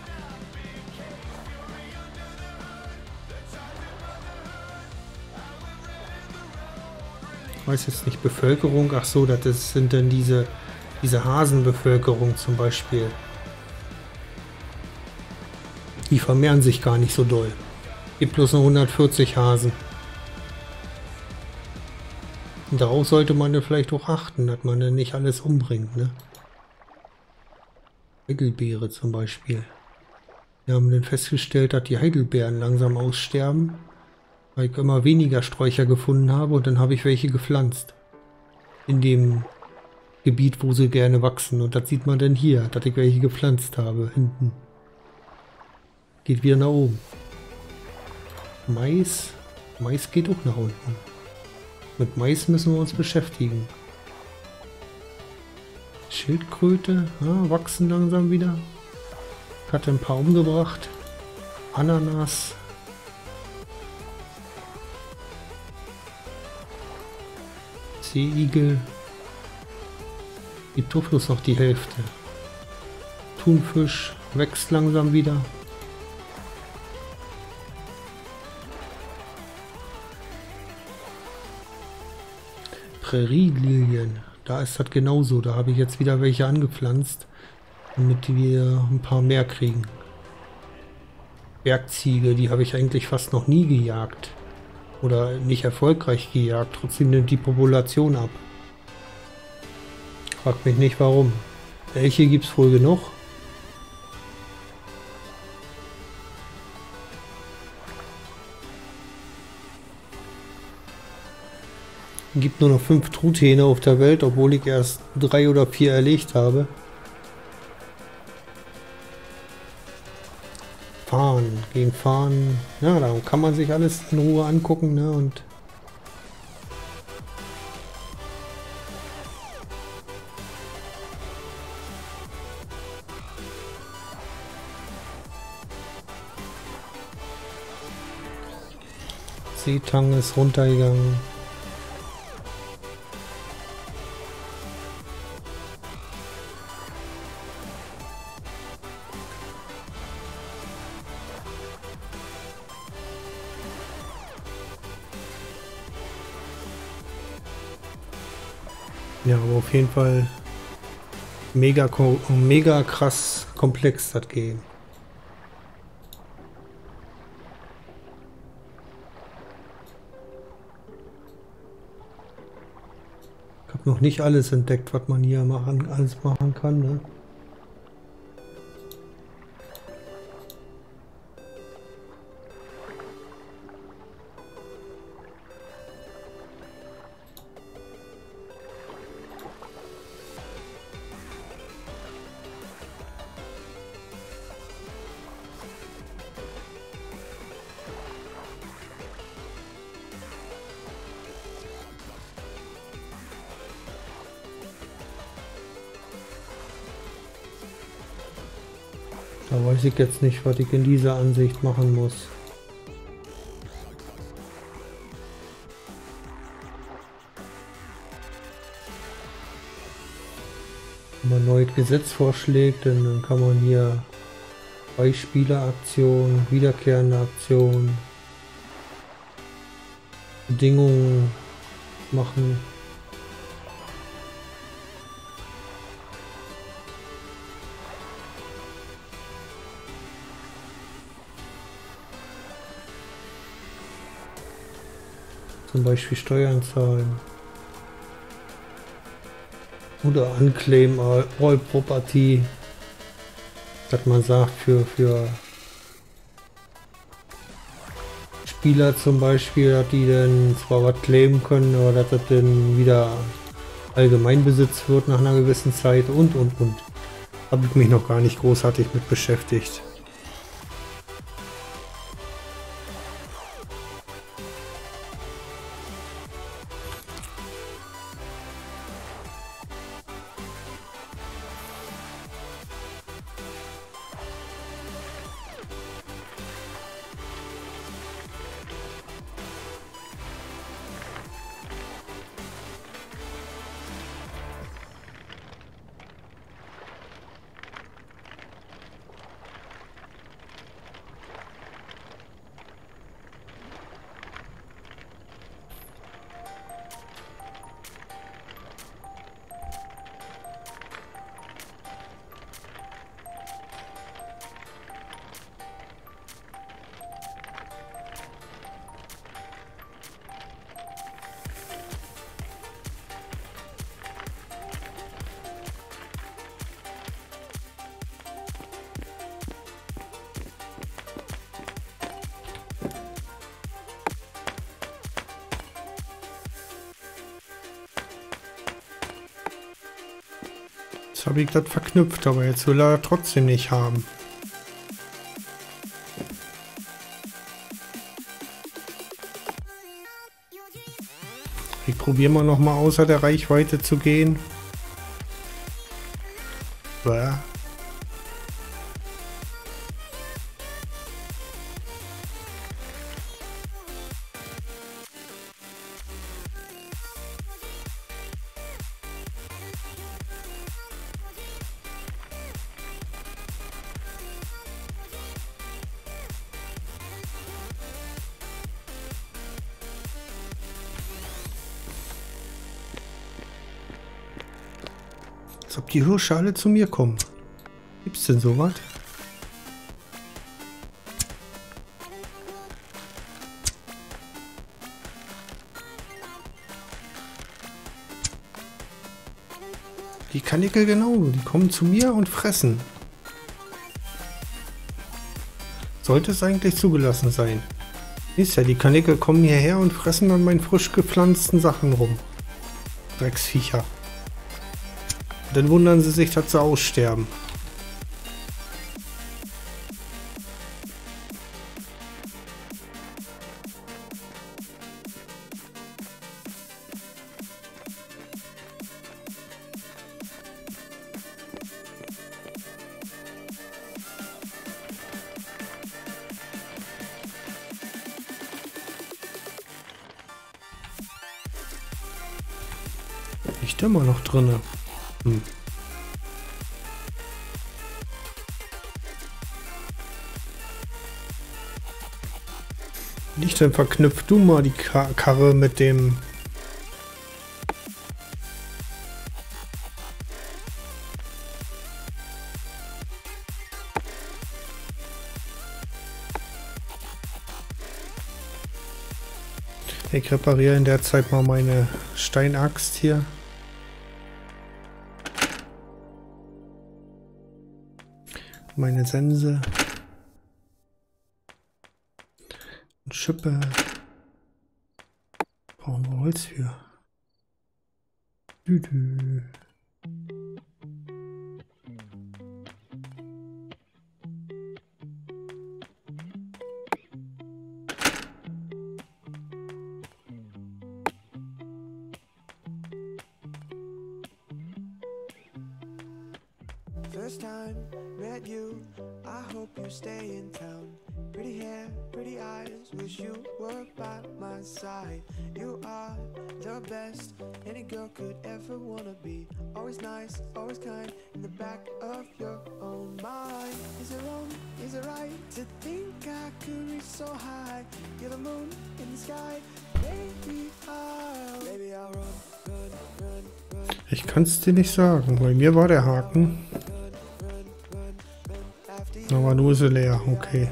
Ich weiß jetzt nicht, Bevölkerung, ach so, das sind dann diese Hasenbevölkerung zum Beispiel. Die vermehren sich gar nicht so doll. Gibt bloß noch 140 Hasen. Und darauf sollte man dann vielleicht auch achten, dass man dann nicht alles umbringt, ne? Heidelbeere zum Beispiel. Wir haben dann festgestellt, dass die Heidelbeeren langsam aussterben, weil ich immer weniger Sträucher gefunden habe und dann habe ich welche gepflanzt. In dem Gebiet, wo sie gerne wachsen. Und das sieht man dann hier, dass ich welche gepflanzt habe, hinten. Geht wieder nach oben. Mais geht auch nach unten. Mit Mais müssen wir uns beschäftigen. Schildkröte, ja, wachsen langsam wieder. Ich hatte ein paar umgebracht. Ananas. Seeigel. Gibt doch bloß noch die Hälfte. Thunfisch wächst langsam wieder. Prärielilien. Da ist das genauso. Da habe ich jetzt wieder welche angepflanzt, damit wir ein paar mehr kriegen. Bergziege, die habe ich eigentlich fast noch nie gejagt. Oder nicht erfolgreich gejagt. Trotzdem nimmt die Population ab. Fragt mich nicht warum. Elche gibt es wohl genug. Es gibt nur noch 5 Truthähne auf der Welt, obwohl ich erst 3 oder 4 erlegt habe. Fahren, gegen Fahren. Ja, da kann man sich alles in Ruhe angucken, ne? Und Seetang ist runtergegangen. Ja, aber auf jeden Fall mega krass komplex das Game. Ich habe noch nicht alles entdeckt, was man hier alles machen kann, ne? Da weiß ich jetzt nicht, was ich in dieser Ansicht machen muss. Wenn man erneut Gesetz vorschlägt, dann kann man hier Beispieleraktion, wiederkehrende Aktion, Bedingungen machen. Zum Beispiel Steuern zahlen. Oder unclaim all property. Dass man sagt, für Spieler zum Beispiel, dass die dann zwar was claimen können, aber dass das dann wieder Allgemeinbesitz wird nach einer gewissen Zeit und. Habe ich mich noch gar nicht großartig mit beschäftigt. Jetzt habe ich das verknüpft, aber jetzt will er trotzdem nicht haben. Ich probiere mal noch mal außer der Reichweite zu gehen. Bäh. Als ob die Hirsche alle zu mir kommen. Gibt's denn sowas? Die Kanickel genau, die kommen zu mir und fressen. Sollte es eigentlich zugelassen sein. Ist ja, die Kanickel kommen hierher und fressen an meinen frisch gepflanzten Sachen rum. Drecksviecher. Dann wundern sie sich, dass sie aussterben. Nicht immer noch drinne. Nicht, dann verknüpf du mal die Karre mit dem... Ich repariere in der Zeit mal meine Steinaxt hier. Meine Sense. Und Schippe. Brauchen wir Holz für. Düdü. First time met you, I hope you stay in town. Pretty hair, pretty eyes, wish you were by my side. You are the best any girl could ever wanna be. Always nice, always kind, in the back of your own mind. Is it wrong, is it right to think I could reach so high? You're the moon in the sky, baby I'll run, run, run, run. Ich kann es dir nicht sagen. Bei mir war der Haken. Aber nur ist er leer. Okay.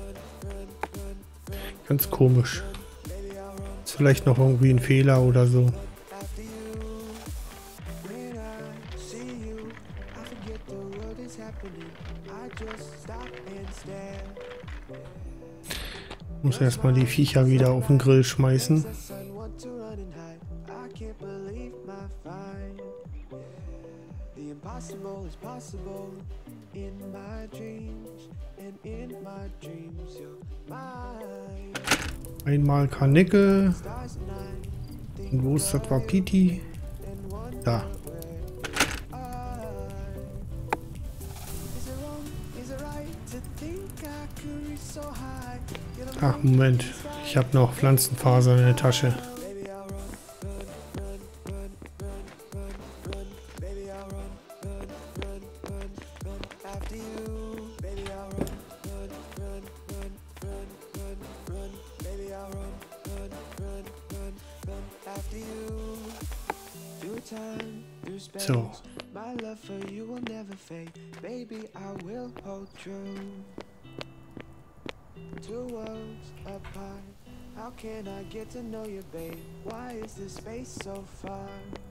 Ganz komisch. Ist vielleicht noch irgendwie ein Fehler oder so. Muss erstmal die Viecher wieder auf den Grill schmeißen. Impossible is possible in my dreams, and in my dreams you're mine. Einmal Karnickel. Stars at night, Und wo ist das Wapiti? Da. is it wrong, is it right to think I could reach so high? You're the Ach, Moment. Ich habe noch Pflanzenfaser in der Tasche. baby I'll run, run, run, run, run, run, run, baby I'll run, run, run, run, run after you, baby I'll run, run, run, run, run, run, run, baby I'll run, run, run, run, run after you. Through time, through space, So. my love for you will never fade, baby I will hold true. Two worlds apart, how can I get to know you, babe? Why is this space so far?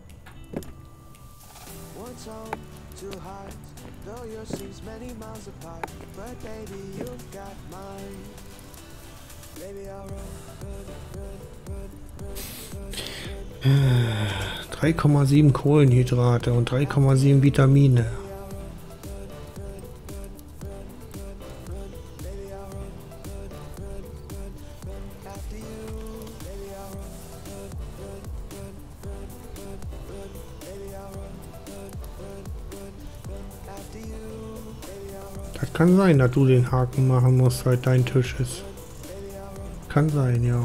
One song, two hearts, though yours seems many miles apart, but baby you've got mine. Baby I'll run, run, run, run, run, run, run. 3,7 Kohlenhydrate und 3,7 Vitamine. Das kann sein, dass du den Haken machen musst, weil dein Tisch ist. Kann sein, ja.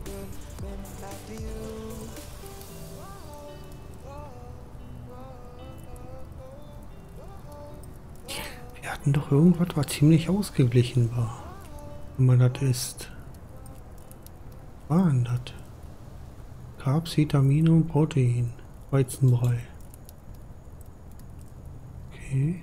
Wir hatten doch irgendwas, was ziemlich ausgeglichen war. Wenn man das isst. Was war denn das? Carbs, Vitamine und Protein. Weizenbrei. Okay.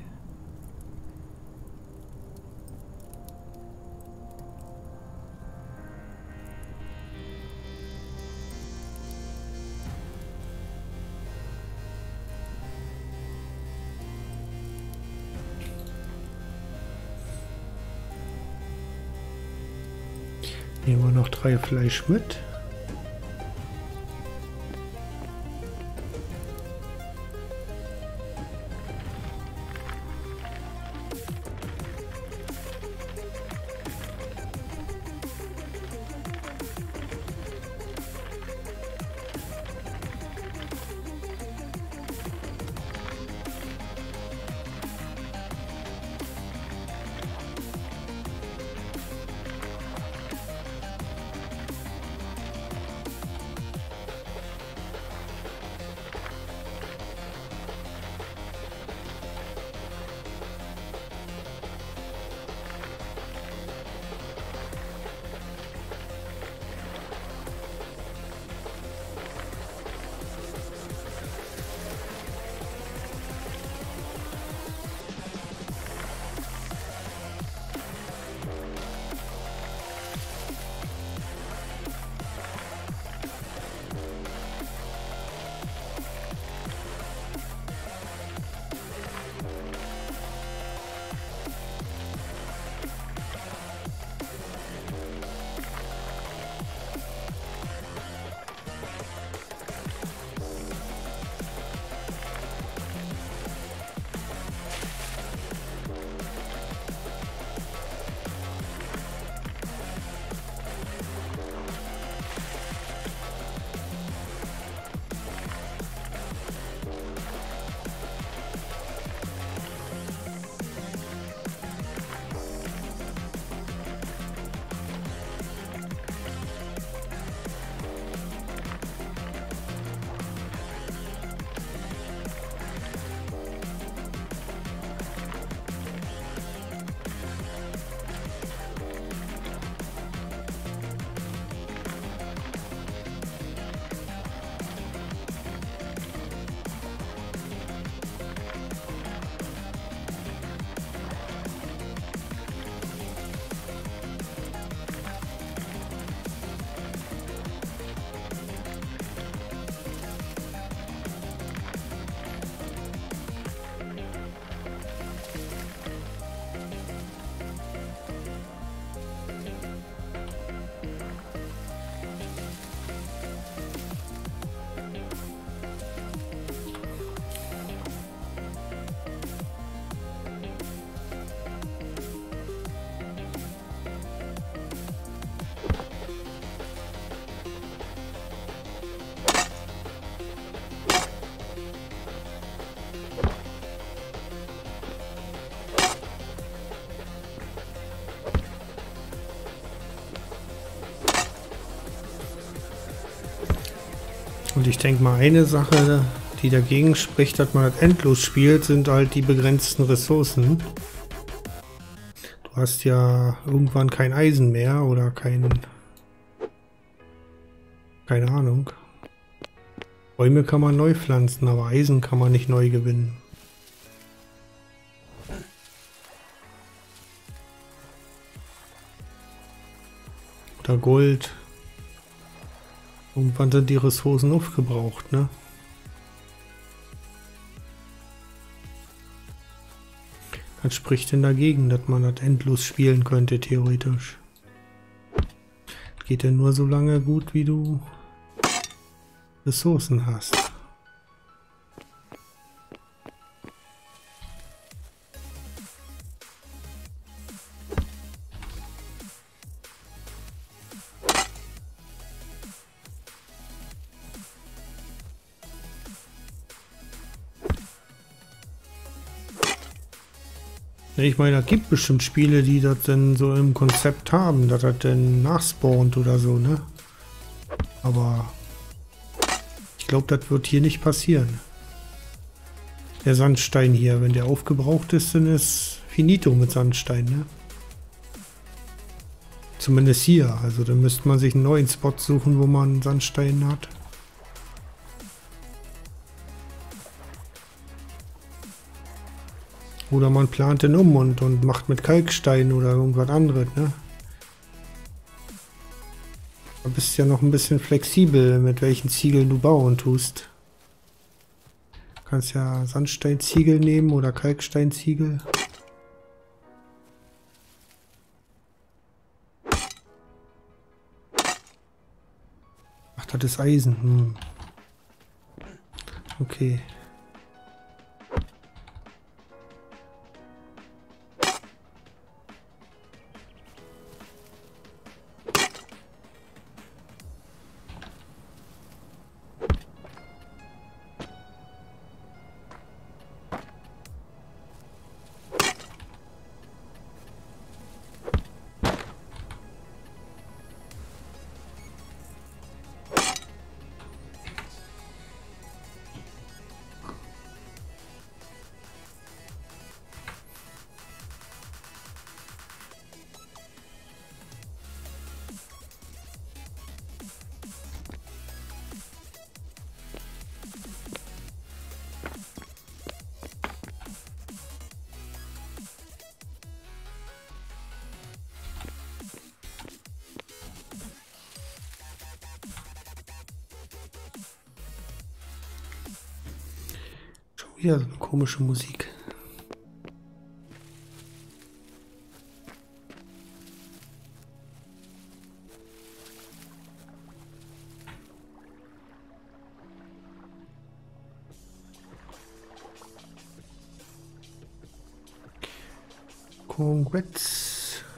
Nehmen wir noch 3 Fleisch mit. Und ich denke mal, eine Sache, die dagegen spricht, dass man das endlos spielt, sind halt die begrenzten Ressourcen. Du hast ja irgendwann kein Eisen mehr oder keine Ahnung. Bäume kann man neu pflanzen, aber Eisen kann man nicht neu gewinnen. Oder Gold. Irgendwann sind die Ressourcen aufgebraucht, ne? Was spricht denn dagegen, dass man das endlos spielen könnte, theoretisch? Geht ja nur so lange gut, wie du Ressourcen hast. Ich meine, da gibt bestimmt Spiele, die das denn so im Konzept haben, dass das denn nachspawnt oder so, ne? Aber ich glaube, das wird hier nicht passieren. Der Sandstein hier, wenn der aufgebraucht ist, dann ist finito mit Sandstein, ne? Zumindest hier. Also dann müsste man sich einen neuen Spot suchen, wo man Sandstein hat. Oder man plant den um und macht mit Kalkstein oder irgendwas anderes, ne? Du bist ja noch ein bisschen flexibel, mit welchen Ziegeln du bauen tust. Du kannst ja Sandsteinziegel nehmen oder Kalksteinziegel. Ach, das ist Eisen. Hm. Okay. Wieder so eine komische Musik. Congrats.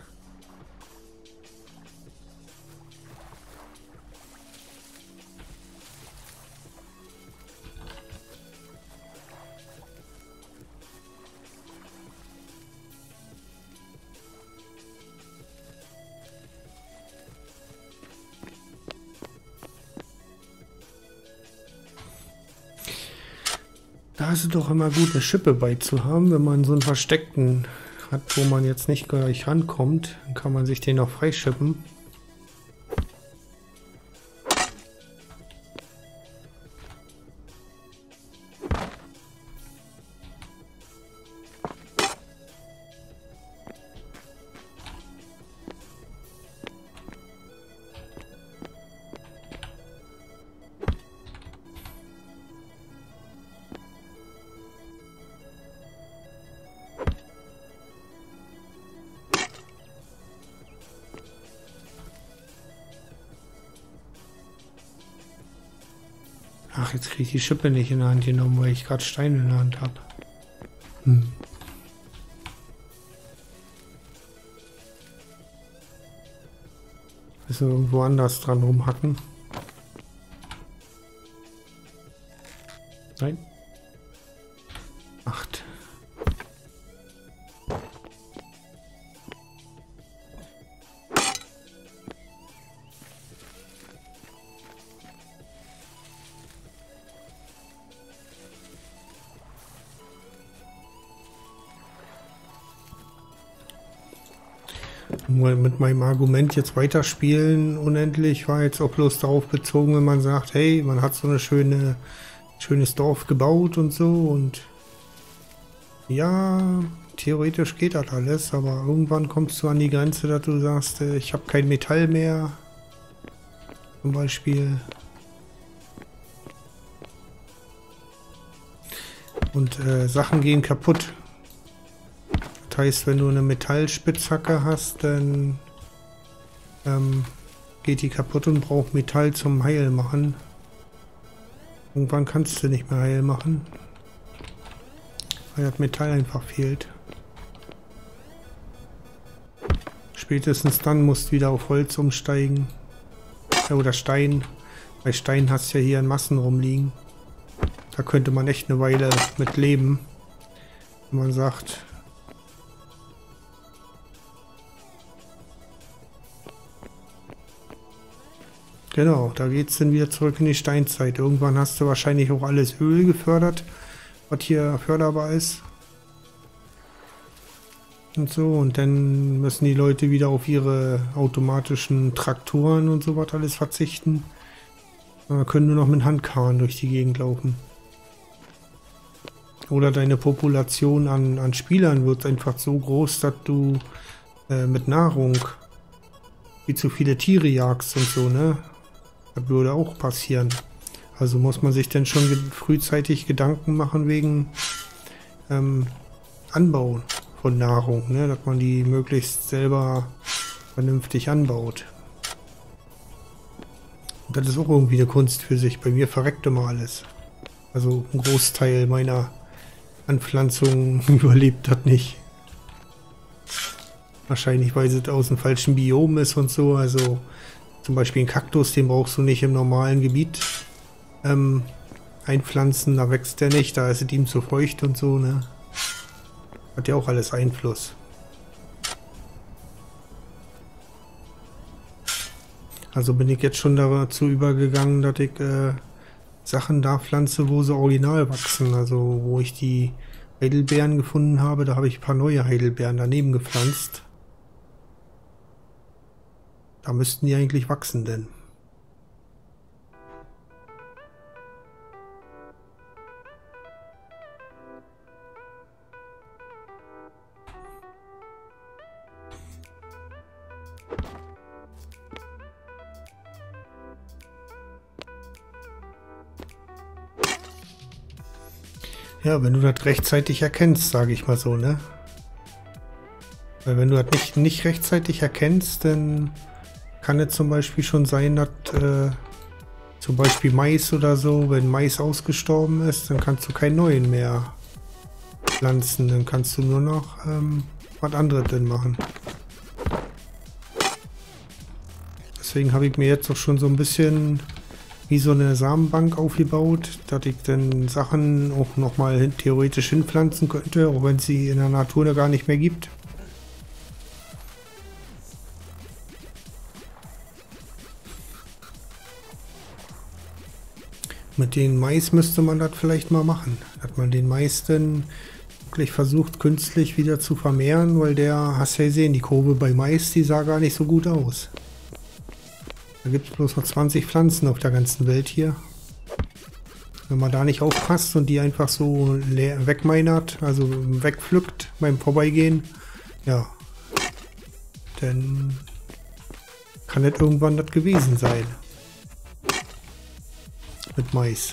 Da ist es doch immer gut, eine Schippe bei zu haben, wenn man so einen versteckten hat, wo man jetzt nicht gleich rankommt. Dann kann man sich den noch freischippen. Ach, jetzt kriege ich die Schippe nicht in der Hand genommen, weil ich gerade Steine in der Hand habe. Müssen wir irgendwo anders dran rumhacken? Nein. 8. Mit meinem Argument jetzt weiterspielen unendlich war jetzt auch bloß darauf bezogen, wenn man sagt, hey, man hat so eine schönes Dorf gebaut und so und ja, theoretisch geht das alles, aber irgendwann kommst du an die Grenze, dass du sagst, ich habe kein Metall mehr, zum Beispiel. Und Sachen gehen kaputt. Das heißt, wenn du eine Metallspitzhacke hast, dann geht die kaputt und braucht Metall zum Heilmachen. Irgendwann kannst du nicht mehr heil machen. Weil das Metall einfach fehlt. Spätestens dann musst du wieder auf Holz umsteigen. Ja, oder Stein. Bei Stein hast du ja hier in Massen rumliegen. Da könnte man echt eine Weile mit leben. Wenn man sagt... Genau, da geht es dann wieder zurück in die Steinzeit. Irgendwann hast du wahrscheinlich auch alles Öl gefördert, was hier förderbar ist. Und so, und dann müssen die Leute wieder auf ihre automatischen Traktoren und so was alles verzichten. Können nur noch mit Handkarren durch die Gegend laufen. Oder deine Population an Spielern wird einfach so groß, dass du mit Nahrung wie zu viele Tiere jagst und so, ne? Das würde auch passieren. Also muss man sich dann schon frühzeitig Gedanken machen wegen Anbau von Nahrung, ne? Dass man die möglichst selber vernünftig anbaut. Und das ist auch irgendwie eine Kunst für sich. Bei mir verreckt immer alles. Also ein Großteil meiner Anpflanzungen überlebt das nicht. Wahrscheinlich, weil es aus dem falschen Biom ist und so. Also zum Beispiel einen Kaktus, den brauchst du nicht im normalen Gebiet einpflanzen. Da wächst der nicht, da ist es ihm zu feucht und so, ne? Hat ja auch alles Einfluss. Also bin ich jetzt schon dazu übergegangen, dass ich Sachen da pflanze, wo sie original wachsen. Also wo ich die Heidelbeeren gefunden habe, da habe ich ein paar neue Heidelbeeren daneben gepflanzt. Da müssten die eigentlich wachsen, denn. Ja, wenn du das rechtzeitig erkennst, sage ich mal so, ne? Weil wenn du das nicht rechtzeitig erkennst, dann kann es zum Beispiel schon sein, dass zum Beispiel Mais oder so, wenn Mais ausgestorben ist, dann kannst du keinen neuen mehr pflanzen. Dann kannst du nur noch was anderes denn machen. Deswegen habe ich mir jetzt auch schon so ein bisschen wie so eine Samenbank aufgebaut, dass ich dann Sachen auch nochmal theoretisch hinpflanzen könnte, auch wenn es sie in der Natur gar nicht mehr gibt. Mit dem Mais müsste man das vielleicht mal machen, dass man den Mais dann wirklich versucht künstlich wieder zu vermehren, weil der, hast ja gesehen, die Kurve bei Mais, die sah gar nicht so gut aus. Da gibt es bloß noch 20 Pflanzen auf der ganzen Welt hier. Wenn man da nicht aufpasst und die einfach so wegmeinert, also wegpflückt beim Vorbeigehen, ja, dann kann das irgendwann das gewesen sein. Mit Mais.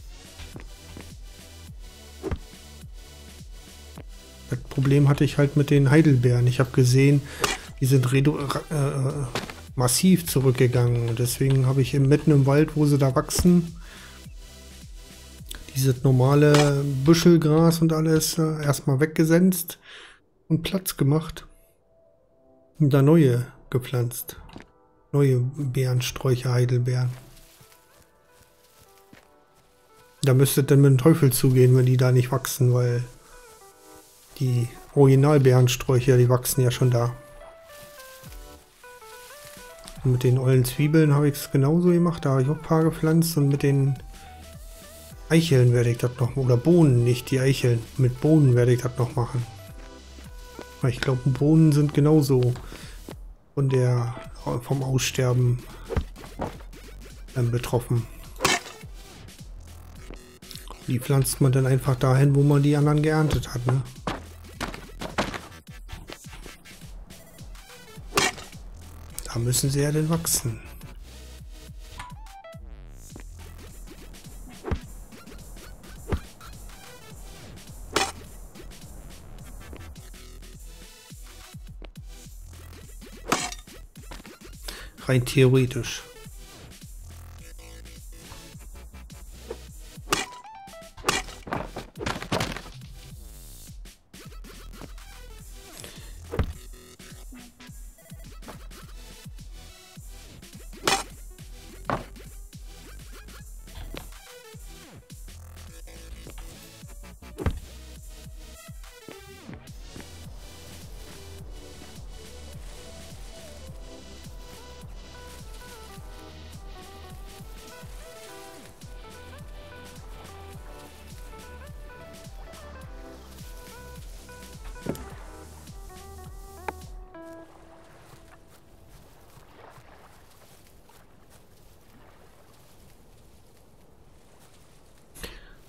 Das Problem hatte ich halt mit den Heidelbeeren. Ich habe gesehen, die sind massiv zurückgegangen. Und deswegen habe ich mitten im Wald, wo sie da wachsen, dieses normale Büschelgras und alles erstmal weggesenzt und Platz gemacht. Und da neue gepflanzt. Neue Beerensträucher, Heidelbeeren. Da müsste dann mit dem Teufel zugehen, wenn die da nicht wachsen, weil die Originalbeerensträucher, die wachsen ja schon da. Und mit den ollen Zwiebeln habe ich es genauso gemacht, da habe ich auch ein paar gepflanzt und mit den Eicheln werde ich das noch, oder Bohnen, nicht die Eicheln, mit Bohnen werde ich das noch machen. Weil ich glaube, Bohnen sind genauso vom Aussterben betroffen. Die pflanzt man dann einfach dahin, wo man die anderen geerntet hat, ne? Da müssen sie ja dann wachsen. Rein theoretisch.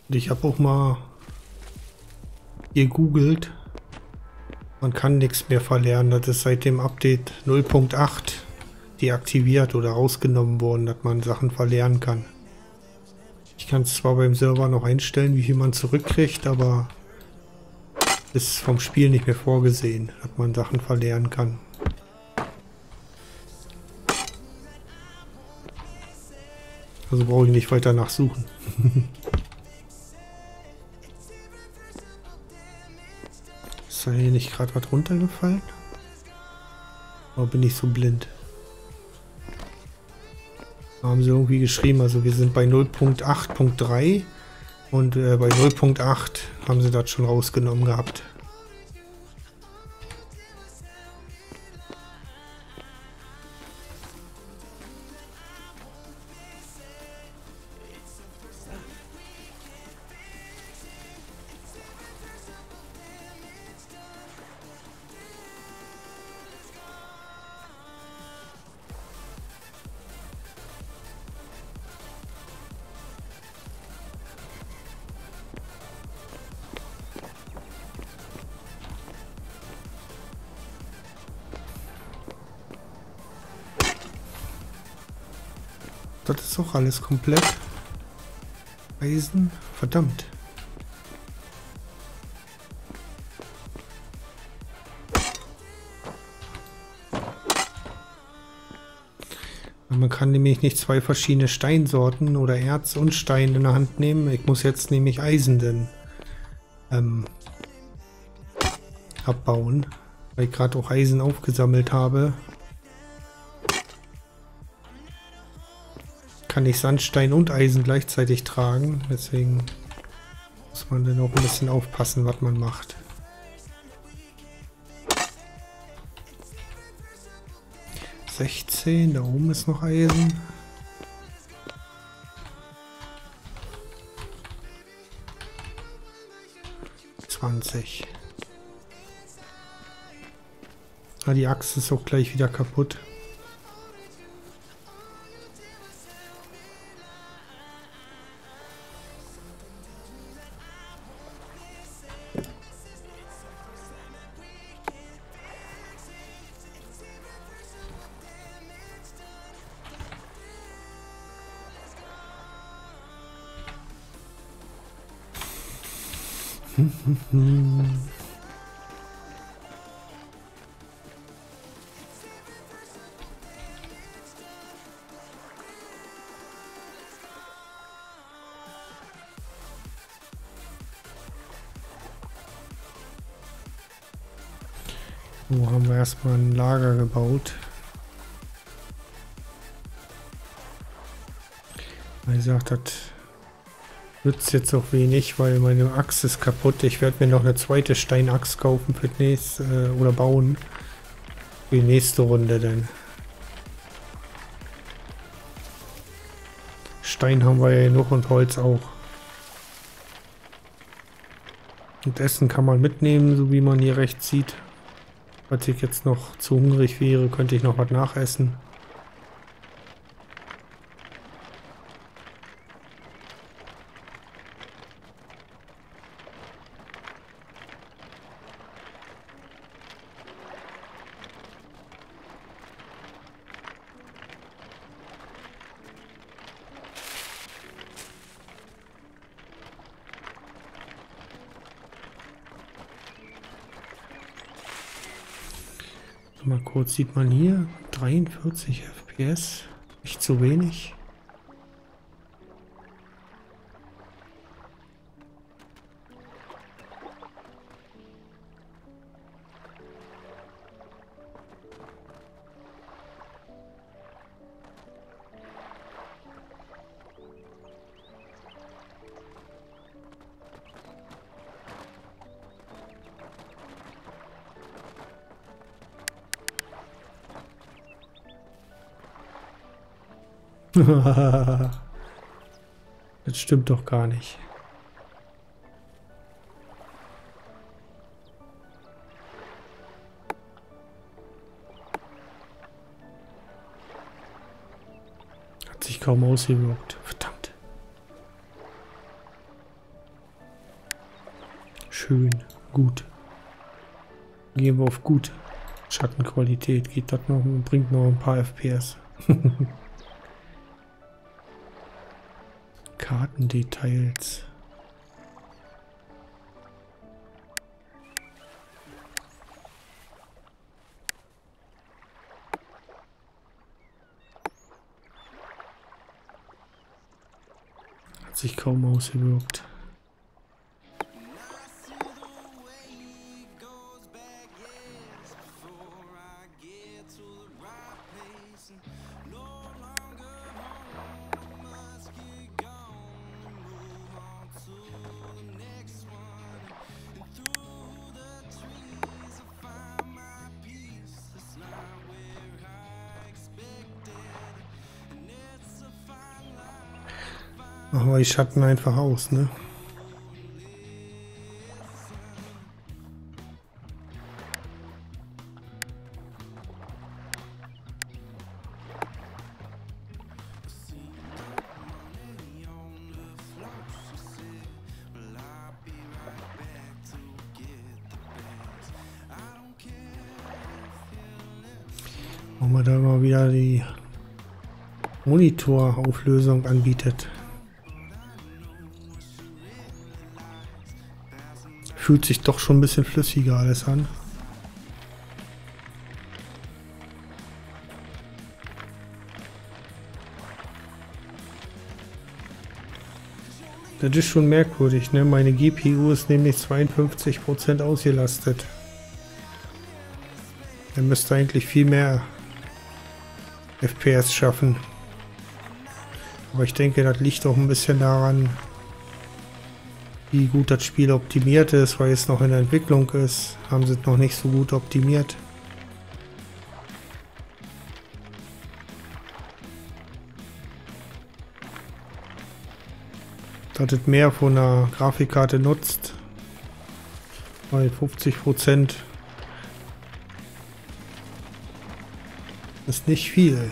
Und ich habe auch mal gegoogelt. Man kann nichts mehr verlernen. Das ist seit dem Update 0.8 deaktiviert oder rausgenommen worden, dass man Sachen verlernen kann. Ich kann es zwar beim Server noch einstellen, wie viel man zurückkriegt, aber ist vom Spiel nicht mehr vorgesehen, dass man Sachen verlernen kann. Also brauche ich nicht weiter nachsuchen. Ist da hier nicht gerade was runtergefallen? Oder bin ich so blind? Da haben sie irgendwie geschrieben, also wir sind bei 0.8.3 und bei 0.8 haben sie das schon rausgenommen gehabt. Das ist auch alles komplett. Eisen, verdammt. Man kann nämlich nicht zwei verschiedene Steinsorten oder Erz und Stein in der Hand nehmen. Ich muss jetzt nämlich Eisen denn abbauen, weil ich gerade auch Eisen aufgesammelt habe. Kann ich Sandstein und Eisen gleichzeitig tragen, deswegen muss man dann auch ein bisschen aufpassen, was man macht. (16), da oben ist noch Eisen. (20). Ah, die Axt ist auch gleich wieder kaputt. So haben wir erstmal ein Lager gebaut. Wie gesagt, das nützt jetzt auch wenig, weil meine Axt ist kaputt. Ich werde mir noch eine zweite Steinaxt kaufen für die nächste, oder bauen. Für die nächste Runde dann. Stein haben wir ja genug und Holz auch. Und Essen kann man mitnehmen, so wie man hier rechts sieht. Falls ich jetzt noch zu hungrig wäre, könnte ich noch was nachessen. Mal kurz, sieht man hier 43 FPS, nicht zu wenig. Das stimmt doch gar nicht. Hat sich kaum ausgewirkt. Verdammt. Schön. Gut. Gehen wir auf gut. Schattenqualität. Geht das noch und bringt noch ein paar FPS. Kartendetails. Hat sich kaum ausgewirkt. Machen wir die Schatten einfach aus, ne? Machen wir da mal wieder die Monitorauflösung anbietet. Fühlt sich doch schon ein bisschen flüssiger alles an. Das ist schon merkwürdig, ne? Meine GPU ist nämlich 52% ausgelastet. Er müsste eigentlich viel mehr FPS schaffen. Aber ich denke, das liegt auch ein bisschen daran, wie gut das Spiel optimiert ist, weil es noch in der Entwicklung ist. Haben sie es noch nicht so gut optimiert. Dass es mehr von der Grafikkarte nutzt. Weil 50% ist nicht viel.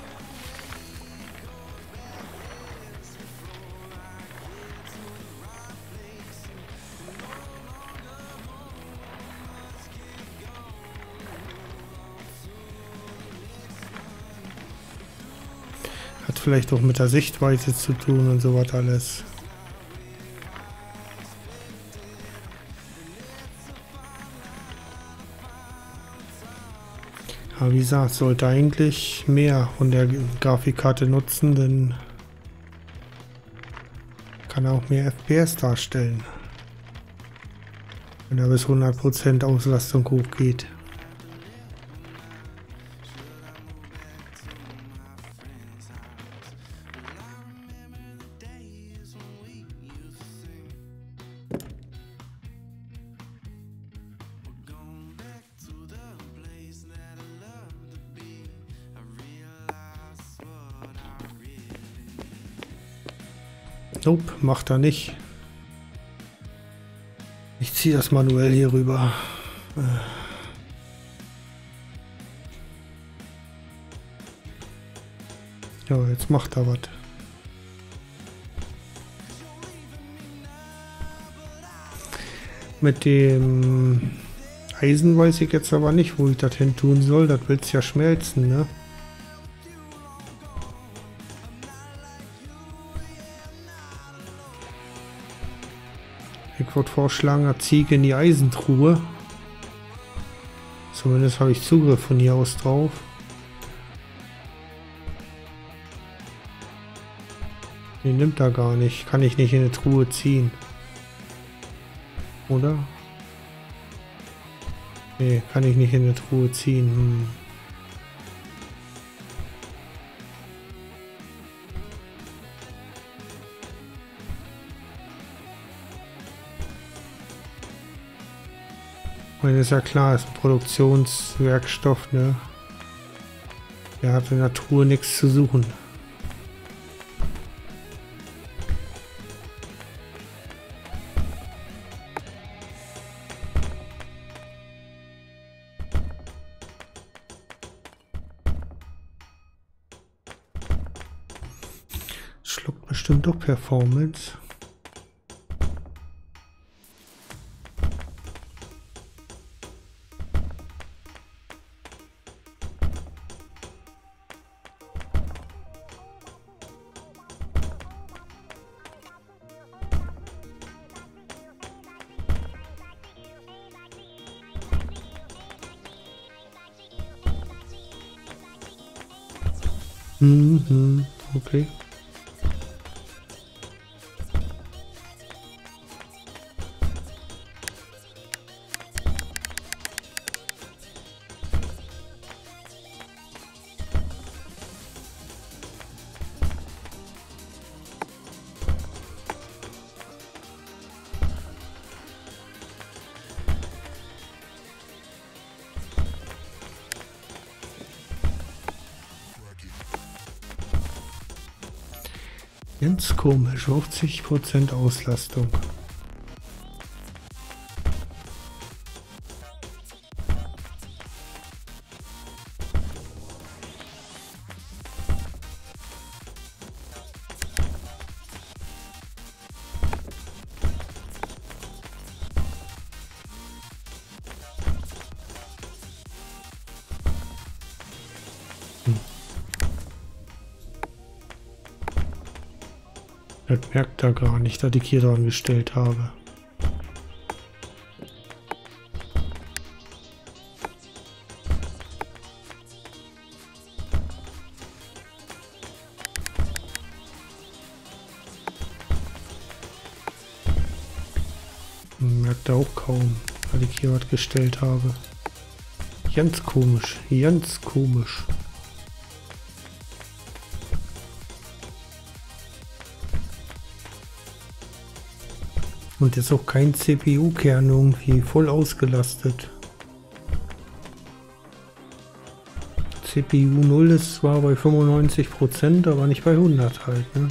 Hat vielleicht auch mit der Sichtweite zu tun und sowas alles. Aber wie gesagt, sollte eigentlich mehr von der Grafikkarte nutzen, denn kann auch mehr FPS darstellen, wenn er bis 100% Auslastung hochgeht. Nope, macht er nicht. Ich ziehe das manuell hier rüber. Ja, jetzt macht er was. Mit dem Eisen weiß ich jetzt aber nicht, wo ich das hin tun soll. Das will es ja schmelzen, ne? Ich würde vorschlagen, eine Ziege in die Eisentruhe. Zumindest habe ich Zugriff von hier aus drauf. Den nimmt er gar nicht. Kann ich nicht in eine Truhe ziehen. Oder? Nee, kann ich nicht in eine Truhe ziehen. Ich meine, ist ja klar, ist ein Produktionswerkstoff, ne? Der hat in der Truhe nichts zu suchen. Schluckt bestimmt doch Performance. Mhm, okay. Ganz komisch, 50% Auslastung. Das merkt er gar nicht, dass ich hier dran gestellt habe. Merkt er auch kaum, weil ich hier was gestellt habe. Ganz komisch, ganz komisch. Und ist auch kein CPU-Kern irgendwie voll ausgelastet. CPU 0 ist zwar bei 95%, aber nicht bei 100 halt, ne?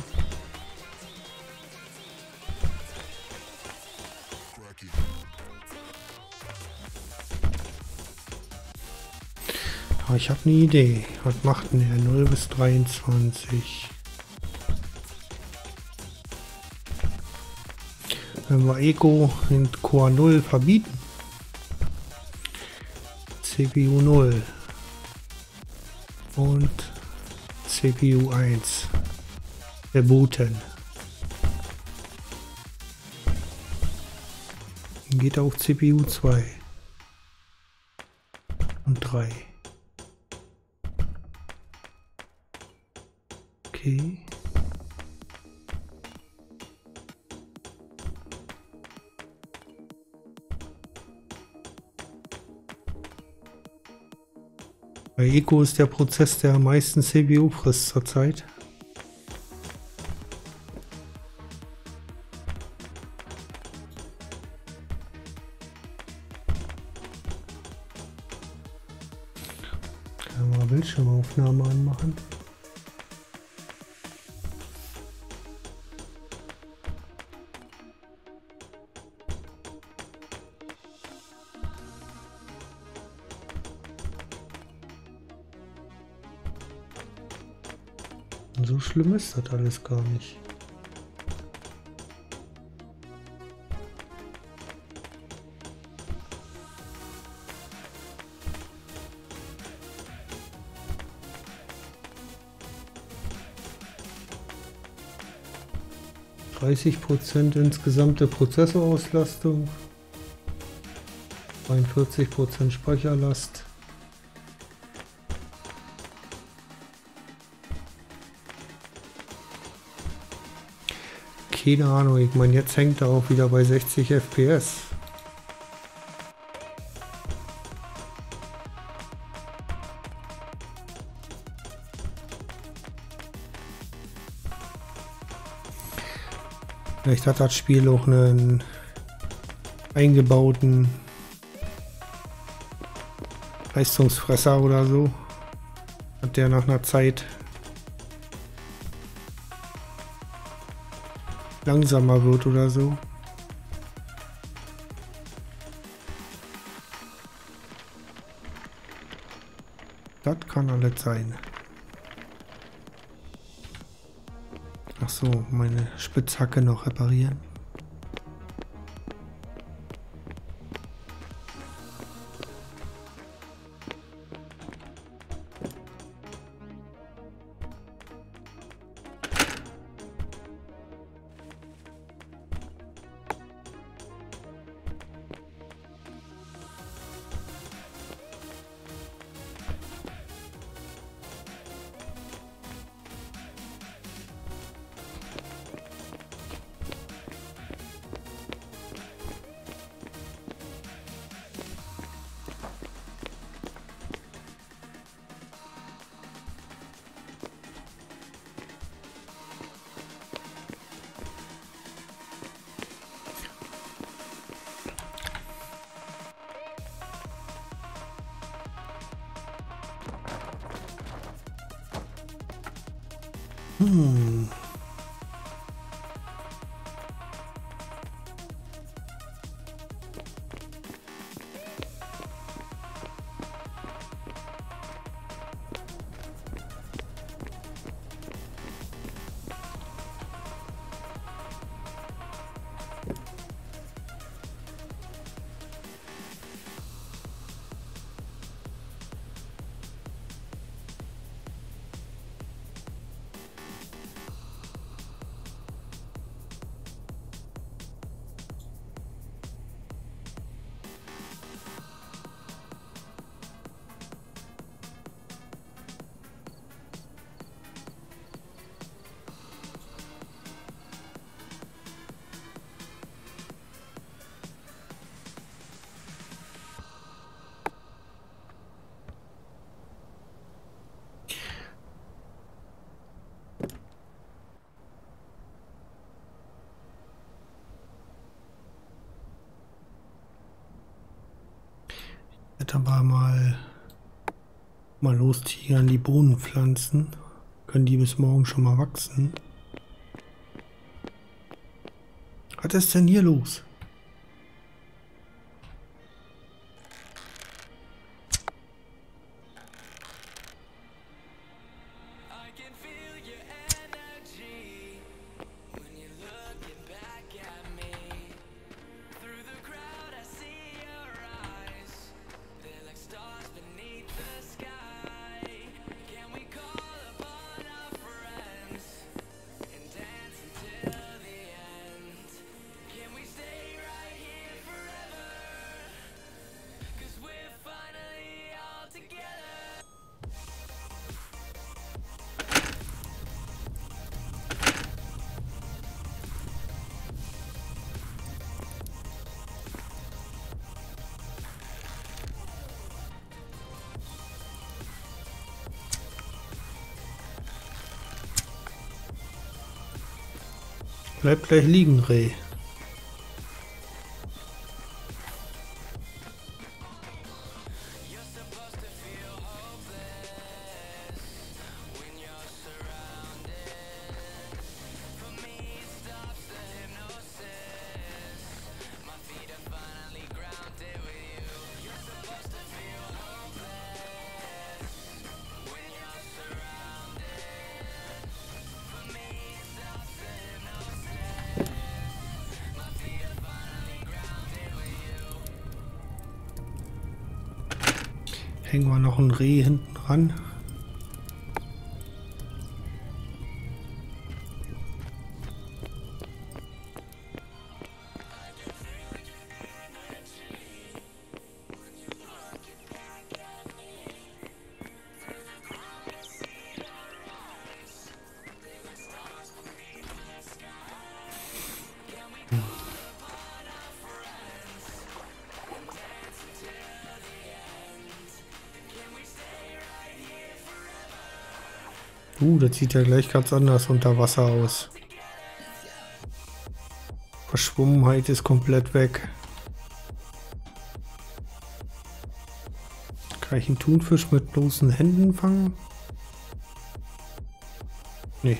Aber ich habe eine Idee. Was macht denn der 0 bis 23? Wenn wir Eco in Core 0 verbieten, CPU 0 und CPU 1 verbooten, dann geht auch CPU 2 und 3. Okay. Bei Eco ist der Prozess, der am meisten CPU frisst zurzeit. Kann man Bildschirmaufnahme anmachen. So schlimm ist das alles gar nicht. %30 insgesamte Prozessorauslastung, 42% Speicherlast. Keine Ahnung, ich meine, jetzt hängt er auch wieder bei 60 FPS. Vielleicht hat das Spiel auch einen eingebauten Leistungsfresser oder so. Hat der nach einer Zeit langsamer wird oder so. Das kann alles sein. Ach so, meine Spitzhacke noch reparieren. Hm. Ich werde aber mal lostigern, die Bohnen pflanzen. Können die bis morgen schon mal wachsen? Was ist denn hier los? I can feel your energy when you're looking back at me. Through the crowd, I see your eyes. They're like stars beneath the sky. Can we call upon our friends and dance until the end? Can we stay right here forever? 'Cause we're finally all together. Bleib gleich liegen, Reh. Hängen wir noch ein Reh hinten ran. Das sieht ja gleich ganz anders unter Wasser aus. Verschwommenheit ist komplett weg. Kann ich einen Thunfisch mit bloßen Händen fangen? Nee.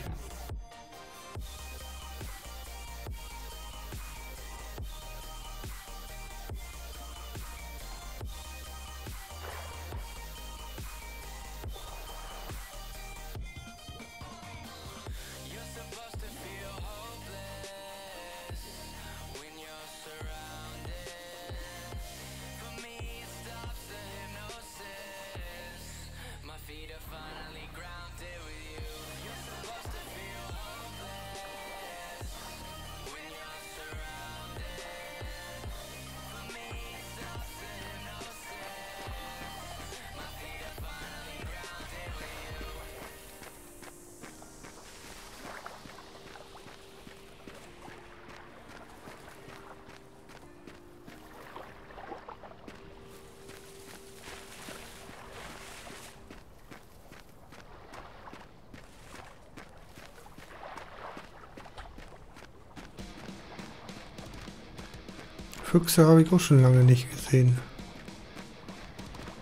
Füchse habe ich auch schon lange nicht gesehen.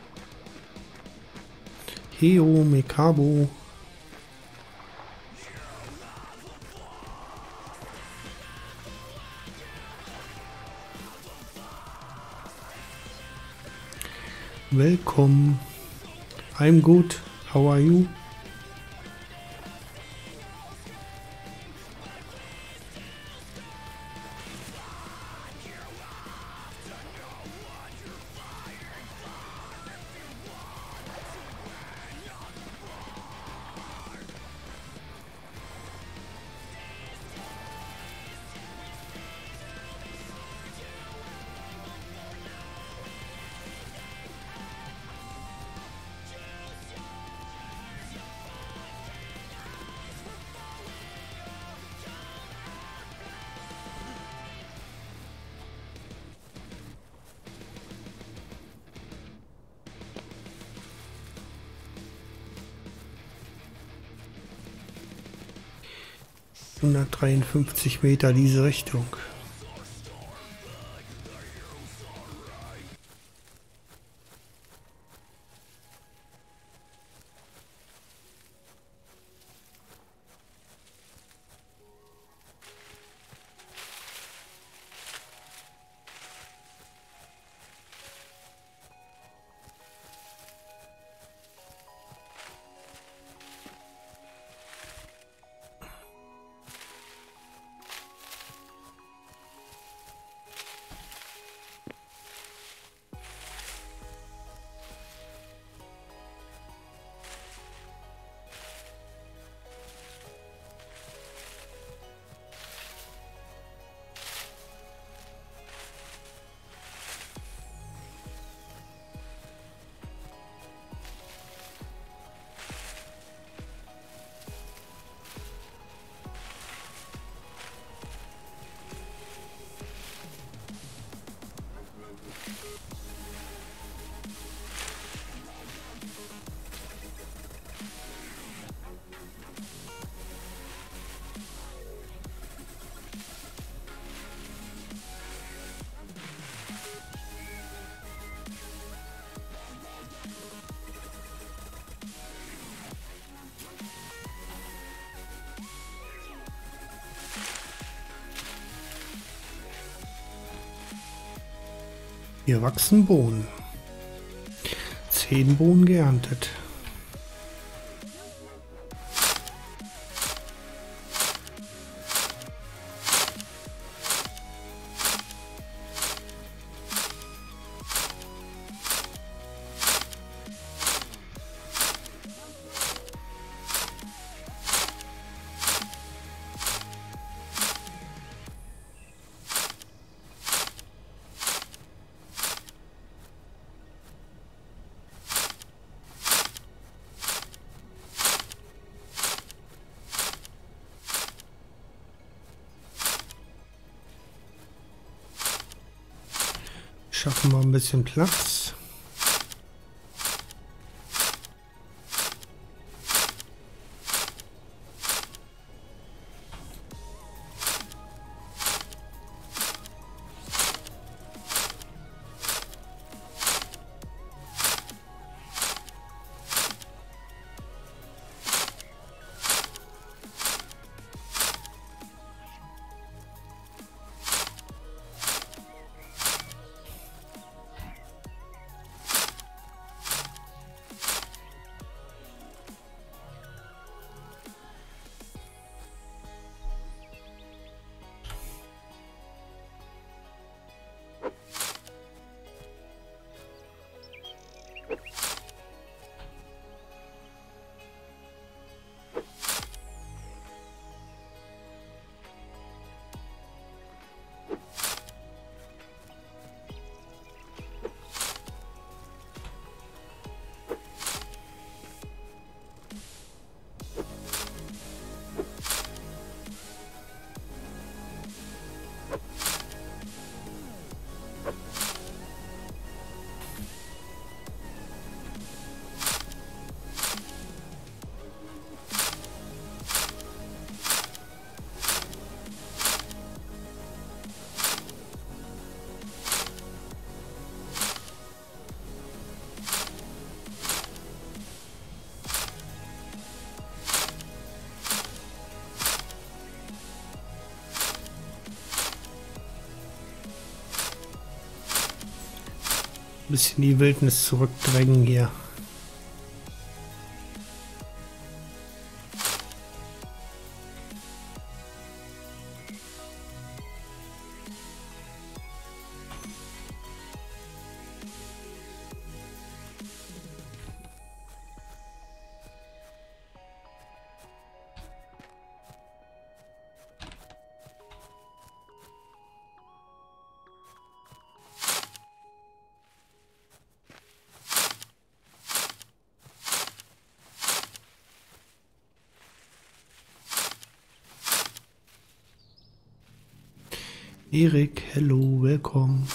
Heo, Mekabo. Welcome. I'm good. How are you? ...153 Meter diese Richtung. Hier wachsen Bohnen. 10 Bohnen geerntet. Schaffen wir ein bisschen Platz. Ein bisschen die Wildnis zurückdrängen hier. Erik, hello, willkommen.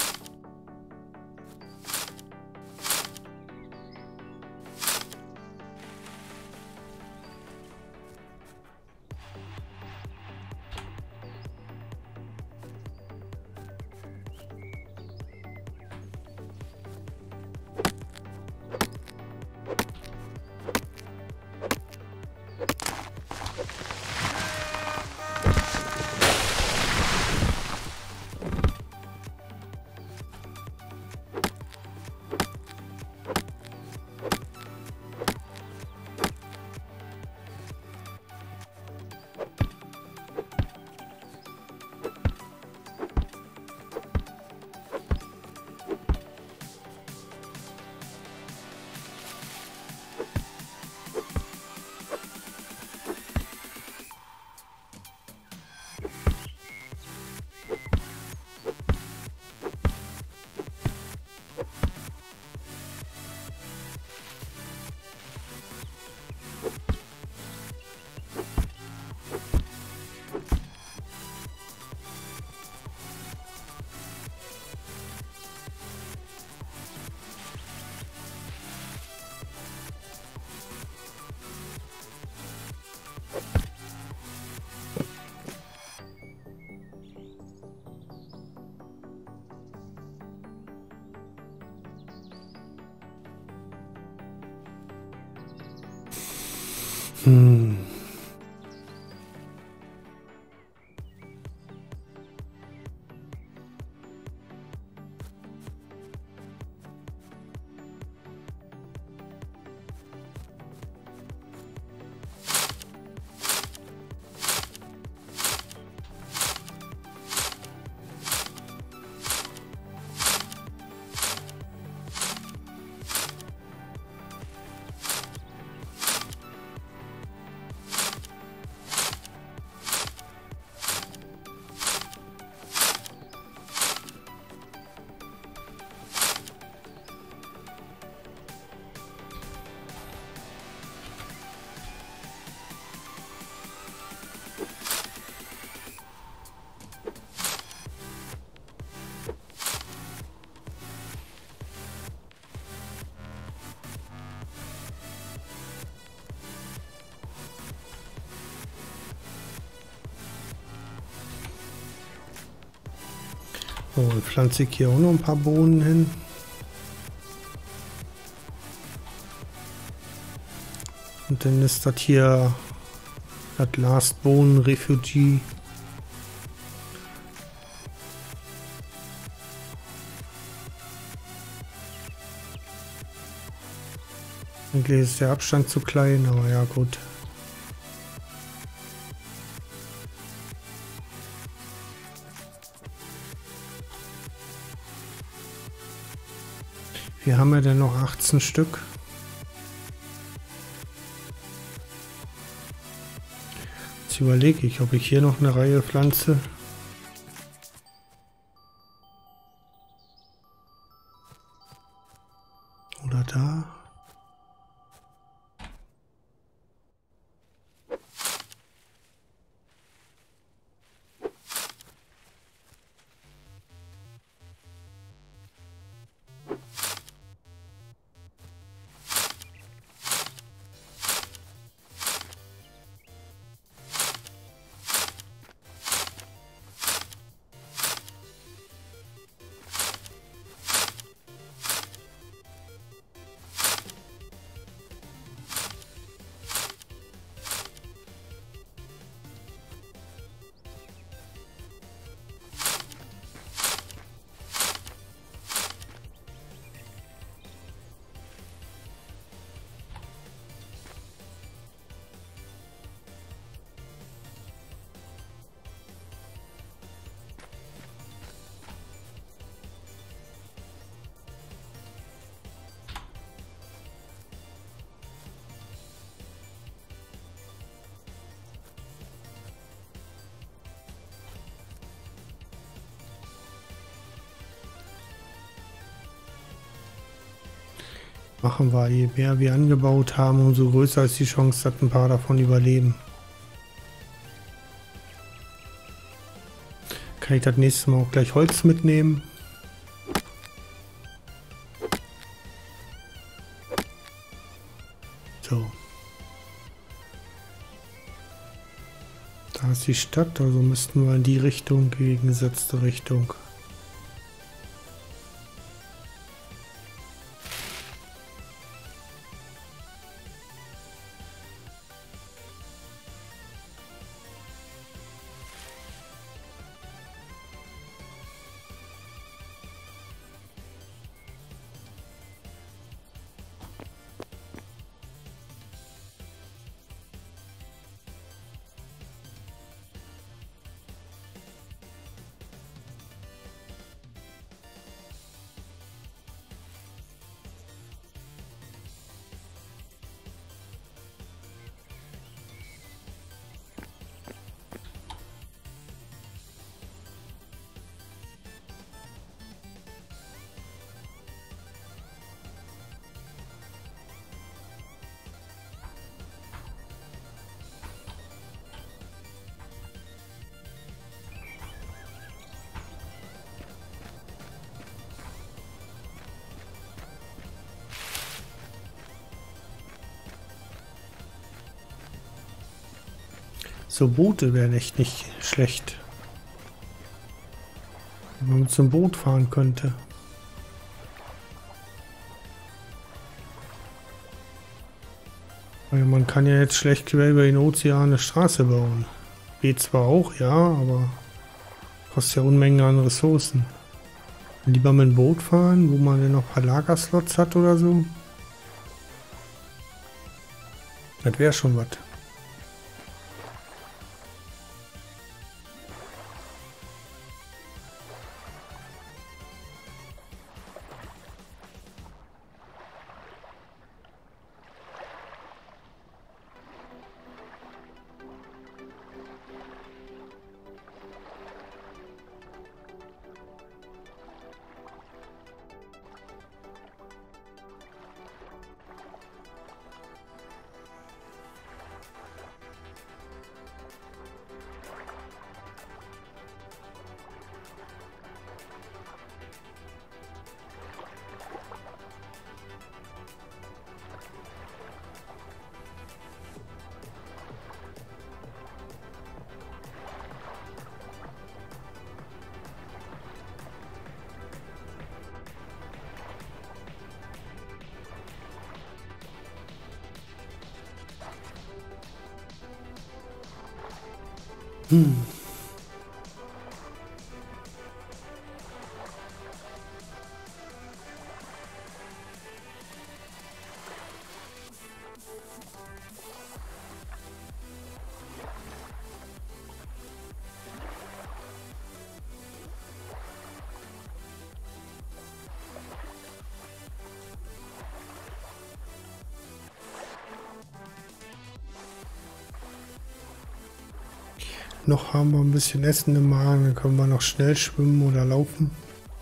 So, dann pflanze ich hier auch noch ein paar Bohnen hin. Und dann ist das hier das Last Bone Refugee. Eigentlich ist der Abstand zu klein, aber ja gut. Hier haben wir denn noch 18 Stück. Jetzt überlege ich, ob ich hier noch eine Reihe pflanze. Oder da. Machen wir. Je mehr wir angebaut haben, umso größer ist die Chance, dass ein paar davon überleben. Kann ich das nächste Mal auch gleich Holz mitnehmen? So. Da ist die Stadt, also müssten wir in die Richtung, gegengesetzte Richtung. So Boote wären echt nicht schlecht. Wenn man zum Boot fahren könnte. Weil man kann ja jetzt schlecht quer über den Ozean eine Straße bauen. Geht zwar auch, ja, aber kostet ja Unmengen an Ressourcen. Lieber mit dem Boot fahren, wo man dann noch ein paar Lagerslots hat oder so. Das wäre schon was. Noch haben wir ein bisschen Essen im Magen, dann können wir noch schnell schwimmen oder laufen.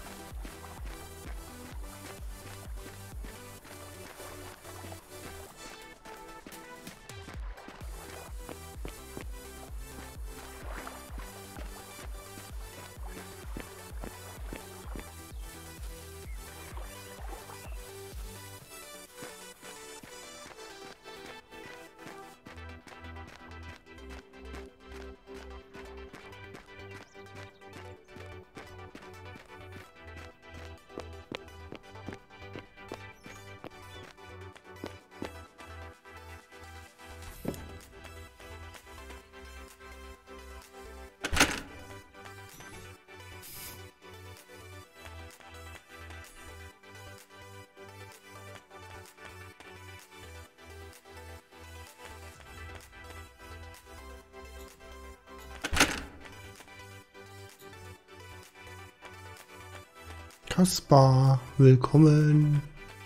Kaspar, willkommen.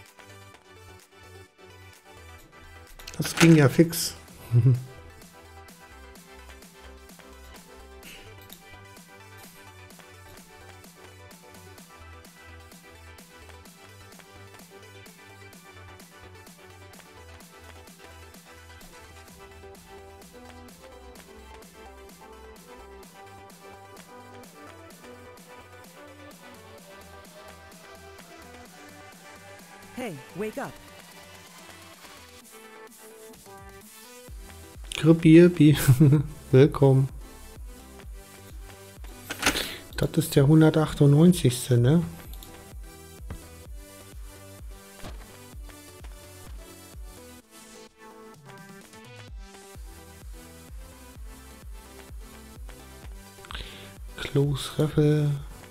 Das ging ja fix. Hey, wake up. Grippi, willkommen. Das ist der 198. Ne? Close Raffle.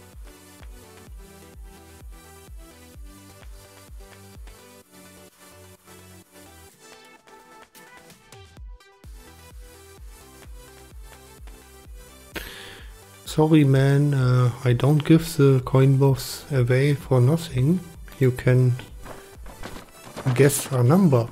Sorry man, I don't give the coin box away for nothing. You can guess a number.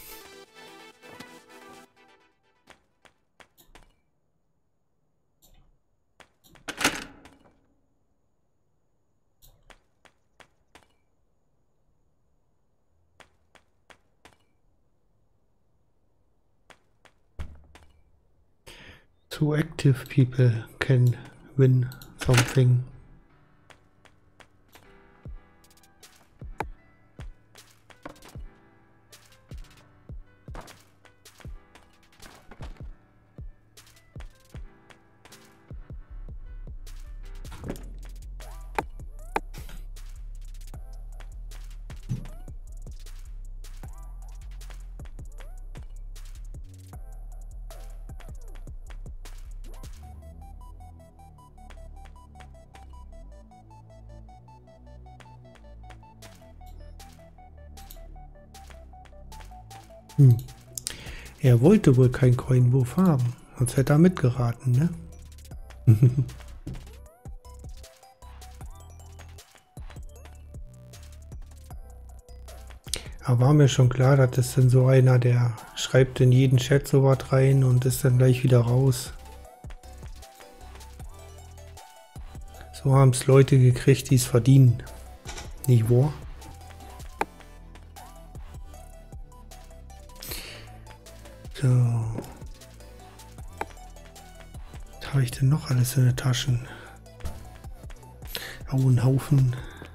Two active people can win something. Er wollte wohl keinen Coinwurf haben, sonst hätte er mitgeraten, ne? Aber war mir schon klar, dass das dann so einer, der schreibt in jeden Chat so was rein und ist dann gleich wieder raus. So haben es Leute gekriegt, die es verdienen. Nicht wahr? So. Was habe ich denn noch alles in den Taschen? Oh, ein Haufen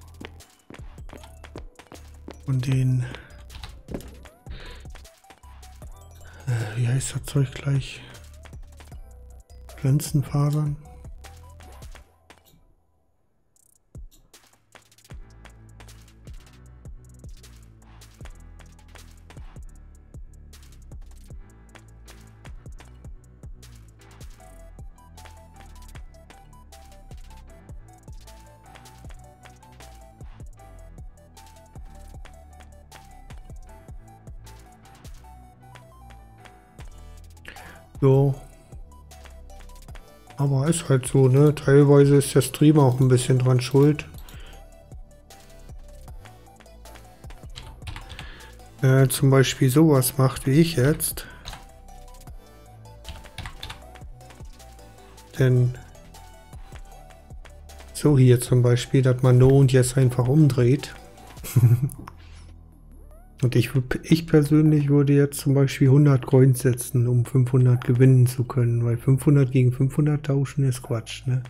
von den wie heißt das Zeug gleich? Pflanzenfasern. So. Aber ist halt so, ne? Teilweise ist der Streamer auch ein bisschen dran schuld. Zum Beispiel sowas macht wie ich jetzt. Denn so hier zum Beispiel, dass man No und jetzt einfach umdreht. Und ich persönlich würde jetzt zum Beispiel 100 Coins setzen, um 500 gewinnen zu können, weil 500 gegen 500 tauschen ist Quatsch, ne?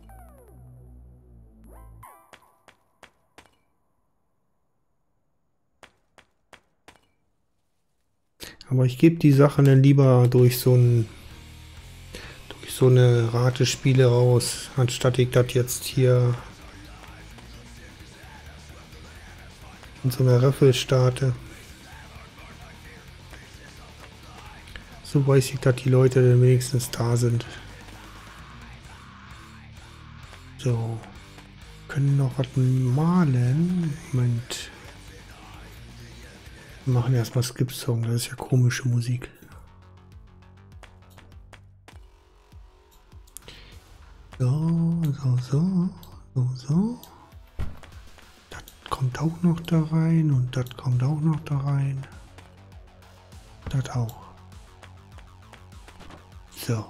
Aber ich gebe die Sachen dann lieber durch so eine Ratespiele raus, anstatt ich das jetzt hier in so einer Raffle starte. So weiß ich, dass die Leute dann wenigstens da sind. So. Können noch was malen. Moment. Wir machen erstmal Skip-Song, das ist ja komische Musik. So. Das kommt auch noch da rein und das kommt auch noch da rein. Das auch. So.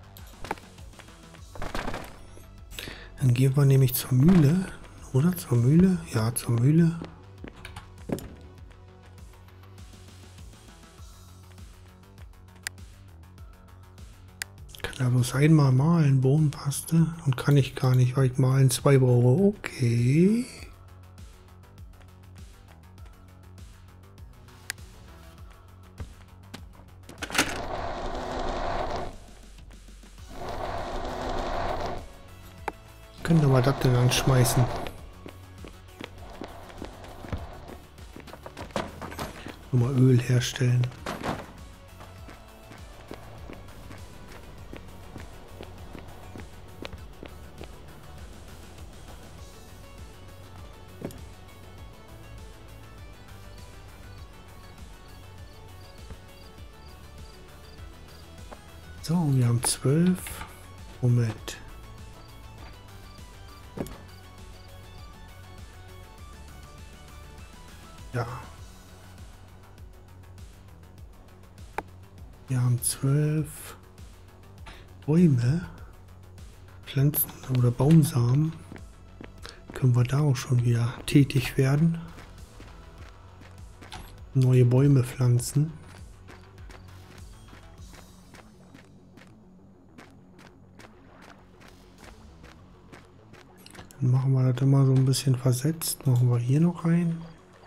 Dann gehen wir nämlich zur Mühle. Oder zur Mühle? Ja, zur Mühle. Kann da bloß einmal malen, Bohnenpaste. Und kann ich gar nicht, weil ich malen 2 brauche. Okay. Können wir mal das denn anschmeißen? Mal Öl herstellen. So, wir haben 12. Moment. Ja. Wir haben 12 Bäume, Pflanzen oder Baumsamen. Können wir da auch schon wieder tätig werden. Neue Bäume pflanzen. Dann machen wir das immer so ein bisschen versetzt. Machen wir hier noch ein.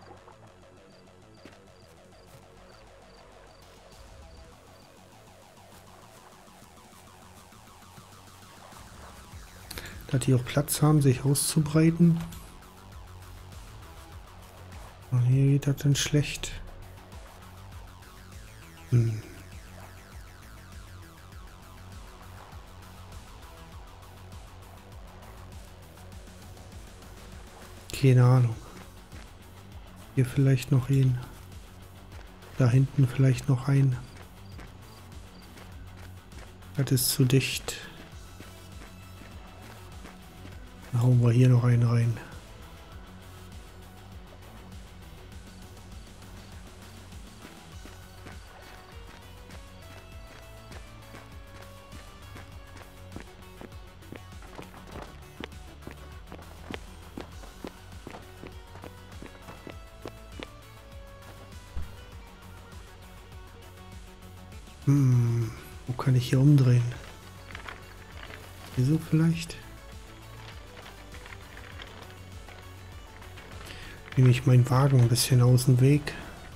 Dass die auch Platz haben, sich auszubreiten. Und hier geht das dann schlecht. Keine Ahnung. Hier vielleicht noch ein. Da hinten vielleicht noch ein. Das ist zu dicht. Dann hauen wir hier noch einen rein. Wo kann ich hier umdrehen? Hier so vielleicht? Nehme ich meinen Wagen ein bisschen aus dem Weg.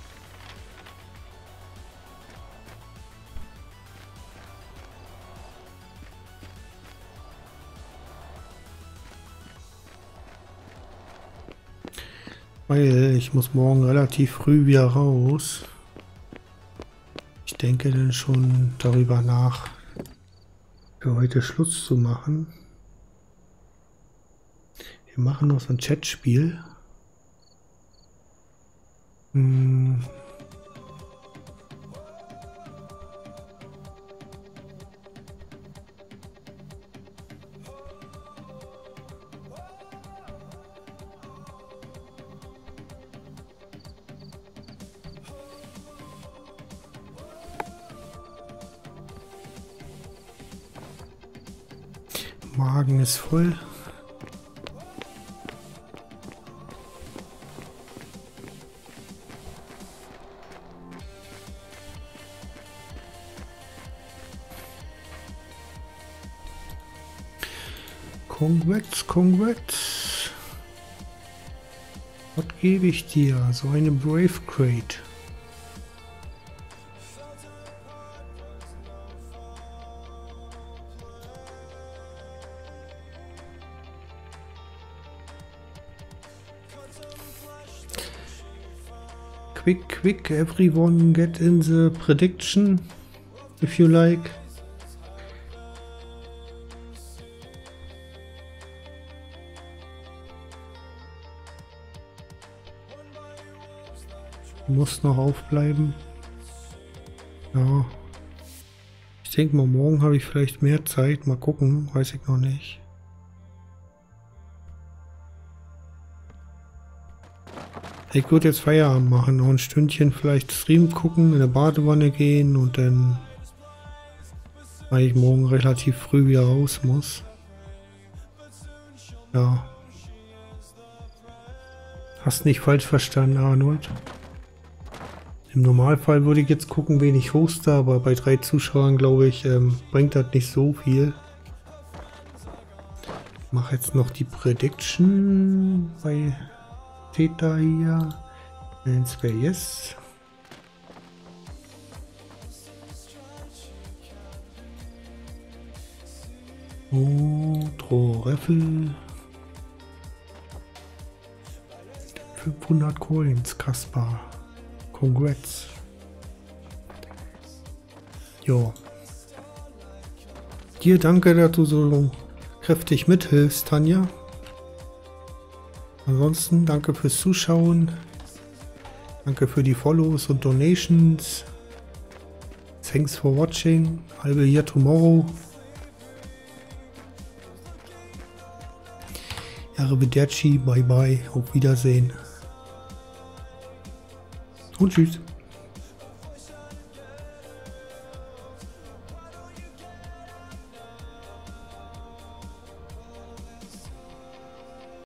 Weil ich muss morgen relativ früh wieder raus. Ich denke dann schon darüber nach, für heute Schluss zu machen. Wir machen noch so ein Chatspiel. Magen ist voll. Congrats. Was gebe ich dir? So eine Brave Crate. Quick, everyone get in the prediction, if you like. Muss noch aufbleiben. Ja. Ich denke mal, morgen habe ich vielleicht mehr Zeit. Mal gucken, weiß ich noch nicht. Ich würde jetzt Feierabend machen, noch ein Stündchen vielleicht Stream gucken, in der Badewanne gehen und dann, weil ich morgen relativ früh wieder raus muss. Ja. Hast nicht falsch verstanden, Arnold. Im Normalfall würde ich jetzt gucken, wen ich hoste, aber bei 3 Zuschauern, glaube ich, bringt das nicht so viel. Ich mache jetzt noch die Prediction bei Theta hier. Eins wäre Yes. Oh, Troreffel. 500 Coins, Kaspar. Congrats. Jo. Dir danke, dass du so kräftig mithilfst, Tanja. Ansonsten danke fürs Zuschauen. Danke für die Follows und Donations. Thanks for watching. I'll be here tomorrow. Arrivederci, bye bye, auf Wiedersehen. Und tschüss.